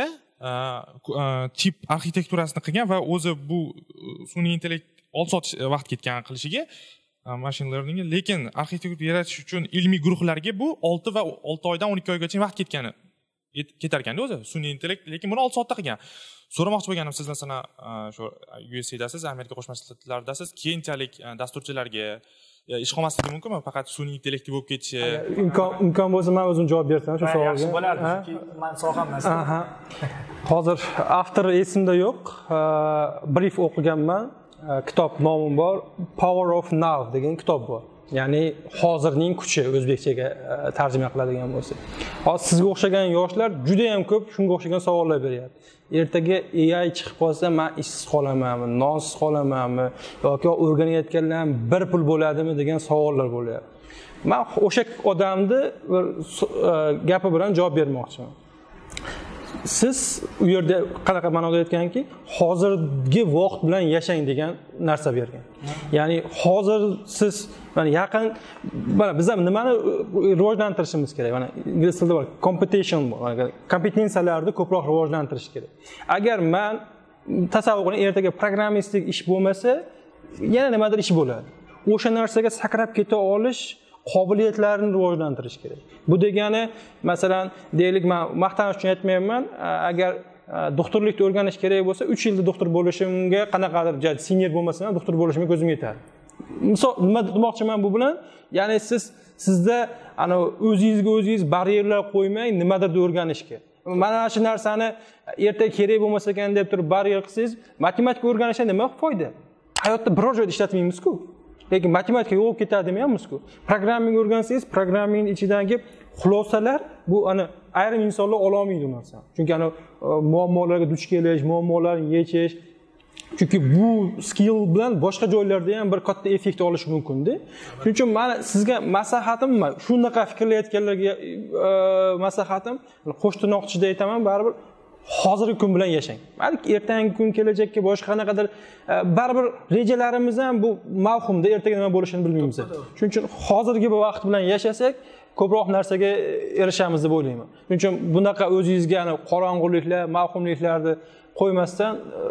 chip arxitekturasini qilgan va o'zi bu sun'iy intellekt olti soat vaqt ketgan qilishiga machine learning, lekin arxitektura yaratish uchun ilmiy guruhlarga bu olti va olti oydan o'n ikki oygacha vaqt ketgani ketar ekanda o'zi sun'iy intellekt, lekin buni olti soatda qilgan. So'ramoqchi bo'lganim, siz masalan shu U S A'dasiz, Amerika Qo'shma Shtatlaridasiz, keyinchalik dasturchilarga ish qolmasligi mumkinmi? Faqat sun'iy intellektli bo'lib ketishi. Imkon imkon bo'lsa men o'zim javob bersam shu savolga. Yaxshi bo'lardi, chunki men soham emas. Hozir avtor esimda yo'q. Brief o'qiganman. Kitob nomi bor, Power of Now degan kitob bor. Ya'ni hozirning kuchi o'zbekchaga tarjima qiladigan bo'lsa. Hozir sizga o'xshagan yoshlar juda ham ko'p shunga o'xshagan savollar beryapti. Ertaga A I chiqib qolsa, men ishsiz qolamanmi, nonsiz qolamanmi yoki o'rganayotganlarim bir pul bo'ladimi degan savollar bo'lyapti. Men o'sha odamni gapi bilan javob bermoqchiman. siz u yerda qanaqa ma'noda aytganki, hozirgi vaqt bilan yashang degan narsa bergan. Ya'ni hozir siz mana yaqin mana biz ham nimani rivojlantirishimiz kerak. Mana ingliz tilida bor competition, kompetensiyalarni ko'proq rivojlantirish kerak. Agar men tasavvur qiling, ertaga programmistlik ish bo'lmasa, yana nimadir ish bo'ladi. O'sha narsaga sakrab keta olish qobiliyatlarini rivojlantirish kerak. Bu degani, masalan, deylik, men maqtanish uchun aytmayapman, agar doktorlikni o'rganish kerak bo'lsa, uch yilda doktor bo'lishimga qanaqadir senior bo'lmasam ham doktor bo'lishimga ko'zim yetadi. Misol nima demoqchiman bu bilan? Ya'ni siz sizda ana o'zingizga o'zingiz baryerlar qo'ymang, nimadir o'rganishga. Mana shu narsani ertaga kerak bo'lmasa ekan deb turib baryer qilsangiz, matematika o'rganishdan nima foyda? Hayotda biror joyda ishlatmaymiz-ku. Lekin matematika yo'q ketadimi hammiz-ku. Programming o'rgansangiz, programming ichidagi xulosalar bu ana ayrim insonlar ola olmaydi u narsani. Chunki ana muammolarga duch kelish, muammolarni yechish, chunki bu skill bilan boshqa joylarda ham bir katta effekt olish mumkin-da. Shuning uchun men sizga maslahatim, shunaqa fikrlayotganlarga maslahatim, qo'shtirnoqchida aytaman, baribir hozirgi kun bilan yashang. Balki ertangi kun, kelajakka boshqa qanaqadir baribir rejalarimiz ham bu mavhumda, ertaga nima bo'lishini bilmaymiz. Shuning uchun hozirgi bu vaqt bilan yashasak, ko'proq narsaga erishamiz deb o'ylayman. Shuning uchun bunaqa o'zingizga qorong'uliklar, mavhumliklarni qo'ymasdan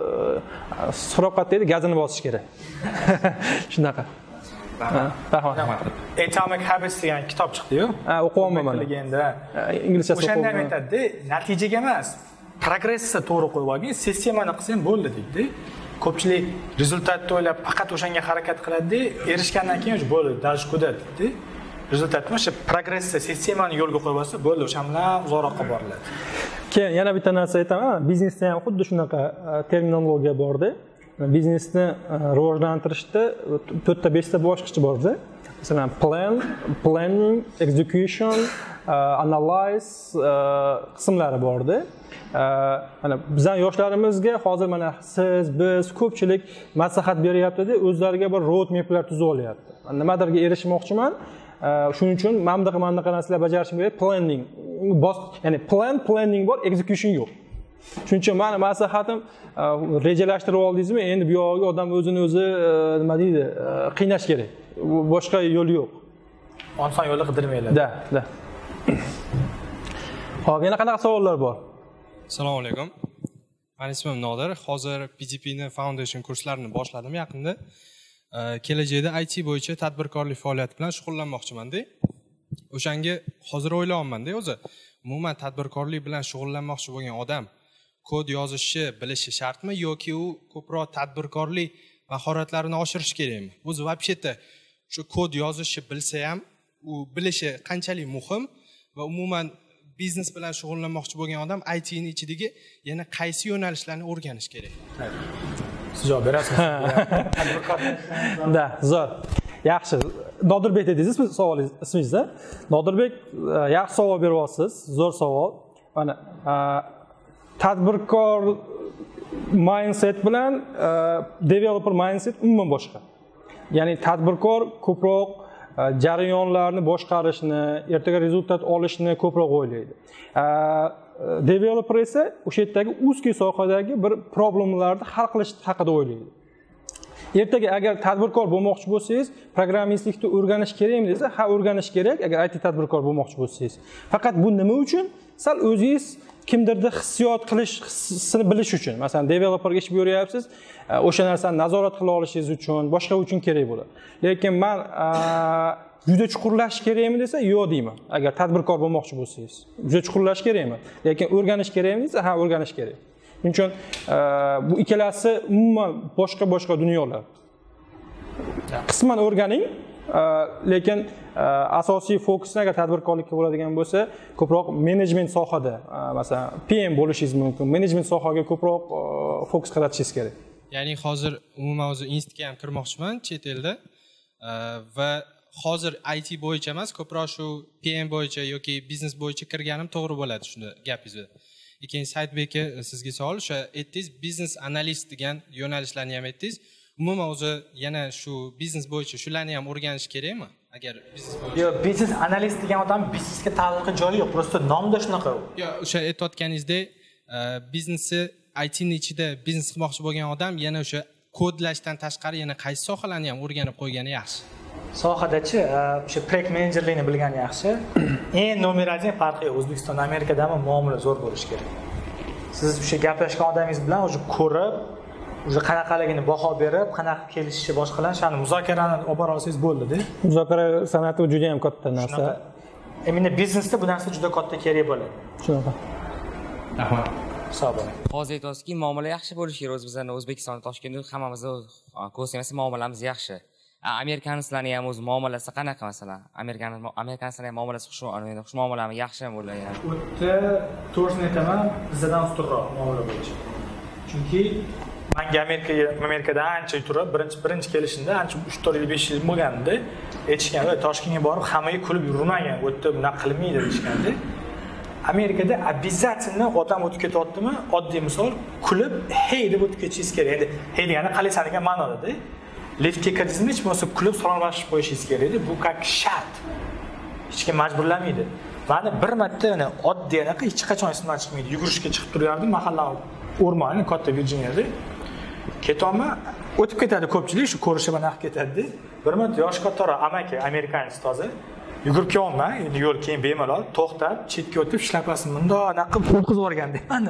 suroqat deydi, gazini bosish kerak. Shunaqa. Rahmat. Atomic Habits degan kitob chiqdi-yu. Ha, o'qiyapman mana. Endi inglizcha o'qiyapman. O'shanda ham aytadi, natijaga emas, progressni to'g'ri qo'yib olgin, sistemani qilsang bo'ldi deydi. Ko'pchilik rezultatni o'ylab faqat o'shanga harakat qiladi, erishgandan keyin bo'ldi, daj kudat deydi. Rezultatni o'sha progressni, sistemani yo'lga qo'yib olsa, bo'ldi, o'sha bilan uzoqroqqa boriladi. Keyin yana bitta narsa aytaman, biznesda ham xuddi shunaqa terminologiya bor-da. Biznesni rivojlantirishda to'rtta beshta bosqichi bor-da. Masalan, plan, planning, execution, analyze qismlari bor-da. Mana bizning yoshlarimizga hozir mana siz, biz ko'pchilik maslahat beryapti-da, o'zlariga bir road maplar tuzib olyapti. Nimadirga erishmoqchiman, shuning uchun mana bunaqa mana bunaqa narsalar bajarishim kerak. Planning, ya'ni plan, planning bor, execution yo'q. Shuning uchun meni maslahatim, rejalashtirib oldingizmi, endi bu yo'g'iga odam o'zini o'zi nima deydi, qiynash kerak. Boshqa yo'l yo'q. Oson yo'lni qidirmaylar. Da, da. Hop, yana qanaqa savollar bor? Assalomu alaykum. Meni ismim Nodir. Hozir P D P ni Foundation kurslarini boshladim yaqinda. Kelajakda I T bo'yicha tadbirkorlik faoliyati bilan shug'ullanmoqchiman-da. O'shanga hozir o'ylayapman-da o'zi. Umuman tadbirkorlik bilan shug'ullanmoqchi bo'lgan odam kod yozishni bilishi shartmi yoki u ko'proq tadbirkorlik mahoratlarini oshirish kerakmi? O'zi vobshetda shu kod yozishni bilsa ham, u bilishi qanchalik muhim va umuman biznes bilan shug'ullanmoqchi bo'lgan odam I T ning ichidagi yana qaysi yo'nalishlarni o'rganish kerak? Siz javob berasiz. Da, zo'r. Yaxshi. Nodirbek dedingiz savolingiz, ismingiz-da? Nodirbek, yaxshi savol beryapsiz. Zo'r savol. Mana tadbirkor mindset bilan developer mindset umuman boshqa. Ya'ni tadbirkor ko'proq jarayonlarni boshqarishni, ertaga rezultat olishni ko'proq o'ylaydi. Developer esa o'sha yerdagi узкий sohadagi bir problemlarni hal qilish haqida o'ylaydi. Ertaga agar tadbirkor bo'lmoqchi bo'lsangiz, programmistlikni o'rganish kerakmi desa, ha, o'rganish kerak agar I T tadbirkor bo'lmoqchi bo'lsangiz. Faqat bu nima uchun? Sal o'zingiz kimdirda hissiyot qilish, hissini bilish uchun. Masalan, developerga ish buyuryapsiz, o'sha narsani nazorat qila olishingiz uchun, boshqa uchun kerak bo'ladi. Lekin men juda chuqurlash kerakmi desa, yo'q deyman. Agar tadbirkor bo'lmoqchi bo'lsangiz, juda chuqurlash kerakmi? Lekin o'rganish kerakmi desa, ha, o'rganish kerak. Shuning uchun bu ikkalasi umuman boshqa-boshqa dunyolar. Qisman o'rganing, lekin asosiy fokusni agar tadbirkorlikka bo'ladigan bo'lsa, ko'proq menejment sohada, masalan, P M bo'lishingiz mumkin. Menejment sohaga ko'proq fokus qaratishingiz kerak. Ya'ni hozir umuman o'zi institutga ham kirmoqchiman chet elda va hozir I T bo'yicha emas, ko'proq shu P M bo'yicha yoki biznes bo'yicha kirganim to'g'ri bo'ladi shunda gapingizda. Ikkinchi Saidbek aka, sizga savol, o'sha aytdingiz, biznes analist degan yo'nalishlarni ham aytdingiz. Umuman o'zi yana shu biznes bo'yicha shularni ham o'rganish kerakmi? Agar biznes bo'yicha. Yo'q, biznes analist degan odam biznesga taalluqli joyi yo'q, prosta nomda shunaqa. Yo'q, o'sha aytayotganingizdek, biznesi I T ni ichida biznes qilmoqchi bo'lgan odam yana o'sha kodlashdan tashqari yana qaysi sohalarni ham o'rganib qo'ygani yaxshi? Sohadachi o'sha projekt menejerlikni bilgani yaxshi. Eng nomer один farqi O'zbekiston Amerikadami muomala zo'r bo'lishi kerak. Siz o'sha gaplashgan odamingiz bilan o'sha ko'rib, o'sha qanaqaligini baho berib, qanaqa kelishishi boshqalar, shuni muzokarani olib bora olsangiz bo'ldi-da. Muzokara san'ati juda ham katta narsa. Endi biznesda bu narsa juda katta kerak bo'ladi. Shunaqa. Rahmat. Sog' bo'ling. Hozir aytasiz-ki, muomala yaxshi bo'lishi kerak. O'zbekistonda, O'zbekistonda, Toshkentda hammamizni ko'rsangiz muomalamiz yaxshi. Amerikanlarning ham o'z muomalasi qanaqa masalan? Amerikan Amerikanlarning muomalasi xush, xush muomalami yaxshimi bo'ladi? O'tda to'g'risini aytaman, bizdan ustunroq muomala bo'lishi. Chunki menga Amerikaga Amerikada ancha turib, birinchi birinchi kelishimda ancha uch to'rt yil besh yil bo'lganda, aytishgan, "Voy, Toshkentga borib hammaga kulib yurmagan, o'tda bunaqa qilmaydi" deyishganda. Amerikada обязательно odam o'tib ketyaptimi, oddiy misol, kulib, "Hey" deb o'tib ketishingiz kerak. Endi hey degani qalaysan degan ma'noda-da. Liftga kirdingizmi, hech bo'lmasa kulib salomlashib qo'yishingiz kerak edi. Bu как shart. Hech kim majburlamaydi. Mani bir marta yana oddiy anaqa hech qachon esimdan chiqmaydi. Yugurishga chiqib turardim mahalla o'rmoni, katta Virjiniyada. Ketyapman, o'tib ketadi ko'pchilik, shu ko'rishib anaqa ketadi. Bir marta yosh kattaroq amaki, amerikanец toza. Yugurib kelyapman, endi yo'l keyin bemalol to'xtab, chetga o'tib shlapasini bundoq anaqa o'qizib yuborganda. Mana.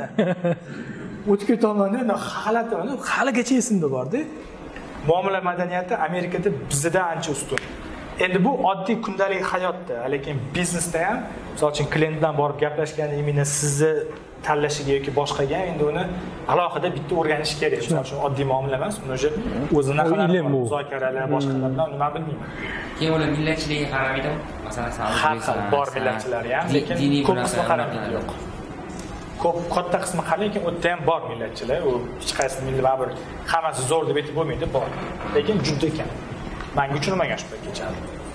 O'tib ketyapman-da, xalatim, haligacha esimda bor-da. Muomala madaniyati Amerikada bizdan ancha ustun. Endi bu oddiy kundalik hayotda, lekin biznesda ham, misol uchun klient bilan borib gaplashganda, imina sizni tanlashiga yoki boshqaga endi uni alohida bitta o'rganish kerak. Misol uchun oddiy muomala emas, uni o'zi o'zini qiladi, muzokaralar, boshqalar bilan nima bilmayman. Keyin ular millatchiligiga qaramaydi. Masalan, har xil bor millatchilar ham, lekin ko'p qismi qaramaydi. Yo'q. Ko'p katta qismi qara, lekin u yerda ham bor millatchilar. U hech qaysi millat baribir hammasi zo'r deb aytib bo'lmaydi, bor. Lekin juda kam. Menga uchirmagan shu paytgacha.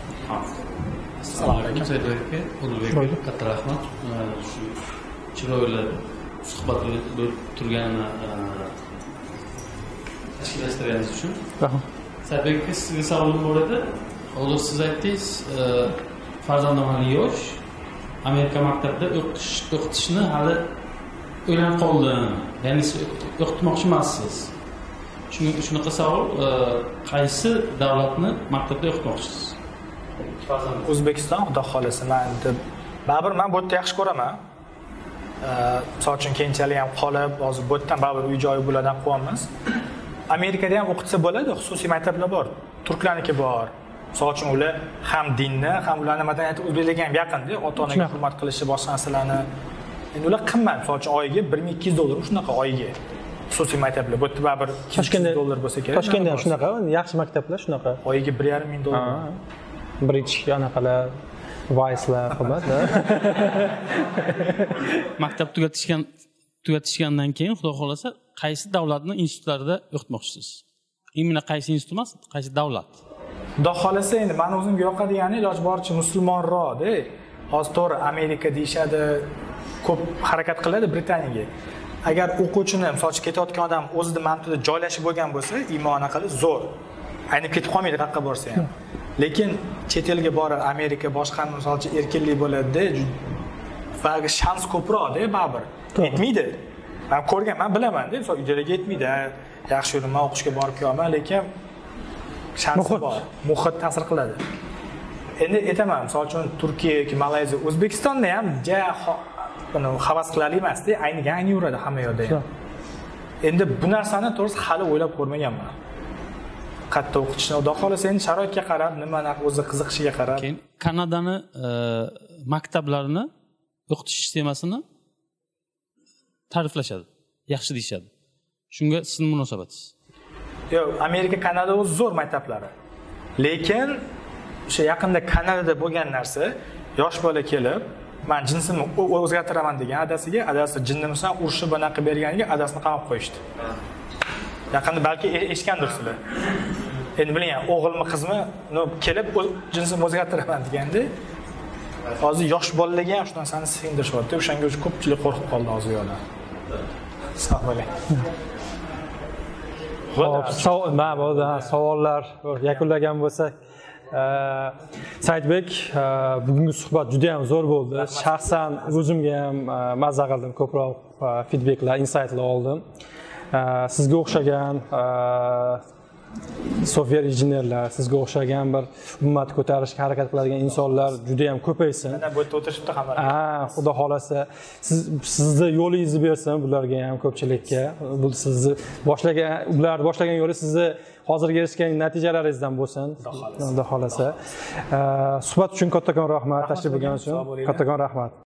Assalomu alaykum Saidbek aka, Ulug'bek katta rahmat. Shu chiroyli suhbat bo'lib turganini tashkillashtirganingiz uchun. Rahmat. Saidbek aka, sizga savolim bor edi. Hozir siz aytdingiz, farzandim hali yosh, Amerika maktabida o'qitish o'qitishni hali o'ylanib qoldim. Ya'ni siz o'qitmoqchi emassiz. Shuning shunaqa savol, qaysi davlatni maktabda o'qitmoqchisiz? O'zbekiston, xudo xolasa, men deb baribir men bu yerda yaxshi ko'raman. Misol uchun keyinchalik ham qolib, hozir bu yerdan baribir uy joyi bo'ladigan quvonmas. Amerikada ham o'qitsa bo'ladi, xususiy maktablar bor. Turklarniki bor. Misol uchun ular ham dinni, ham ularning madaniyati o'zbeklarga ham yaqin-da, ota-onaga hurmat qilishi, boshqa narsalarni. Endi ular qimmat, misol uchun oyiga bir ming ikki yuz dollar shunaqa oyiga. Xususiy maktablar, bu yerda baribir ikki yuz dollar bo'lsa kerak. Toshkentda ham shunaqa, yaxshi maktablar shunaqa. Oyiga bir yarim ming dollar. Bridge anaqalar, Vice'lar qimmat. Maktab tugatishgan tugatishgandan keyin xudo xolasa qaysi davlatning institutlarida o'qitmoqchisiz? Imina qaysi institut emas, qaysi davlat? Xudo xolasa endi men o'zimga yoqadigani iloji boricha musulmonroq-da. Hozir to'g'ri Amerika deyshadi, ko'p harakat qiladi Britaniyaga. Agar o'quvchini, misol uchun ketayotgan odam o'zida mantida joylashib bo'lgan bo'lsa, iymoni qili zo'r. Aynib ketib qolmaydi qayerga borsa ham. Lekin chet elga borib, Amerika boshqa misol uchun erkinlik bo'ladi-da, va shans ko'proq-da baribir. Yetmaydi. Men ko'rgan, men bilaman-da, misol ijaraga yetmaydi. Yaxshi yuraman, o'qishga borib kelaman, lekin shansi bor. Muhit ta'sir qiladi. Endi aytaman, misol uchun Turkiya yoki Malayziya, O'zbekistonda ham ja buni havas qilali emas-da, ayni ayni yuradi hamma yerda ham. Endi bu narsani to'g'risi hali o'ylab ko'rmaganman. Qatta o'qitishni, xudo xolasa endi sharoitga qarab, nimani o'zi qiziqishiga qarab. Keyin Kanadani maktablarini o'qitish sistemasini ta'riflashadi, yaxshi deyshadi. Shunga sizning munosabatingiz? Yo'q, Amerika, Kanada o'z zo'r maktablari. Lekin o'sha yaqinda Kanadada bo'lgan narsa, yosh bola kelib, men jinsimni o'zgartiraman degan adasiga, adasi jinnimsan urishib bunaqa berganiga adasini qamab qo'yishdi. Yaqinda balki eshitgandirsizlar. Endi biling, o'g'ilmi, qizmi, no kelib jinsimni o'zgartiraman deganda, hozir yosh bolalarga ham shu narsani singdirishyapti. O'shanga o'zi ko'pchilik qo'rqib qoldi hozir yo'la. Sog' bo'ling. Hop, mana savollar yakunlagan bo'lsak, Saidbek, bugungi suhbat juda ham zo'r bo'ldi. Shaxsan o'zimga ham mazza qildim, ko'proq feedbacklar, insightlar oldim. Sizga o'xshagan software injenerlar, sizga o'xshagan bir ummatni ko'tarishga harakat qiladigan insonlar juda ham ko'paysin. Mana bu yerda o'tirishibdi hamma. Ha, xudo xolasa, siz sizni yo'lingizni bersin bularga ham ko'pchilikka. Bu sizni boshlagan, ular boshlagan yo'li sizni hozirga erishgan natijalaringizdan bo'lsin. Xudo xolasa. Suhbat uchun kattakon rahmat, tashrif buyurganingiz uchun kattakon rahmat.